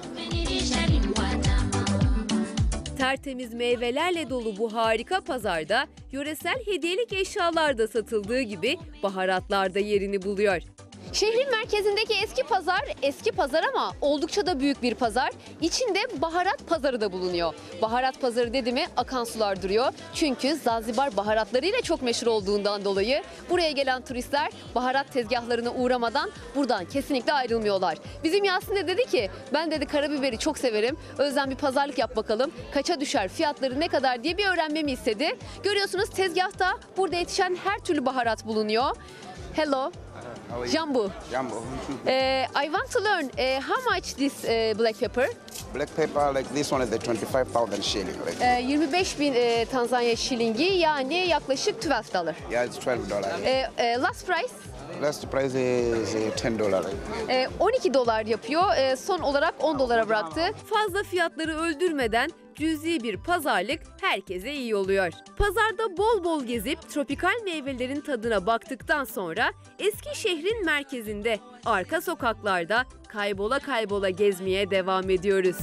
Tertemiz meyvelerle dolu bu harika pazarda yöresel hediyelik eşyalar da satıldığı gibi baharatlar da yerini buluyor. Şehrin merkezindeki eski pazar, eski pazar ama oldukça da büyük bir pazar. İçinde baharat pazarı da bulunuyor. Baharat pazarı dedi mi akan sular duruyor. Çünkü Zanzibar baharatlarıyla çok meşhur olduğundan dolayı buraya gelen turistler baharat tezgahlarına uğramadan buradan kesinlikle ayrılmıyorlar. Bizim Yasin de dedi ki ben dedi karabiberi çok severim. Özlem bir pazarlık yap bakalım. Kaça düşer, fiyatları ne kadar diye bir öğrenmemi istedi. Görüyorsunuz tezgahta burada yetişen her türlü baharat bulunuyor. Hello. Jambu. Jambu. Uh, I want to learn uh, how much this uh, black pepper? Black pepper, like this one is the twenty-five thousand shilling. Like. Uh, yirmi beş bin uh, Tanzanya şilingi yani yaklaşık on iki dolar. Yeah, it's twelve dollars. Uh, uh, last price? Last price is uh, ten dollars. Uh, on iki dolar yapıyor. Uh, son olarak on dolara bıraktı. Fazla fiyatları öldürmeden cüzi bir pazarlık herkese iyi oluyor. Pazarda bol bol gezip tropikal meyvelerin tadına baktıktan sonra eski şehrin merkezinde arka sokaklarda kaybola kaybola gezmeye devam ediyoruz.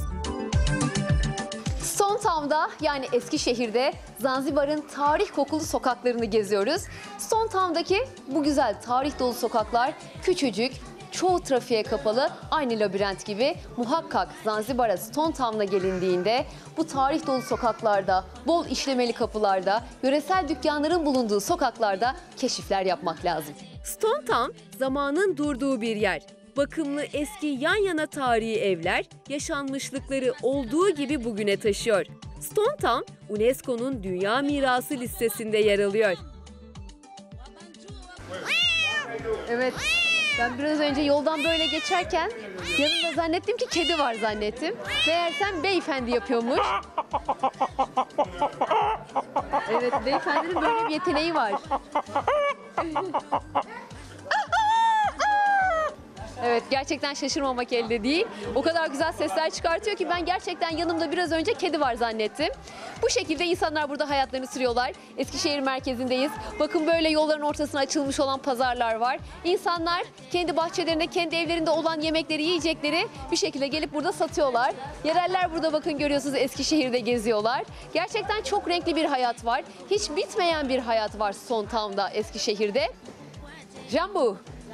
Stone Town'da yani Eskişehir'de Zanzibar'ın tarih kokulu sokaklarını geziyoruz. Stone Town'daki bu güzel tarih dolu sokaklar küçücük, çoğu trafiğe kapalı, aynı labirent gibi. Muhakkak Zanzibar'a Stone Town'a gelindiğinde bu tarih dolu sokaklarda, bol işlemeli kapılarda, yöresel dükkanların bulunduğu sokaklarda keşifler yapmak lazım. Stone Town zamanın durduğu bir yer. Bakımlı eski yan yana tarihi evler yaşanmışlıkları olduğu gibi bugüne taşıyor. Stone Town, UNESCO'nun Dünya Mirası listesinde yer alıyor. Evet. Ben biraz önce yoldan böyle geçerken yanımda zannettim ki kedi var zannettim. Meğersem beyefendi yapıyormuş. Evet, beyefendinin böyle bir yeteneği var. Evet, gerçekten şaşırmamak elde değil. O kadar güzel sesler çıkartıyor ki ben gerçekten yanımda biraz önce kedi var zannettim. Bu şekilde insanlar burada hayatlarını sürüyorlar. Eskişehir merkezindeyiz. Bakın böyle yolların ortasına açılmış olan pazarlar var. İnsanlar kendi bahçelerinde, kendi evlerinde olan yemekleri, yiyecekleri bir şekilde gelip burada satıyorlar. Yereller burada bakın görüyorsunuz Eskişehir'de geziyorlar. Gerçekten çok renkli bir hayat var. Hiç bitmeyen bir hayat var Stone Town'da, Eskişehir'de. Jambu.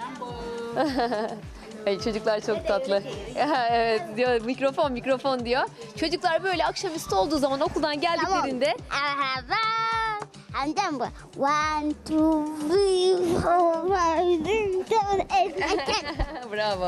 Ay, çocuklar çok tatlı. Evet diyor, mikrofon mikrofon diyor. Çocuklar böyle akşamüstü olduğu zaman okuldan geldiklerinde One, two, three, four, five, six, seven, eight, nine, ten. Bravo.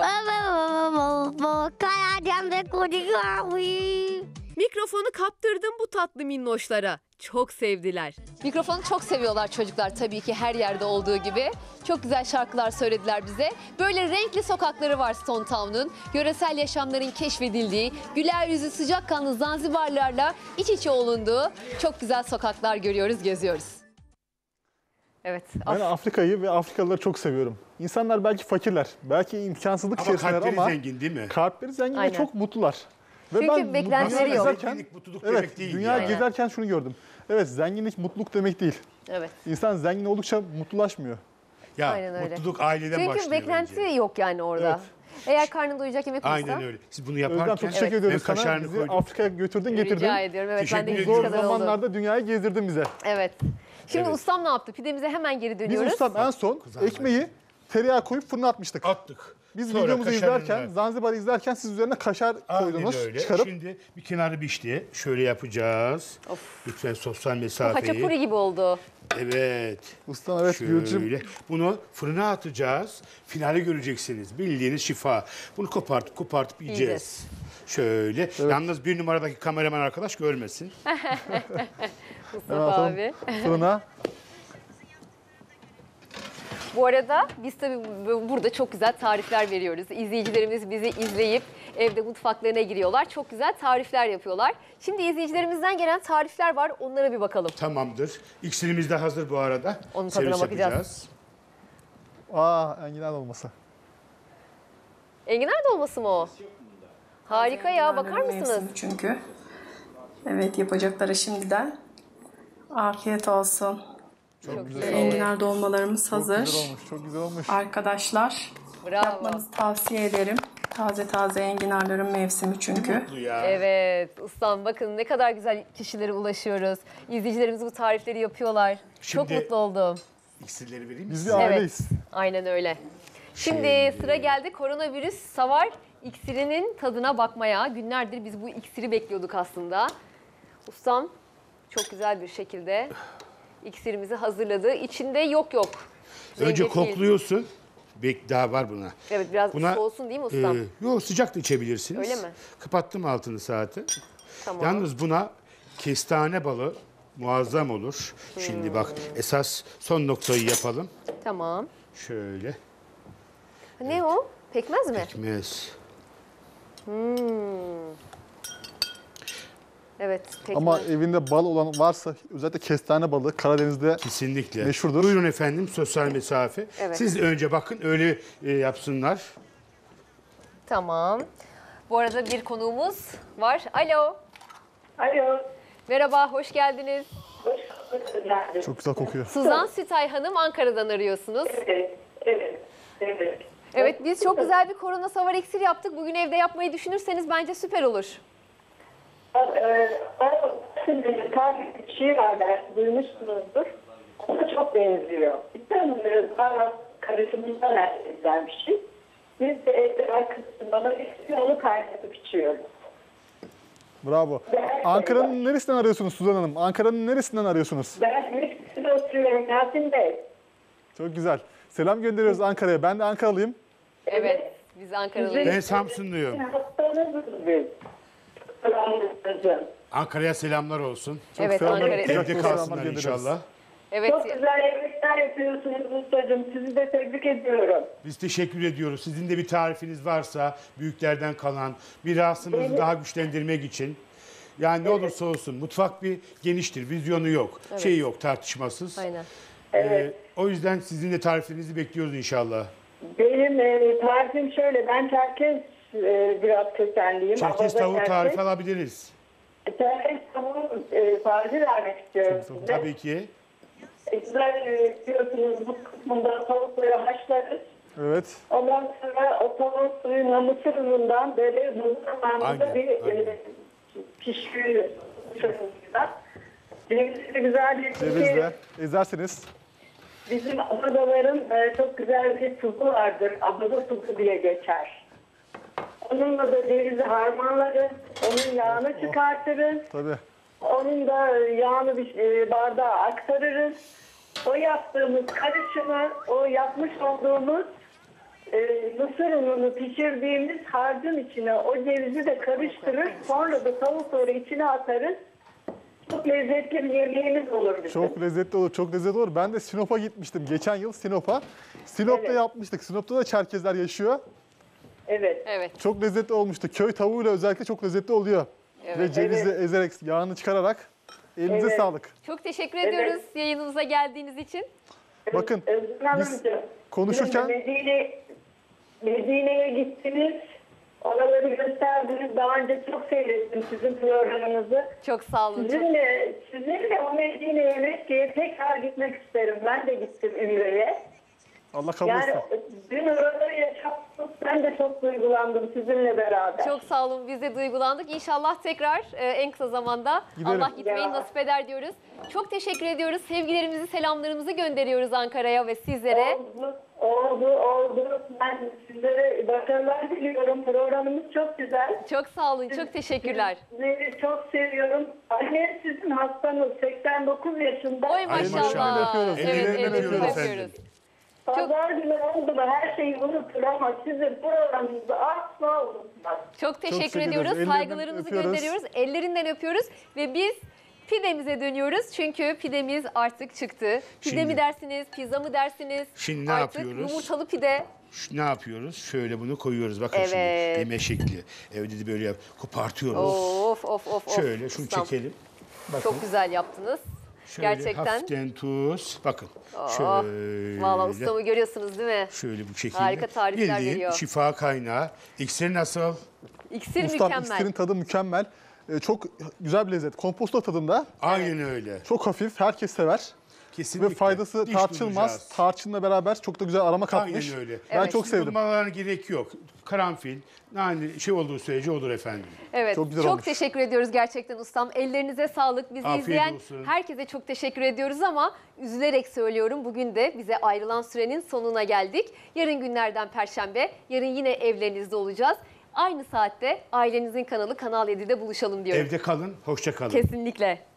Mikrofonu kaptırdım bu tatlı minnoşlara. Çok sevdiler. Mikrofonu çok seviyorlar çocuklar tabii ki her yerde olduğu gibi. Çok güzel şarkılar söylediler bize. Böyle renkli sokakları var Stone Town'un. Yöresel yaşamların keşfedildiği, güler yüzü sıcakkanlı Zanzibarlarla iç içe olunduğu çok güzel sokaklar görüyoruz, geziyoruz. Evet. Ben Afrika'yı ve Afrikalıları çok seviyorum. İnsanlar belki fakirler, belki imkansızlık ama içerisindeler ama... kalpleri zengin değil mi? Kalpleri zengin Aynen. ve çok mutlular. Çünkü ve ben beklentileri yok. Gezerken, mutluluk evet, demek değil. dünya Yani. gezerken şunu gördüm. Evet, zenginlik mutluluk demek değil. Evet. İnsan zengin oldukça mutlulaşmıyor. Ya Aynen öyle. mutluluk aileden Çünkü başlıyor. Çünkü beklenti bence. yok yani orada. Evet. Eğer karnın doyacak yemek olursa. Aynen öyle. Siz bunu yaparken Özlem çok teşekkür Evet. ediyoruz ben sana. kaşarını Bizi koydum. Afrika'ya götürdün, getirdin. Rica ediyorum. Evet, ben de Teşekkür hiç Zor kadar oldu. zamanlarda dünyayı gezdirdin bize. Evet. Şimdi Evet. ustam ne yaptı? Pidemize hemen geri Biz dönüyoruz. ustam en son Kızarmayı. ekmeği tereyağı koyup fırına atmıştık. Attık. Biz Sonra videomuzu kaşarını izlerken, da- Zanzibar'ı izlerken siz üzerine kaşar Aynen koydunuz, öyle. çıkarıp. Şimdi bir kenarı pişti. Şöyle yapacağız. Of. Lütfen sosyal Bu mesafeyi. haçapuri gibi oldu. Evet. Ustam evet Gülcüm. Şöyle. Bunu fırına atacağız. Finali göreceksiniz. Bildiğiniz şifa. Bunu kopartıp kopartıp yiyeceğiz. Yiyeceğiz. Şöyle. Yalnız bir numaradaki kameraman arkadaş görmesin. Mustafa abi. Fırına. Bu arada biz tabii burada çok güzel tarifler veriyoruz. İzleyicilerimiz bizi izleyip evde mutfaklarına giriyorlar. Çok güzel tarifler yapıyorlar. Şimdi izleyicilerimizden gelen tarifler var. Onlara bir bakalım. Tamamdır. İksirimiz de hazır bu arada. Onun tadına Servis bakacağız. yapacağız. Aa, enginar dolması. Enginar dolması mı o? Harika ya, bakar mısınız? Mevsimi çünkü. Evet, yapacaklara şimdiden afiyet olsun. Çok güzel. Enginar dolmalarımız hazır. Çok güzel olmuş, çok güzel olmuş. Arkadaşlar, Bravo. yapmanızı tavsiye ederim. Taze taze enginarların mevsimi çünkü. Evet ustam, bakın ne kadar güzel kişilere ulaşıyoruz. İzleyicilerimiz bu tarifleri yapıyorlar. Çok Şimdi- mutlu oldum. İksirleri vereyim mi? Biz bir aileyiz. Aynen öyle. Şimdi Şimdi- sıra geldi koronavirüs savar iksirinin tadına bakmaya. Günlerdir biz bu iksiri bekliyorduk aslında. Ustam çok güzel bir şekilde iksirimizi hazırladı. İçinde yok yok. Önce Zencefil. kokluyorsun. Bek daha var buna. Evet, biraz soğusun değil mi ustam? E, yok, sıcak da içebilirsiniz. Öyle mi? Kapattım altını saati. Tamam. Yalnız buna kestane balı muazzam olur. Hmm. Şimdi bak, esas son noktayı yapalım. Tamam. Şöyle. Ne o? Pekmez mi? Pekmez. Hmm. Evet, pekmez. Ama evinde bal olan varsa özellikle kestane balı Karadeniz'de kesinlikle meşhurdur. Buyurun efendim, sosyal mesafe. Evet. Siz önce bakın, öyle e, yapsınlar. Tamam. Bu arada bir konuğumuz var. Alo. Alo. Merhaba, hoş geldiniz. Çok güzel kokuyor. Suzan Sütay Hanım, Ankara'dan arıyorsunuz. Evet, evet, evet. Evet, biz çok güzel bir korona savar iksir yaptık. Bugün evde yapmayı düşünürseniz bence süper olur. Şimdi tarih bir şey var, belki duymuşsunuzdur. Ona çok benziyor. Bir tane daha karışımından elde edilen bir şey. Biz de evde arkadaşım bana istiyor, onu kaynatıp içiyoruz. Bravo. Ankara'nın neresinden arıyorsunuz Suzan Hanım? Ankara'nın neresinden arıyorsunuz? Ben Meksika'da oturuyorum Yasin Bey. Çok güzel. Selam gönderiyoruz Ankara'ya. Ben de Ankaralıyım. Evet, biz Ankara'lıyız. Ben Samsunluyum. Hastanızız biz. Ankara'ya selamlar olsun. Çok Evet, selamlar, Ankara'ya- Evde kucak kalsınlar selamlar inşallah. Evet. Çok güzel yemekler yapıyorsunuz ustacığım. Sizi de tebrik ediyorum. Biz teşekkür ediyoruz. Sizin de bir tarifiniz varsa, büyüklerden kalan, mirasımızı daha güçlendirmek için. Yani ne olursa olsun, mutfak bir geniştir, vizyonu yok, Evet. şey yok, tartışmasız. Aynen. Ee, o yüzden sizin de tariflerinizi bekliyoruz inşallah. Benim e, tarifim şöyle. Ben Çerkez e, biraz kökenliyim. Çerkez Abaza tavuğu Çerkez. tarifi alabiliriz. Çerkez tavuğu e, tarifi vermek istiyorum size. Tabii ki. E, Güzel e, biliyorsunuz bu kısmında tavukları haşlarız. Evet. Ondan sonra o tavuk suyuna mısır unundan böyle buzlu kıvamında Aynen, bir e, pişiriyoruz. Cevizli güzel bir Cevizle ezersiniz. Bizim abadaların e, çok güzel bir tuzu vardır. Abada tuzu diye geçer. Onunla da cevizi harmanlarız. Onun yağını çıkartırız. Tabii. Onun da yağını bir e, bardağa aktarırız. O yaptığımız karışımı, o yapmış olduğumuz e, mısır ununu pişirdiğimiz harcın içine o cevizi de karıştırır. Sonra da tavukları içine atarız. Çok lezzetli bir yemeğimiz olur bizim. Çok lezzetli olur, çok lezzetli olur. Ben de Sinop'a gitmiştim geçen yıl Sinop'a. Sinop'ta Evet. yapmıştık. Sinop'ta da Çerkezler yaşıyor. Evet. Evet. Çok lezzetli olmuştu. Köy tavuğuyla özellikle çok lezzetli oluyor. Evet. Ve cevizi Evet. ezerek, yağını çıkararak. Elinize Evet. sağlık. Çok teşekkür Evet. ediyoruz yayınımıza geldiğiniz için. Bakın Özgür biz Hanımcığım, konuşurken Medine, Medine'ye gittiniz. Oraları gösterdiniz. Daha önce çok seyrettim sizin programınızı. Çok sağ olun. Çok- Sizinle, sizinle o Medine'ye Mekke'ye tekrar gitmek isterim. Ben de gittim Ümre'ye. Allah kabul Yani etsin. dün oraları yaşattım. Ben de çok duygulandım sizinle beraber. Çok sağ olun. Biz de duygulandık. İnşallah tekrar e, en kısa zamanda Giderim. Allah gitmeyi Ya. nasip eder diyoruz. Çok teşekkür ediyoruz. Sevgilerimizi, selamlarımızı gönderiyoruz Ankara'ya ve sizlere. Oldu, oldu, oldu. Ben sizlere başarılar diliyorum. Programınız çok güzel. Çok sağ olun. Çok teşekkürler. Sizleri çok seviyorum. Anne sizin hastanız seksen dokuz yaşında. Oy Ay maşallah. maşallah. öpüyoruz. Evet, Ellerinden evet, öpüyoruz öpüyoruz. efendim. Pazar günü oldu mu her şeyi unutur ama sizin programınızı asla unutmaz. Çok teşekkür teşekkür ediyoruz. ediyoruz. Ellerinden Saygılarımızı öpüyoruz. gönderiyoruz. Ellerinden öpüyoruz ve biz Pidemize dönüyoruz çünkü pidemiz artık çıktı. Pide Şimdi- mi dersiniz, pizza mı dersiniz? Şimdi ne artık yapıyoruz? yumurtalı pide. Şu- Ne yapıyoruz? Şöyle bunu koyuyoruz. Bakın Evet. şimdi yeme şekli. Evde de böyle yap. Kopartıyoruz. Of of of. of. Şöyle şunu Ustam, çekelim. Bakın. Çok güzel yaptınız. Şöyle Gerçekten. hafiften tuz. Bakın. Oh, Şöyle. Vallahi ustamı görüyorsunuz değil mi? Şöyle bu şekilde. Harika tarifler Bildiğin veriyor. şifa kaynağı. İksir nasıl? İksir Ustam mükemmel. iksirin tadı mükemmel. Ee, çok güzel bir lezzet. Komposto tadında. Aynen öyle. Çok hafif. Herkes sever. Kesinlikle. Ve faydası Diş tartışılmaz. bulacağız. Tarçınla beraber çok da güzel aroma katmış. Aynen öyle. Ben Evet. çok sevdim. Bulmalarına gerek yok. Karanfil, nane şey olduğu sürece olur efendim. Evet, Çok çok, güzel olmuş. teşekkür ediyoruz gerçekten ustam. Ellerinize sağlık. Bizi Afiyet izleyen olsun. herkese çok teşekkür ediyoruz ama üzülerek söylüyorum. Bugün de bize ayrılan sürenin sonuna geldik. Yarın günlerden Perşembe, yarın yine evlerinizde olacağız. Aynı saatte ailenizin kanalı Kanal yedide buluşalım diyorum. Evde kalın, hoşça kalın. Kesinlikle.